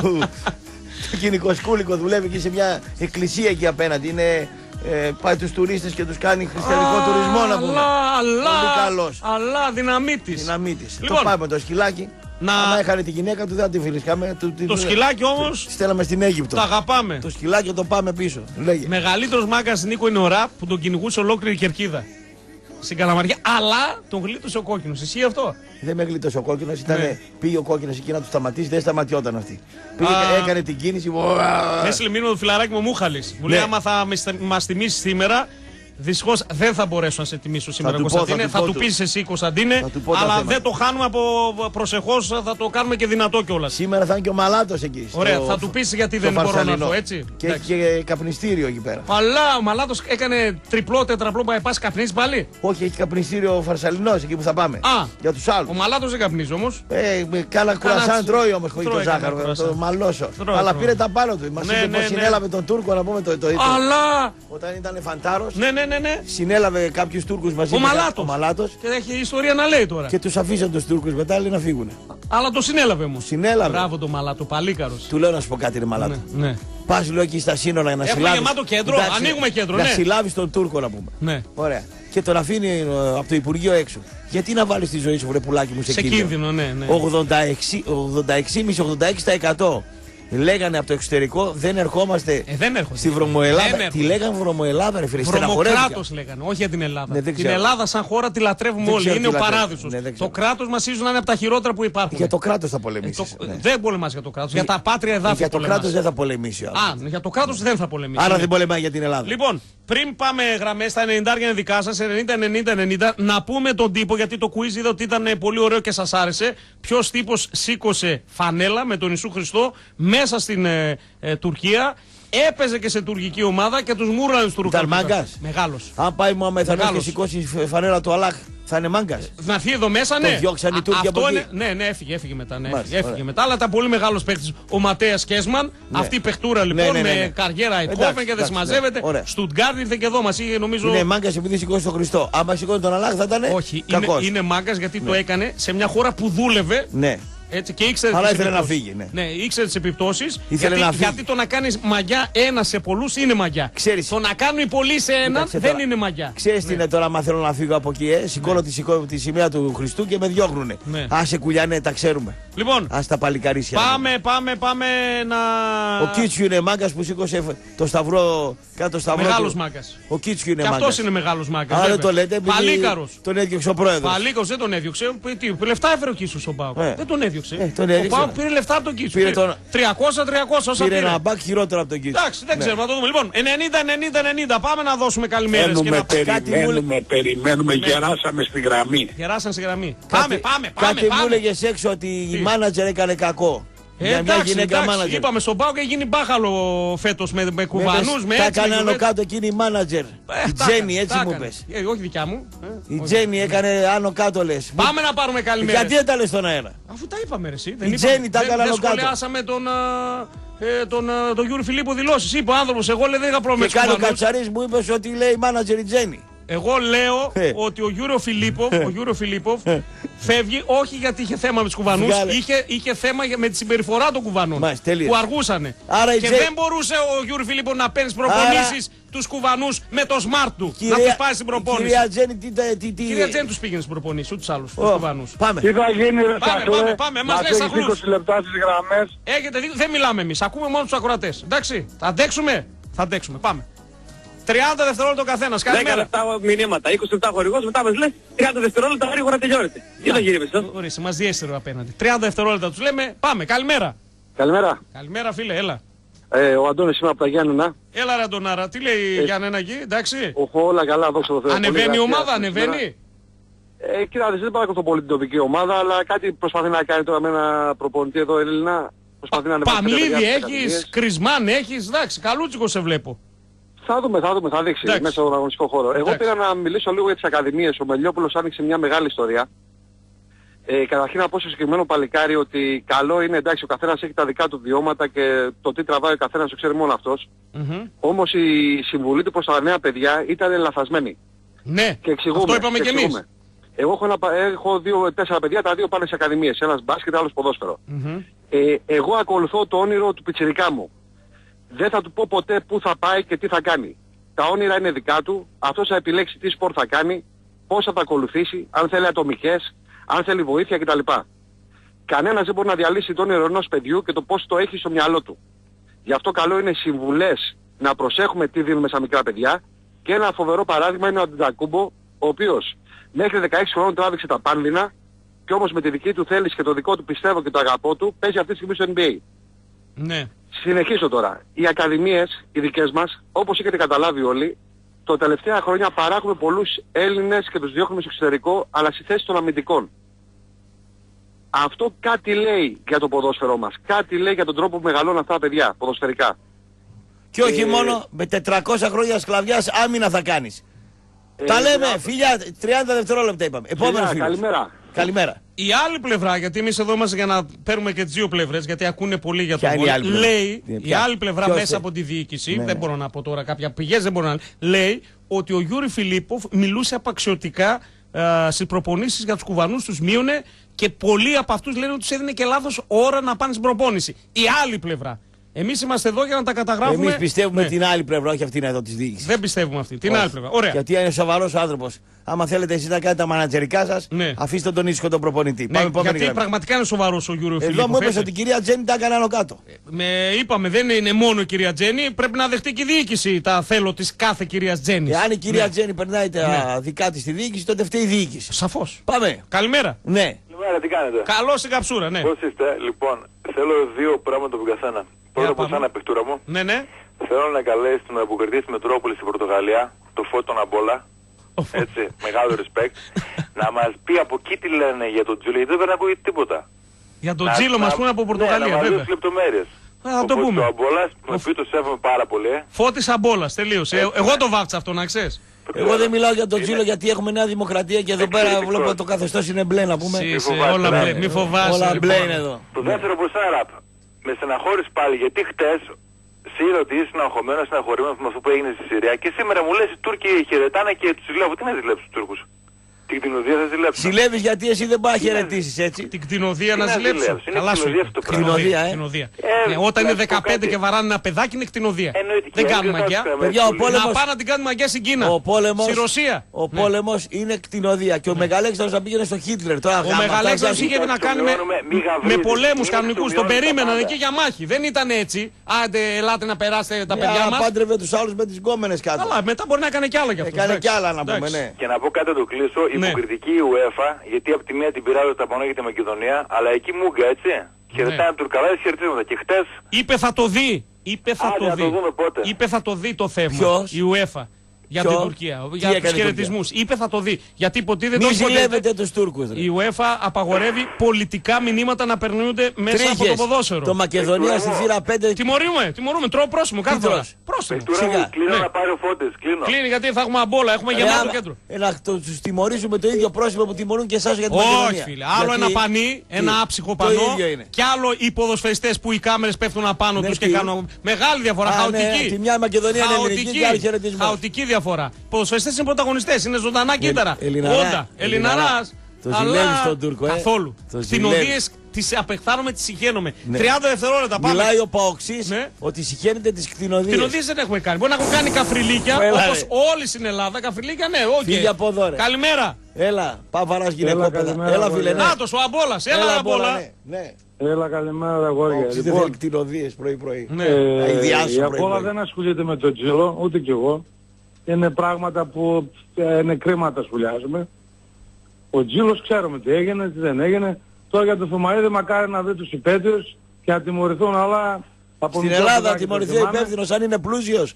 Το κυνηγοσκούλικο δουλεύει εκεί σε μια εκκλησία εκεί απέναντι. Είναι, ε, πάει τους τουρίστες και τους κάνει χριστιανικό τουρισμό να πούμε. Αλλά, πολύ καλός. Αλλά δυναμίτης. Δυναμίτης. Λοιπόν, το πάει με το σκυλάκι. να... Άμα έχανε τη γυναίκα του δεν θα τη φιλισκάμε. Το, το σκυλάκι όμως τη στέλναμε στην Αίγυπτο. Το αγαπάμε. Το σκυλάκι το πάμε πίσω. Λέγε. Μεγαλύτερος μάγκας Νίκο είναι ο Ραπ που τον κυνηγούσε ολόκληρη η κερκίδα. Στην Καλαμαριά, αλλά τον γλίτωσε ο κόκκινος. Ισχύει αυτό? Δεν με γλίτωσε ο κόκκινος. Ναι. Πήγε ο κόκκινος εκεί να του σταματήσει, δεν σταματιόταν αυτή. Πήγε, έκανε την κίνηση. Έστειλε μήνυμα το φιλαράκι μου Μούχαλης. Μου λέει: Ναι. Άμα θα μας τιμήσει σήμερα, δυστυχώς δεν θα μπορέσω να σε τιμήσω σήμερα, του πω, Κωνσταντίνε. θα Θα του του πω πεις εσύ, Κωνσταντίνε. Θα του πω τα Αλλά θέματα. δεν το χάνουμε από προσεχώς, θα το κάνουμε και δυνατό κιόλας. Σήμερα θα είναι και ο Μαλάτος εκεί. Ωραία, στο- θα του πεις γιατί στο δεν μπορώ να Φαρσαλινό. έρθω, έτσι. Και Εντάξει. έχει και καπνιστήριο εκεί πέρα. Αλλά ο Μαλάτος έκανε τριπλό, τετραπλό bypass, καπνίζει πάλι. Όχι, έχει καπνιστήριο ο Φαρσαλινός εκεί που θα πάμε. Α, Για τους άλλους. ο Μαλάτος δεν καπνίζει όμως. Ε, με κάνα κουρασάν τσι- τρώει όμως χωρίς τρώει το κανένα ζάχαρο. κουρασάν. Το μαλώσω. Τρώει, Αλλά τρώει. πήρε τα πάνω του. Μας Ναι, είπε ναι, πως ναι. συνέλαβε τον Τούρκο να πούμε το το ίδιο. Αλλά. Όταν ήταν φαντάρος, Ναι, ναι, ναι, ναι. συνέλαβε κάποιους Τούρκους μαζί Ο με κα- Μαλάτος. ο Μαλάτος Και έχει ιστορία να λέει τώρα. και τους αφήσαν τους Τούρκους μετά λέει να φύγουν. Αλλά το συνέλαβε όμως. Συνέλαβε. Μπράβο το Μαλάτο, παλίκαρος. Του λέω να σου πω κάτι, ρε Μαλάτο. Ναι, ναι. Πας λέω εκεί στα σύνορα να Έχουμε συλλάβεις. γεμάτο κέντρο, Εντάξει, ανοίγουμε κέντρο, να ναι. συλλάβεις τον Τούρκο να πούμε. Ναι. Ωραία. Και τον αφήνει ε, από το Υπουργείο έξω. Γιατί να βάλεις τη ζωή σου, βρε πουλάκι μου, σε, Σε κίνδυνο, ναι, ναι. ογδόντα έξι ογδόντα έξι με ογδόντα έξι τοις εκατό λέγανε από το εξωτερικό δεν ερχόμαστε Ε, δεν έρχονται. στη Βρωμοελάδα. Δεν Τι λέγανε Βρωμοελάδα, ρε φίλε. Βρωμοκράτος λέγανε, όχι για την Ελλάδα. Ναι, δεν την ξέρω. Ελλάδα σαν χώρα τη λατρεύουμε Δεν όλοι. ξέρω Είναι τι ο λατρεύω. παράδεισος. Ναι, δεν ξέρω. Το κράτος μας ίσως να είναι από τα χειρότερα που υπάρχουν. Για το κράτος θα Ε, πολεμήσεις. το- ναι. Δεν πολεμάς για το κράτος. Για τα πάτρια εδάφη Για το πολεμάς. κράτος δεν θα πολεμήσει. ο άλλος. Α, για το κράτος δεν θα πολεμήσει. Άρα Ναι. δεν πολεμάει για την Ελλάδα. Λοιπόν, πριν πάμε γραμμές, τα ενενήντα είναι δικά σας, ενενήντα ενενήντα ενενήντα, να πούμε τον τύπο, γιατί το quiz είδα ότι ήταν πολύ ωραίο και σας άρεσε. Ποιος τύπος σήκωσε φανέλα με τον Ιησού Χριστό μέσα στην ε, ε, Τουρκία, έπαιζε και σε τουρκική ομάδα και τους μούρλανε τους Τουρκούς. Ήταν μάγκας. Μεγάλος. Αν πάει μου αμεθανός και Μεγάλος. σηκώσει φανέλα του Αλάχ, θα είναι μάγκας. Να έρθει εδώ μέσα, ναι. διώξαν οι Α, Τούρκοι αυτό από εκεί. είναι- Ναι, ναι, έφυγε, έφυγε μετά. Ναι, Μάλιστα, έφυγε ωραία. μετά, αλλά ήταν πολύ μεγάλος παίκτης. Ο Ματέας Κέσμαν, αυτή η παιχτούρα λοιπόν Ναι, ναι, ναι, ναι. με καριέρα Εντάξει, Ειτχόφεν και δεν εντάξει, συμμαζεύεται. ναι, ωραία. Στουτγκάρντ ήρθε και εδώ, μας είχε νομίζω. Είναι μάγκας επειδή σηκώσει τον Χριστό. Άμα σηκώνει τον Αλάχ θα ήταν Όχι, είναι, κακός. είναι μάγκας γιατί το έκανε σε μια χώρα που δούλευε Ναι. Έτσι, και ήξερε Αλλά τις ήθελε να επιπτώσεις. φύγει, ναι. Ναι, ήξερε τις επιπτώσεις. Ήθελε Γιατί, να φύγει. γιατί το να κάνεις μαγιά ένα σε πολλούς είναι μαγιά. Ξέρεις. Το να κάνουν οι πολλοί σε έναν Κοίταξε δεν τώρα. είναι μαγιά. Ξέρεις τι Ναι. είναι τώρα, άμα θέλω να φύγω από εκεί, ε, σηκώνω τη, σηκώ, τη σημαία του Χριστού και με διώχνουνε. Ναι. Άσε κουλιανέ, τα ξέρουμε. Λοιπόν, Ας τα παλικαρίσια. πάμε, πάμε, πάμε να. Ο Κίτσιου είναι μάγκας που σήκωσε το σταυρό κάτω το σταυρό. Μεγάλος του. μάγκας. Ο Κίτσιου είναι Και μάγκας. αυτός είναι μεγάλος μάγκας. Άρα βέβαια. δεν το λέτε, επειδή Παλίκαρος. τον έδιωξε ο πρόεδρος. Παλίκαρος δεν τον έδιωξε. Τι, λεφτά έφερε ο Κίτσος ο Πάοκ. Ε. Δεν τον έδιωξε. Ε, τον έδιωξε. Ο Πάοκ πήρε λεφτά από τον Κίτσο. Πήρε τον- τριακόσια τριακόσια όσα Πήρε πήρε. ένα μπακ χειρότερο από τον Κίτσιο. Εντάξει, δεν Ναι. ξέρουμε, να το δούμε. Λοιπόν, ενενήντα ενενήντα ενενήντα. Πάμε να δώσουμε καλημέρες και Μένουμε, να. Κάτι μου περιμένουμε, περιμένουμε, γεράσαμε στη γραμμή. Γεράσαν στη γραμμή. Κάτι- Πάμε, πάμε, πάμε. Κάτι μου πάμε. έλεγες έξω ότι η Τι? μάνατζερ έκανε κακό. Ε, Για μια εντάξει, γυναίκα εντάξει, μάνατζερ. είπαμε στον Πάοκ έχει γίνει μπάχαλο φέτος με, με κουβανούς, με Τα έτσι. έκανε με άνω κουβέντες. κάτω εκείνη η μάνατζερ. Ε, Η τα Τζέννη, έκανε, έτσι τα μου έκανε. πες. Ε, όχι δικιά μου. Ε, Η όχι. Τζέννη έκανε άνω κάτω λες. Πάμε να πάρουμε καλημέρες. Γιατί δεν τα λες στον αέρα. Αφού τα είπαμε ρε εσύ. Δεν Η είπαμε. Τζέννη τα Δεν- έκανε δεν άνω κάτω. σχολιάσαμε τον, α, ε, τον, α, τον Γιώργο Φιλίππο δηλώσεις. Είπε ο άνθρωπος, εγώ λέει, δεν είχα πρόβλημα Και με τους κάνει ο κουβανούς. Κατσαρής μου είπες ότι λέει η μάνατζερ η Τζέννη. Εγώ λέω Ε. ότι ο Γιώργο Φιλίπποφ, ο Γιώργο Φιλίπποφ φεύγει όχι γιατί είχε θέμα με τους κουβανούς, Βγάλε. είχε, είχε θέμα για- με τη συμπεριφορά των κουβανών Μάλιστα, τελείως. που αργούσανε. Άρα η και Τζέ- δεν μπορούσε ο Γιώργο Φιλίπποφ να παίρνει προπονήσεις τους κουβανούς με το smart του. να τους πάει στην προπόνηση. Κυρία Τζέννη, τι. τι, τι, τι Κυρία Τζέν τους πήγαινε στην προπονήση, ούτως άλλους, τους Ω, κουβανούς. Πάμε. Τι θα γίνει ρε Πάμε, Σαχλέ, πάμε, πάμε, μας μας λες έχεις Σαχλούς. είκοσι λεπτά στις γραμμές. Έχετε δίκιο, δεν μιλάμε εμείς, ακούμε μόνο τους ακροατές. Εντάξει, θα αντέξουμε, θα αντέξουμε, πάμε. τριάντα δευτερόλεπτα ο καθένας, δέκα καλημέρα. λεπτά μηνύματα, είκοσι λεπτά χορηγός, μετά μας λέει τριάντα δευτερόλεπτα γρήγορα τελειώνεται. Τι θα γίνει με αυτό. Ορίστε, μας διέστερε απέναντι. τριάντα δευτερόλεπτα τους λέμε, πάμε, καλημέρα. Καλημέρα. Καλημέρα φίλε, έλα. Ε, ο Αντώνης είμαι από τα Γιάννενα. Έλα ρε Αντωνάρα, τι λέει η Γιάννενα εκεί, εντάξει. Οχο, όλα καλά, δόξα τω Θεώ. Ανεβαίνει η Πολύ ομάδα, γραφεία ανεβαίνει. σήμερα. Ε, κοίτατε, δεν παρακολουθώ πολύ την τοπική ομάδα, αλλά κάτι προσπαθεί να κάνει τώρα με ένα προπονητή εδώ Έλληνα. Προσπαθεί να ανεβάσει κάποια Παμλίδη παιδιά στις έχεις, ακαδημίες. Κρισμάν έχεις, εντάξει, καλούτσικο σε βλέπω. Θα δούμε, θα δούμε, θα δείξει Εντάξει. μέσα στον αγωνιστικό χώρο. Εγώ Εντάξει. πήρα να μιλήσω λίγο για τις ακαδημίες. Ο Μελιόπουλος άνοιξε μια μεγάλη ιστορία. Ε, καταρχήν να πω στο συγκεκριμένο παλικάρι ότι καλό είναι, εντάξει, ο καθένας έχει τα δικά του βιώματα και το τι τραβάει ο καθένας το ξέρει μόνο αυτός. Μμμ. Όμως η συμβουλή του προς τα νέα παιδιά ήταν λαθασμένη. Ναι, Και εξηγούμε. αυτό είπαμε και κι εμείς. εξηγούμε. Εγώ έχω, ένα, πα- έχω δύο, τέσσερα παιδιά, τα δύο πάνε σε ακαδημίες. Ένας μπάσκετ, άλλος ποδόσφαιρο. Μμμ. Ε, εγώ ακολουθώ το όνειρο του πιτσιρικά μου. Δεν θα του πω ποτέ πού θα πάει και τι θα κάνει. Τα όνειρα είναι δικά του, αυτός θα επιλέξει τι σπορ θα κάνει, πώς θα τα ακολουθήσει, αν θέλει ατομικές, αν θέλει βοήθεια κτλ. Κανένας δεν μπορεί να διαλύσει το όνειρο ενός παιδιού και το πώς το έχει στο μυαλό του. Γι' αυτό καλό είναι συμβουλές να προσέχουμε τι δίνουμε στα μικρά παιδιά και ένα φοβερό παράδειγμα είναι ο Αντιτακούμπο, ο οποίος μέχρι δεκαέξι χρόνων τράβηξε τα πάνδυνα και όμως με τη δική του θέληση και το δικό του πιστεύω και το αγαπώ του παίζει αυτή τη στιγμή στο N B A. Ναι. Συνεχίζω τώρα. Οι ακαδημίες, οι δικές μας, όπως έχετε καταλάβει όλοι, τα τελευταία χρόνια παράγουμε πολλούς Έλληνες και τους διώχνουμε στο εξωτερικό, αλλά στη θέση των αμυντικών. Αυτό κάτι λέει για το ποδόσφαιρό μας. Κάτι λέει για τον τρόπο που μεγαλώνουν αυτά τα παιδιά, ποδοσφαιρικά. Και όχι Ε, μόνο με τετρακόσια χρόνια σκλαβιάς άμυνα θα κάνεις. Ε, Τα λέμε, μπράβο. φιλιά, τριάντα δευτερόλεπτα είπαμε. Επόμενος Φιλιά, φίλος. καλημέρα. Καλημέρα. Η άλλη πλευρά, γιατί εμείς εδώ είμαστε για να παίρνουμε και τις δύο πλευρές, γιατί ακούνε πολύ για Ποια τον είναι η Βόλο. άλλη πλευρά? Λέει, Τι είναι, η ποια? άλλη πλευρά Ποιος μέσα είναι? από τη διοίκηση, Ναι, δεν ναι. μπορώ να πω τώρα κάποια πηγές, δεν μπορώ να λέει ότι ο Γιούρι Φιλίπποφ μιλούσε απαξιωτικά ε, στις προπονήσεις για τους κουβανούς, τους μείωνε και πολλοί από αυτούς λένε ότι τους έδινε και λάθος ώρα να πάνε στην προπόνηση. Η άλλη πλευρά. Εμείς είμαστε εδώ για να τα καταγράφουμε. Εμείς πιστεύουμε Ναι. την άλλη πλευρά, όχι αυτήν εδώ της διοίκησης. Δεν πιστεύουμε αυτή. Την Όχι. άλλη πλευρά. Ωραία. Γιατί είναι σοβαρός άνθρωπος. Άμα θέλετε εσείς να κάνετε τα μανατζερικά σας, Ναι. αφήστε τον ήσυχο τον προπονητή. Ναι, Πάμε επόμενη γιατί γραμμή. πραγματικά είναι σοβαρός ο Γιώργο Εδώ Φιλίπποφ. μου είπες έτσι. ότι η κυρία Τζέννη τα έκανε άνω κάτω. Με, είπαμε, δεν είναι μόνο η κυρία Τζέννη, πρέπει να δεχτεί και η διοίκηση τα θέλω της κάθε κυρίας Τζέννης. Εάν η κυρία Ναι. Τζέννη περνάει τα δικά της στη διοίκηση, τότε φταίει η διοίκηση. Σαφώς. Πάμε. Καλημέρα. Ναι. Καλημέρα, τι κάνετε. Καλώς στην καψούρα, ναι. Πώς είστε, λοιπόν, θέλω δύο πράγματα από τον καθένα. Πρώτα από πάμε. εσένα, παιχτούρα μου, Ναι, ναι. θέλω να καλέσει τον αποκριτή της Μετρόπολης στην Πορτογαλία, το Φώτον Αμπόλα, έτσι, μεγάλο respect, να μας πει από εκεί τι λένε για τον Τζούλιο, γιατί δεν πρέπει να ακούγεται τίποτα. Για τον Να- Τζίλο να- μας πούνε από Ναι, Πορτογαλία, να μας βέβαια. δώσει λεπτομέρειες. Α, θα το Οπότε πούμε. Ο Αμπόλας, τον Ο- οποίο το σέβομαι πάρα πολύ, ε. Φώτης Αμπόλας, τελείωσε. Ε, εγώ το βάφτισα αυτό, να ξέρεις. Το Εγώ ξέρω. δεν μιλάω για τον Είναι- Τζίλο γιατί έχουμε Νέα Δημοκρατία και εδώ πέρα Εξαιρετικός. βλέπω το καθεστώς είναι μπλε να πούμε. Εσύ, Μη φοβάσαι, όλα ναι. μπλε, μη φοβάσαι. Όλα λοιπόν. μπλε είναι εδώ. Το δεύτερο προς ένα ραπ. Με στεναχώρησε πάλι γιατί χτες σε είδα ότι είσαι αγχωμένος, στεναχωρημένος με αυτό που έγινε στη Συρία και σήμερα μου λες οι Τούρκοι χαιρετάνε και τους λέω τι να ζηλέψεις τους Τούρκους. Την κτηνοδία θα ζηλέψω. Ζηλεύεις γιατί εσύ δεν πάει να χαιρετήσεις έτσι. Την κτηνοδία Τι να να ζηλέψω. ζηλέψω, είναι Καλά σου. κτηνοδία αυτό το πράγμα. Κτηνοδία, ε. Κτηνοδία. Ε, Ναι, όταν είναι να σου πω δεκαπέντε κάτι. και βαράνε ένα παιδάκι είναι κτηνοδία. Εννοείται, Δεν και κάνουμε δεν θα μαγιά. κάνουμε Παιδιά, ο πολύ. πόλεμος- Να πάνε να την κάνουμε μαγιά στην Κίνα. Ο πόλεμος, Στη Ρωσία. ο πόλεμος είναι κτηνοδία. Και ο Μεγαλέξανδρος θα πήγαινε στο Χίτλερ. Τώρα, Ο γάμα, Μεγαλέξανδρος αυτά, είχε να το κάνει με, μειώνουμε, μη με γαβρίζεις, πολέμους μη κανονικούς. το Τον μειώνεις τα περίμεναν πάντα. εκεί για μάχη. Δεν ήταν έτσι. Άντε, ελάτε να περάσετε τα Ναι, παιδιά αλλά μας. πάντρευε τους άλλους με τις γκόμενες κάτω. Καλά, μετά μπορεί να έκανε κι άλλα κι αυτό. Έκανε κι άλλα να πούμε, Εντάξει. ναι. Και να πω κάτι να το κλείσω, Ναι. υποκριτική η UEFA, γιατί από τη μία την πειράζει τα πάνω για τη Μακεδονία, αλλά εκεί μούγκα, έτσι. Χαιρετάνε Τουρκαλάδες χαιρετίσματα. Και χτες Είπε θα το δει. Είπε θα Άντε, το να δει. το δούμε πότε. Είπε θα το δει το θέμα. Ποιος? Η UEFA. Για Ποιο? την Τουρκία. Τι Για τους έκανε η χαιρετισμούς. Είπε θα το δει. Γιατί υποτίθεται Μην ότι ζηλεύετε τους Τούρκους. ρε. η UEFA απαγορεύει πολιτικά μηνύματα να περνούνται μέσα από το Τρίχες. ποδόσφαιρο. Το Μακεδονία στη θύρα πέντε. Τιμωρούμε, τιμωρούμε. Τρώω πρόσημο κάθε Τι φορά. τρως? Πρόσημο. Πεκτούρα Σιγά. μου, κλείνω Ναι. να πάρει ο Φώτης, κλείνω. Κλείνει γιατί θα έχουμε αμπόλα. Έχουμε Ε, γεμάτο άμα- κέντρο. ε, να το- τους τιμωρήσουμε το ίδιο πρόσημο που τιμωρούν και εσάς για την Όχι Μακεδονία. φίλε, άλλο Γιατί- ένα πανί, ένα Τι? άψυχο Το πανό ίδιο είναι. και άλλο οι ποδοσφαιριστές που οι κάμερες πέφτουν απάνω Ναι, τους και τι? κάνουν μεγάλη διαφορά, Α, χαοτική. ναι, τη μια Μακεδονία είναι ελληνική Χαοτική. και άλλη χαιρετισμός. Χαοτική διαφορά. Οι ποδοσφαιριστές είναι πρωταγωνιστές, είναι ζωντανά κύτταρα. Ελληναρά. Όντα, Ελληναρά. Ελληναράς. Το Αλλά ζηλεύεις τον Τούρκο, ε. καθόλου. Το Κτηνοδίες ζηλεύεις. τις απεχθάνομαι, τις συγχαίνομαι. Ναι. τριάντα δευτερόλεπτα πάμε. Μιλάει ο Παοξής Ναι. ότι συγχαίνεται τις κτηνοδίες. Κτηνοδίες δεν έχουμε κάνει. Μπορεί να έχουν κάνει καφριλίκια Έλα, όπως ρε. όλοι στην Ελλάδα. Καφριλίκια, ναι, οκ. Φύγε από εδώ, ρε. Καλημέρα. Έλα, παβαράς γυναικόπαιδα. καλημέρα, Έλα φίλε, ναι. Νάτος, ο Αμπόλας. Έλα, Αμπόλα. ναι. ναι. Έλα, καλημέρα, αγόρια. Παοξής δεν Λοιπόν, θέλει κτηνοδίες πρωί-πρωί. Ναι. Θα ιδιάσω η πρωί-πρωί. Απόλλα δεν ασχολείται με το τζίλο, ούτε κι εγώ. Είναι πράγματα που ε, είναι κρίματα σχολιάζουμε. Ο τζίλος ξέρουμε τι έγινε, τι δεν έγινε. Τώρα για το Θωμαίδη μακάρι να δει τους υπέτειους και να τιμωρηθούν, αλλά από Στην μικρό Ελλάδα παιδάκι τιμωρηθεί το ο θυμάμαι. υπεύθυνος αν είναι πλούσιος.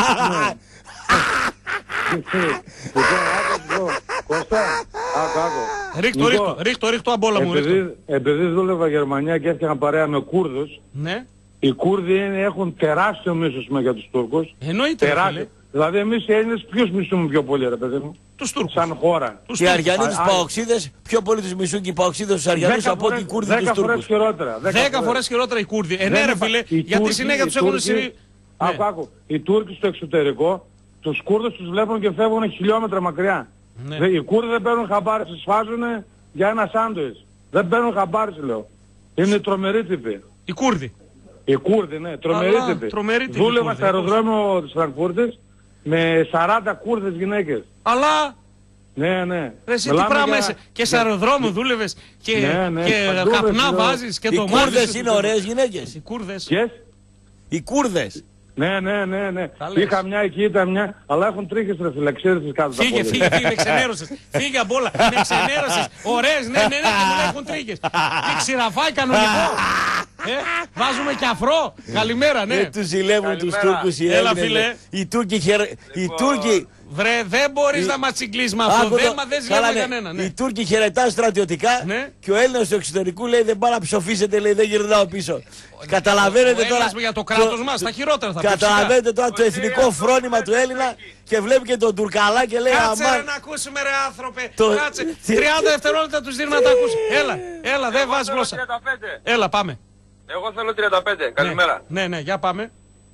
Λοιπόν, άκου εδώ. Κώστα, άκου, άκου. Ρίχτω, Λοιπόν, ρίχτω, ρίχτω, ρίχτω αμπόλα μου. Ρίχτω. Επειδή, επειδή δούλευα Γερμανία και έφτιαχα παρέα με Κούρδους, Ναι. οι Κούρδοι είναι, έχουν τεράστιο μίσος με για τους Τούρκους. Εννοείται, ρε Τεράστιο. φίλε. Δηλαδή εμείς οι Έλληνες ποιους μισούμε πιο πολύ, ρε παιδί μου, Τους Τούρκους. σαν χώρα. Τους Και οι Τούρκους. Αριανοί τους Α, α, Παοξίδες, πιο πολύ τους μισούν και οι Παοξίδες τους Αριανούς Δέκα από ότι οι φορές- Κούρδοι τους δέκα φορές Τούρκους. χειρότερα. Δέκα φορές χειρότερα οι Κούρδοι. Ε, ναι, Δεν ρε υπά- φίλε, οι γιατί Τούρκοι- συνέχεια οι τους έχουν Τούρκοι- συν... Άκου, άκου. Οι Τούρκοι στο εξωτερικό, τους Κούρδους τους βλέπουν και φεύγουν χιλιόμετρα μακριά. Ναι. Δε- Οι Κούρδοι δεν παίρνουν χαμπάρι, τους σφάζουν για ένα σάντουιτς. Δεν παίρνουν χαμπάρι, σου λέω. Είναι τρομεροί τύποι. Οι Κούρδοι. Οι Κούρδοι, ναι, τρομεροί Αλλά, τύποι. τρομεροί τύποι Δούλευα Κούρδοι, στο αεροδρόμιο της Φραγκφούρτης με σαράντα Κούρδες γυναίκες. Αλλά, Ναι, ναι. ρε εσύ τι Μιλάμε πράγμα για- είσαι. Και σε αεροδρόμιο δούλευες και, Ναι, ναι, και παντού, ρε, καπνά φίλε. βάζεις και Οι το μάζεις. Κούρδες είναι ωραίες γυναίκες. Οι Κούρδες. Ποιες? Οι Κούρδες. Ναι, ναι, ναι, ναι. Τα λες. Είχα μια εκεί, ήταν μια, αλλά έχουν τρίχες ρε φίλε, ξέρεις τις κάτω τα Φύγε, πόδια. φύγε, φύγε, με ξενέρωσες. Φύγε απ' όλα. Με ξενέρωσες. Ωραίες, ναι, ναι, ναι, και μου λέει έχουν τρίχες. Τι ξηραφάει κανονικό. Ε, βάζουμε και αφρό. Καλημέρα, ναι. Δεν τους ζηλεύουν τους Τούρκους οι Έλα, Έλληνες. φίλε. Οι Τούρκοι χαιρε- οι Τούρκοι Βρε, δεν μπορείς Η- να μας συγκλείς με αυτό. Άκου Δεν, το- μα, δεν καλά, ζηλεύουμε ναι. κανένα. Ναι. Οι Τούρκοι χαιρετάνε στρατιωτικά Ναι. και ο Έλληνας του εξωτερικού λέει δεν πάει να ψοφήσετε, λέει δεν γυρνάω πίσω. Καταλαβαίνετε Ο τώρα. Έλληνας για το κράτος το- μας, τα χειρότερα θα πει. Καταλαβαίνετε τώρα το εθνικό φρόνημα του Έλληνα και βλέπει και τον Τουρκαλά και λέει Κάτσε ρε αμάν. να ακούσουμε ρε άνθρωπε. Το- Κάτσε. τριάντα δευτερόλεπτα τους δίνουμε να τα ακούσει. Έλα, έλα, δεν βάζει γλώσσα. τριάντα πέντε. Έλα, πάμε. Εγώ θέλω τριάντα πέντε. Καλημέρα. Ναι, ναι, για πάμε.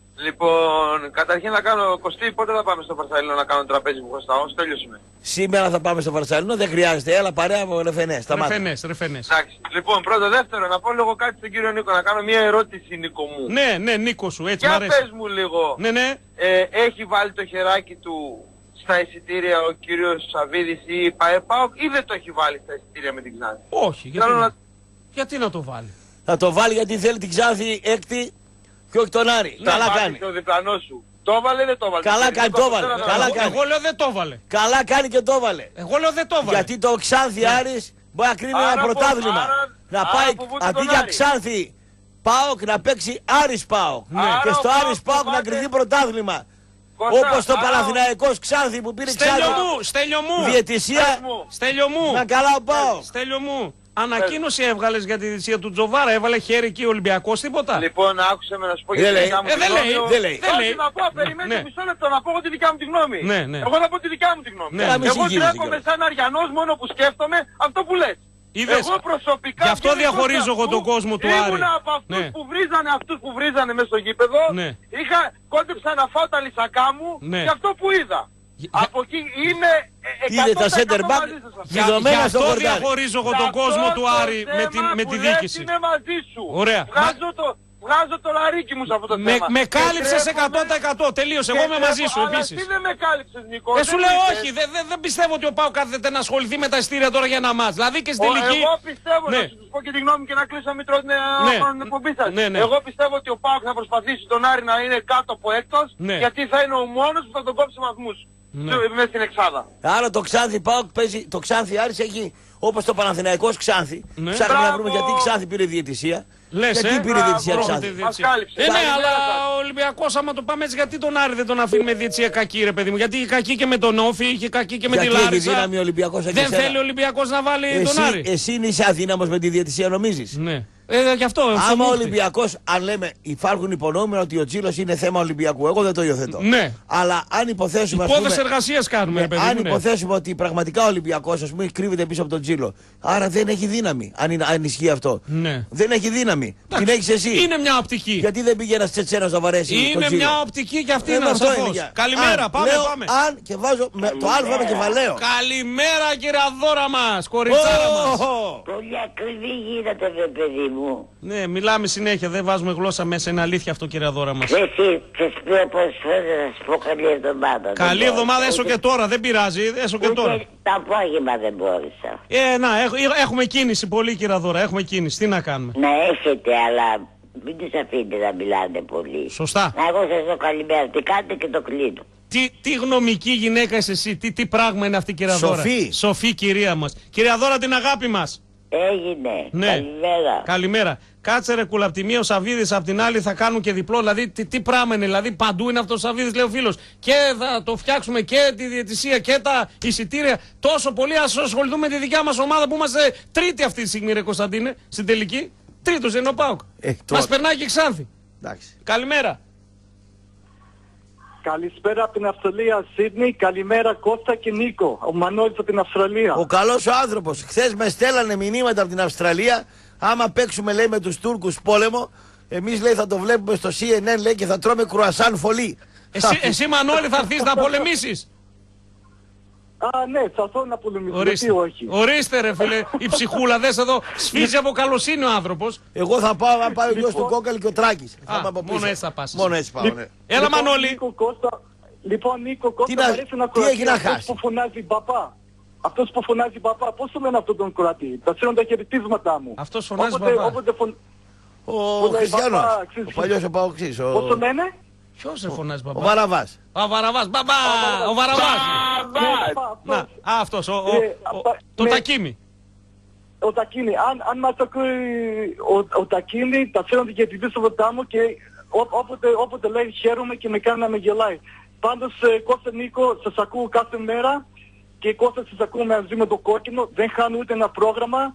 Λοιπόν, καταρχήν να κάνω Κωστή, πότε θα πάμε στο Παρσαλίνο να κάνω τραπέζι που χρωστάω, τέλειωσουμε. Σήμερα θα πάμε στο Βαρσαλίνο, δεν χρειάζεται. Έλα παρέα με ρεφενές. Σταμάτα. Ρεφενές, ρεφενές. Εντάξει. Λοιπόν, πρώτο, δεύτερο, να πω λίγο κάτι στον κύριο Νίκο, να κάνω μια ερώτηση Νίκο μου. Ναι, ναι, Νίκο σου, έτσι μ' Για αρέσει. πες μου λίγο, Ναι, ναι. ε, έχει βάλει το χεράκι του στα εισιτήρια ο κύριος Σαββίδης ή η ΠΑΕΠΑΟΚ ή δεν το έχει βάλει στα εισιτήρια με την Ξάνθη? Όχι, γιατί, Θέλω να... να- γιατί να το βάλει. Θα το βάλει γιατί θέλει την Ξάνθη έκτη και όχι τον Άρη. Να Καλά βάλει κάνει. και ο διπλανός σου. Το έβαλε ή δεν το έβαλε? Καλά Νίκο, κάνει, το από έβαλε. σένα θα Καλά βάλω. κάνει. Εγώ λέω δεν το έβαλε. Καλά κάνει και το έβαλε. Εγώ λέω δεν το έβαλε. Γιατί το Ξάνθη Άρης μπορεί να κρίνει Άρα ένα φο- πρωτάθλημα. άρα- Να άρα πάει φοβούνται αντί τον για Άρη. Ξάνθη ΠΑΟΚ να παίξει Άρης ΠΑΟΚ. Ναι. Και Άρα στο ο Άρης ΠΑΟΚ ΠΑΟΚ να φοβάται- κρυθεί πρωτάθλημα. Κώστα, Όπως το άρα ο- Παναθηναϊκός Ξάνθη που πήρε Στέλιο Ξάνθη. μου, Στέλιο μου. Διαιτησία Πες μου. Στέλιο μου. να καλά ο ΠΑΟΚ. Στέλιο μου. Ανακοίνωση έβγαλες για τη διαιτησία του Τζοβάρα. Έβαλε χέρι εκεί ο Ολυμπιακός, τίποτα. Λοιπόν, άκουσε με να σου πω Δεν για τη λέει. δικιά μου Ε, τη δεν γνώμη. λέει, Ο- δεν λέει. Δεν Όχι, λέει. να πω, περιμένετε Ναι. μισό λεπτό να πω εγώ τη δικιά μου τη γνώμη. Ναι, ναι. Εγώ θα πω τη δικιά μου τη γνώμη. Ναι. Καλά, μη Εγώ συγχύζεσαι τρέχομαι κιόλας. σαν Αριανός μόνο που σκέφτομαι αυτό που λες. Είδες. Εγώ προσωπικά Γι' αυτό γενικώς διαχωρίζω εγώ αυτού τον κόσμο του Άρη. Ήμουνα από αυτούς Ναι. που βρίζανε αυτούς που βρίζανε μέσα στο γήπεδο. Ναι. Είχα, κόντεψα να φάω τα λυσακά μου Ναι. για αυτό που είδα. Από εκεί είμαι Είδε τα center back δεδομένα στο αυτό χορτάρι. διαχωρίζω εγώ τον κόσμο του Άρη με, την, με τη διοίκηση. Είναι μαζί σου. Ωραία. Βγάζω το, βγάζω το λαρίκι μου σε αυτό το Με, θέμα. με κάλυψες εκατό τοις εκατό. Τελείωσε. Εγώ είμαι μαζί σου επίσης. Αλλά τι δεν με κάλυψες, Νίκο. Ε, σου λέω όχι. Δεν δε, δε πιστεύω ότι ο ΠΑΟΚ κάθεται να ασχοληθεί με τα ειστήρια τώρα για ένα μάτς. Δηλαδή και στην τελική. Εγώ πιστεύω, ναι. να σου πω και τη γνώμη και να κλείσω Μήτρο την ναι. εκπομπή σας. Ναι, ναι. Εγώ πιστεύω ότι ο ΠΑΟΚ θα προσπαθήσει τον Άρη να είναι κάτω από έκτος, ναι. γιατί θα είναι ο μόνος που θα τον κόψει βαθμούς. Ναι. Μέσα στην εξάδα. Άρα το Ξάνθη ΠΑΟΚ παίζει, το Ξάνθη Άρης έχει όπως το Παναθηναϊκός Ξάνθη. Ναι. Ψάχνουμε να βρούμε γιατί Ξάνθη πήρε διαιτησία. Λες, γιατί ε? πήρε διαιτησία Ξάνθη. Ε, ναι, αλλά ο Ολυμπιακός άμα το πάμε έτσι, γιατί τον Άρη δεν τον αφήνει με διαιτησία κακή, ρε παιδί μου. Γιατί είχε κακή και με τον Όφη, είχε κακή και με γιατί τη Λάρισα. δύναμη ο Ολυμπιακός δεν θέλει ο Ολυμπιακός να βάλει εσύ, τον Άρη. Εσύ είσαι αδύναμος με τη διαιτησία, νομίζεις. Ναι. Ε, γι' αυτό, άμα ο Ολυμπιακός, αν λέμε, υπάρχουν υπονόμενα ότι ο Τζίλος είναι θέμα Ολυμπιακού, εγώ δεν το υιοθετώ. Ναι. Αλλά αν υποθέσουμε. Υπόθεση εργασίας κάνουμε, ναι, παιδί αν μου, ναι. υποθέσουμε ότι πραγματικά ο Ολυμπιακός, ας πούμε, κρύβεται πίσω από τον Τζίλο. Άρα δεν έχει δύναμη, αν, είναι, αν ισχύει αυτό. Ναι. Δεν έχει δύναμη. Εντάξει, την έχεις εσύ. Είναι μια οπτική. Γιατί δεν πήγε ένας Τσετσένος να βαρέσει. Είναι μια οπτική και αυτή είναι σαφώς. Καλημέρα, αν, πάμε, λέω, πάμε. Αν και βάζω με, το α με κεφαλαίο. Καλημέρα, κύριε Αδόρα μας, κοριτσάρα μας. Πολύ ακριβή γίνεται, δε παιδί μου. Ναι, μιλάμε συνέχεια, δεν βάζουμε γλώσσα μέσα, είναι αλήθεια αυτό, κύριε Αδόρα μας. Εσύ, και σου πω πώς να σου πω καλή εβδομάδα. Καλή εβδομάδα, έσω και τώρα, δεν πειράζει, έσω και τώρα. Το απόγευμα δεν μπόρεσα. Ε, να, έχουμε κίνηση πολύ, κύριε Αδόρα, έχουμε κίνηση, τι να κάνουμε. Να έχετε, αλλά μην τους αφήνετε να μιλάνε πολύ. Σωστά. Να εγώ σας δω καλημέρα, τι κάνετε και το κλείνω. Τι, τι γνωμική γυναίκα είσαι εσύ, τι, τι πράγμα είναι αυτή, κύριε Αδόρα. Σοφή. Σοφή, κυρία μας. Κύριε Αδόρα, την αγάπη μας. Έγινε. Ναι. Καλημέρα. Καλημέρα. Κάτσε ρε κουλ' απ' τη μία ο Σαββίδης, απ' την άλλη θα κάνουν και διπλό. Δηλαδή τι, τι πράγμα είναι, δηλαδή παντού είναι αυτός ο Σαββίδης, λέει ο φίλος. Και θα το φτιάξουμε και τη διαιτησία και τα εισιτήρια. Τόσο πολύ ας ασχοληθούμε με τη δικιά μας ομάδα που είμαστε τρίτη αυτή τη στιγμή, ρε Κωνσταντίνε, στην τελική. Τρίτος είναι ο ΠΑΟΚ. Ε, μας περνάει και Ξάνθη. Εντάξει. Καλημέρα. Καλησπέρα από την Αυστραλία, Σίδνη. Καλημέρα Κώστα και Νίκο. Ο Μανώλης από την Αυστραλία. Ο καλός ο άνθρωπος. Χθες με στέλνανε μηνύματα από την Αυστραλία. Άμα παίξουμε, λέει, με τους Τούρκους πόλεμο, εμείς, λέει, θα το βλέπουμε στο σι εν εν, λέει, και θα τρώμε κρουασάν φωλή. Εσύ, εσύ Μανώλη, θα έρθεις να πολεμήσεις. Α, ναι, θα θέλω να πολεμήσω. Ορίστε. Γιατί όχι. Ορίστε, ρε φίλε, η ψυχούλα, δες εδώ, σφίζει από καλοσύνη ο άνθρωπος. Εγώ θα πάω, αν πάει ο γιος Λοιπόν. του Κόκαλη και ο Τράκης. Α, Θα πάω από μόνο πίσω. έτσι θα πας. Μόνο έτσι πάω, ναι. Έλα, Λοιπόν, Μανώλη. Νίκο, Κώστα, λοιπόν, Νίκο, Κώστα, Τι να- μου αρέσει να τι κρατεί έχει να αυτός χάσει? που φωνάζει μπαπά. Αυτός που φωνάζει μπαπά, πώς το λένε αυτόν τον κρατή. Τα στέλνουν τα χαιρετίσματά μου. Αυτός φωνάζει Όποτε- μπαπά. όποτε φων- Ο Που λέει, Χριστιανός. «Παπά, ξέρεις Ο ποιος- παλιός ο Παοξής. Πώς το Ο, λένε? Ποιος σε φωνάζει ο μπαμπά. Βαραβάς. Ο Βαραβάς, μπαμπά, ο Βαραβάς. Ναι, παπά, Να, αυτός. α, αυτός, ο, ο, Ε, ο- απα- το με- Τακίμι. Ο Τακίνη, αν, αν μας ακούει ο, ο Τακίνη, τα φέρνονται και την πίσω μου και ό, όποτε, όποτε λέει χαίρομαι και με κάνει να με γελάει. Πάντως, ε, Κώστα Νίκο, σας ακούω κάθε μέρα και Κώστα σας ακούω μαζί με το κόκκινο, δεν χάνω ούτε ένα πρόγραμμα.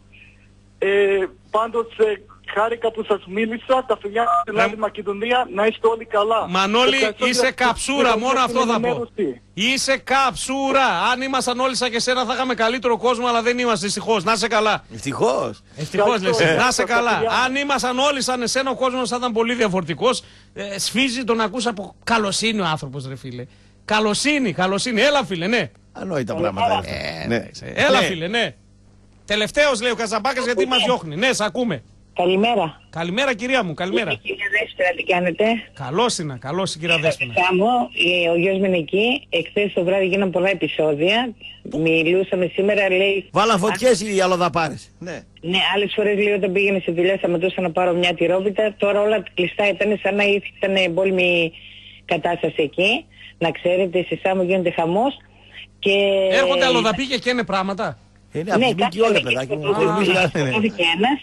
Ε, πάντως, ε, χάρηκα που σας μίλησα, τα φιλιά στην Ε, άλλη Μακεδονία, να είστε όλοι καλά. Μανώλη, Ευχαριστώ είσαι για- καψούρα, για- μόνο για αυτό την θα πω. ενημέρωση. Είσαι καψούρα. Αν ήμασταν όλοι σαν και εσένα θα είχαμε καλύτερο κόσμο, αλλά δεν είμαστε, δυστυχώς. Να είσαι καλά. Ευτυχώς. Ευτυχώς λες. Ευχαριστώ. Να είσαι Ε, καλά. παιδιά. Αν ήμασταν όλοι σαν εσένα, ο κόσμος θα ήταν πολύ διαφορετικός. Ε, σφίζει τον ακούς από καλοσύνη ο άνθρωπος, ρε φίλε. Καλοσύνη, καλοσύνη. Έλα, φίλε, ναι. Ανόητα πράγματα. αυτά. Ε, Ναι. εντάξει. Έλα, Ναι. φίλε, ναι. Τελευταίος λέει ο Καζαμπάκας γιατί μας διώχνει. Ναι, σ' ακούμε. Καλημέρα. Καλημέρα, κυρία μου, καλημέρα. Κύριε Δέσποινα, τι κάνετε? Καλώς είναι, καλώς η κυρία Δέσποινα. Σάμο, ε, ο γιος μου είναι εκεί. Εχθές το βράδυ γίναν πολλά επεισόδια. Μιλούσαμε σήμερα, λέει... Βάλαν φωτιές οι αλλοδαπάρες. Ναι. Ναι, άλλες φορές λέει όταν πήγαινε σε δουλειά σταματούσα να πάρω μια τυρόπιτα. Τώρα όλα κλειστά ήταν σαν να ήταν εμπόλεμη κατάσταση εκεί. Να ξέρετε, σε Σάμο γίνεται χαμός. Και... Έρχονται αλλοδαποί και καίνε πράγματα. Είναι από τη κάτι όλα, έγινε παιδάκι και μου. σκοτώθηκε- Εμείς δηλαδή, ναι. σκοτώθηκε ένας.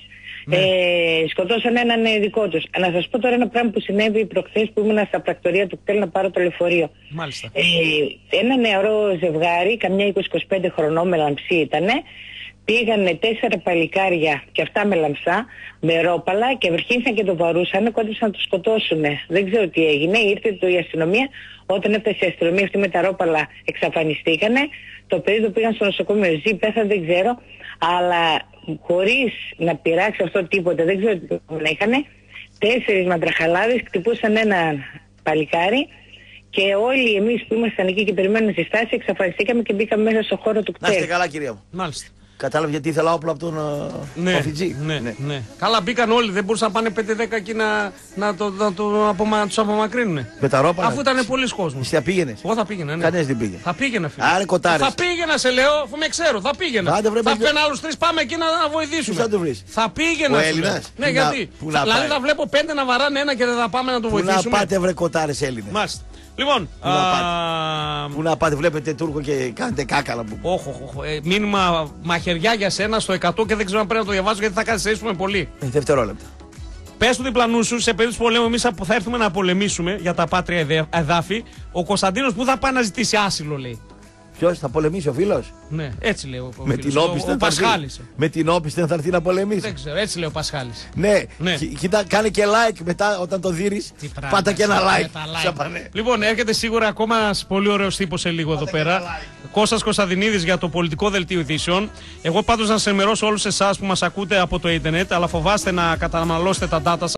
Ε, σκοτώσαν έναν ε, δικό τους. Να σας πω τώρα ένα πράγμα που συνέβη προχθές που ήμουν στα πρακτορία του κτέλ να πάρω το λεωφορείο. Μάλιστα. Ε, ένα νεαρό ζευγάρι, καμιά είκοσι είκοσι πέντε χρονών, με λαμψή ήτανε, πήγανε τέσσερα παλικάρια και αυτά με λαμψά, με ρόπαλα και βρεχίνησαν και το βαρούσαν, κόντεψαν να το σκοτώσουν. Δεν ξέρω τι έγινε, ήρθε το, η αστυνομία, όταν έφτασε η αστυνομία αυτή με τα ρόπαλα εξαφανιστήκανε, το παιδί το πήγαν στο νοσοκομείο, ζει, πέθανε, δεν ξέρω, αλλά χωρίς να πειράξει αυτό τίποτα, δεν ξέρω τι να είχανε, τέσσερις μαντραχαλάδες χτυπούσαν ένα παλικάρι Και όλοι εμείς που ήμασταν εκεί και περιμένουμε στη στάση, εξαφανιστήκαμε και μπήκαμε μέσα στο χώρο του Να κτέλ. είστε καλά, κυρία μου. Μάλιστα. Κατάλαβε γιατί ήθελα όπλο από τον Ναι, Οφιτζή. ναι, ναι, ναι. Καλά, μπήκαν όλοι, δεν μπορούσαν να πάνε πέντε δέκα εκεί να, να, το, να το, απομα, τους απομακρύνουν. Με τα ρόπαλα. Αφού ήταν πολλοί κόσμος. Εσύ θα πήγαινες. Εγώ θα πήγαινα, ναι. Κανένας δεν πήγε. Θα πήγαινα, φίλε. Άρε κοτάρες. Θα πήγαινα, σε λέω, αφού με ξέρω, θα πήγαινα. Άντε, βρε, θα παιδιά. πήγαινα άλλους τρεις, πάμε εκεί να, να βοηθήσουμε. Ποιος θα το βρεις? Θα πήγαινα. Ο σου λέω. Έλληνας? Ναι, Πού γιατί. να- πού να δηλαδή πάει? θα βλέπω πέντε να βαράνε ένα και δεν θα πάμε να το Πού να βοηθήσουμε. πάτε, βρε κοτάρες Έλληνες. Μάλιστα. Λοιπόν, να α, Πού να πάτε, βλέπετε Τούρκο και κάνετε κάκαλα που. όχ, όχ, όχ, ε, μήνυμα μαχαιριά για σένα στο εκατό και δεν ξέρω αν πρέπει να το διαβάσω γιατί θα καθυστερήσουμε πολύ. Ε, δευτερόλεπτα. Πες του διπλανού σου, σε περίπτωση πολέμου, εμείς που θα έρθουμε να πολεμήσουμε για τα πάτρια εδε- εδάφη, ο Κωνσταντίνος που θα πάει να ζητήσει άσυλο, λέει. Ποιος θα πολεμήσει, ο φίλος? Ναι, έτσι λέει ο, ο Με φίλος. την Ο- όπισθεν ο θα έρθει. Πασχάλης. Με την όπισθεν θα έρθει να πολεμήσει. Δεν ξέρω, έτσι λέει ο Πασχάλης. Ναι, Ναι. Κι- κοίτα, κάνε και like μετά όταν το δείρεις. Τι πράγμα, Πάτα και ένα με like. τα like. Σαπανέ. Λοιπόν, έρχεται σίγουρα ακόμα ένας πολύ ωραίος τύπος σε λίγο εδώ πέρα. Κώστας Κωνσταντινίδης για το πολιτικό δελτίο ειδήσεων. Εγώ πάντως να σας ενημερώσω όλους εσάς που μας ακούτε από το ίντερνετ, αλλά φοβάστε να καταναλώσετε τα data σας.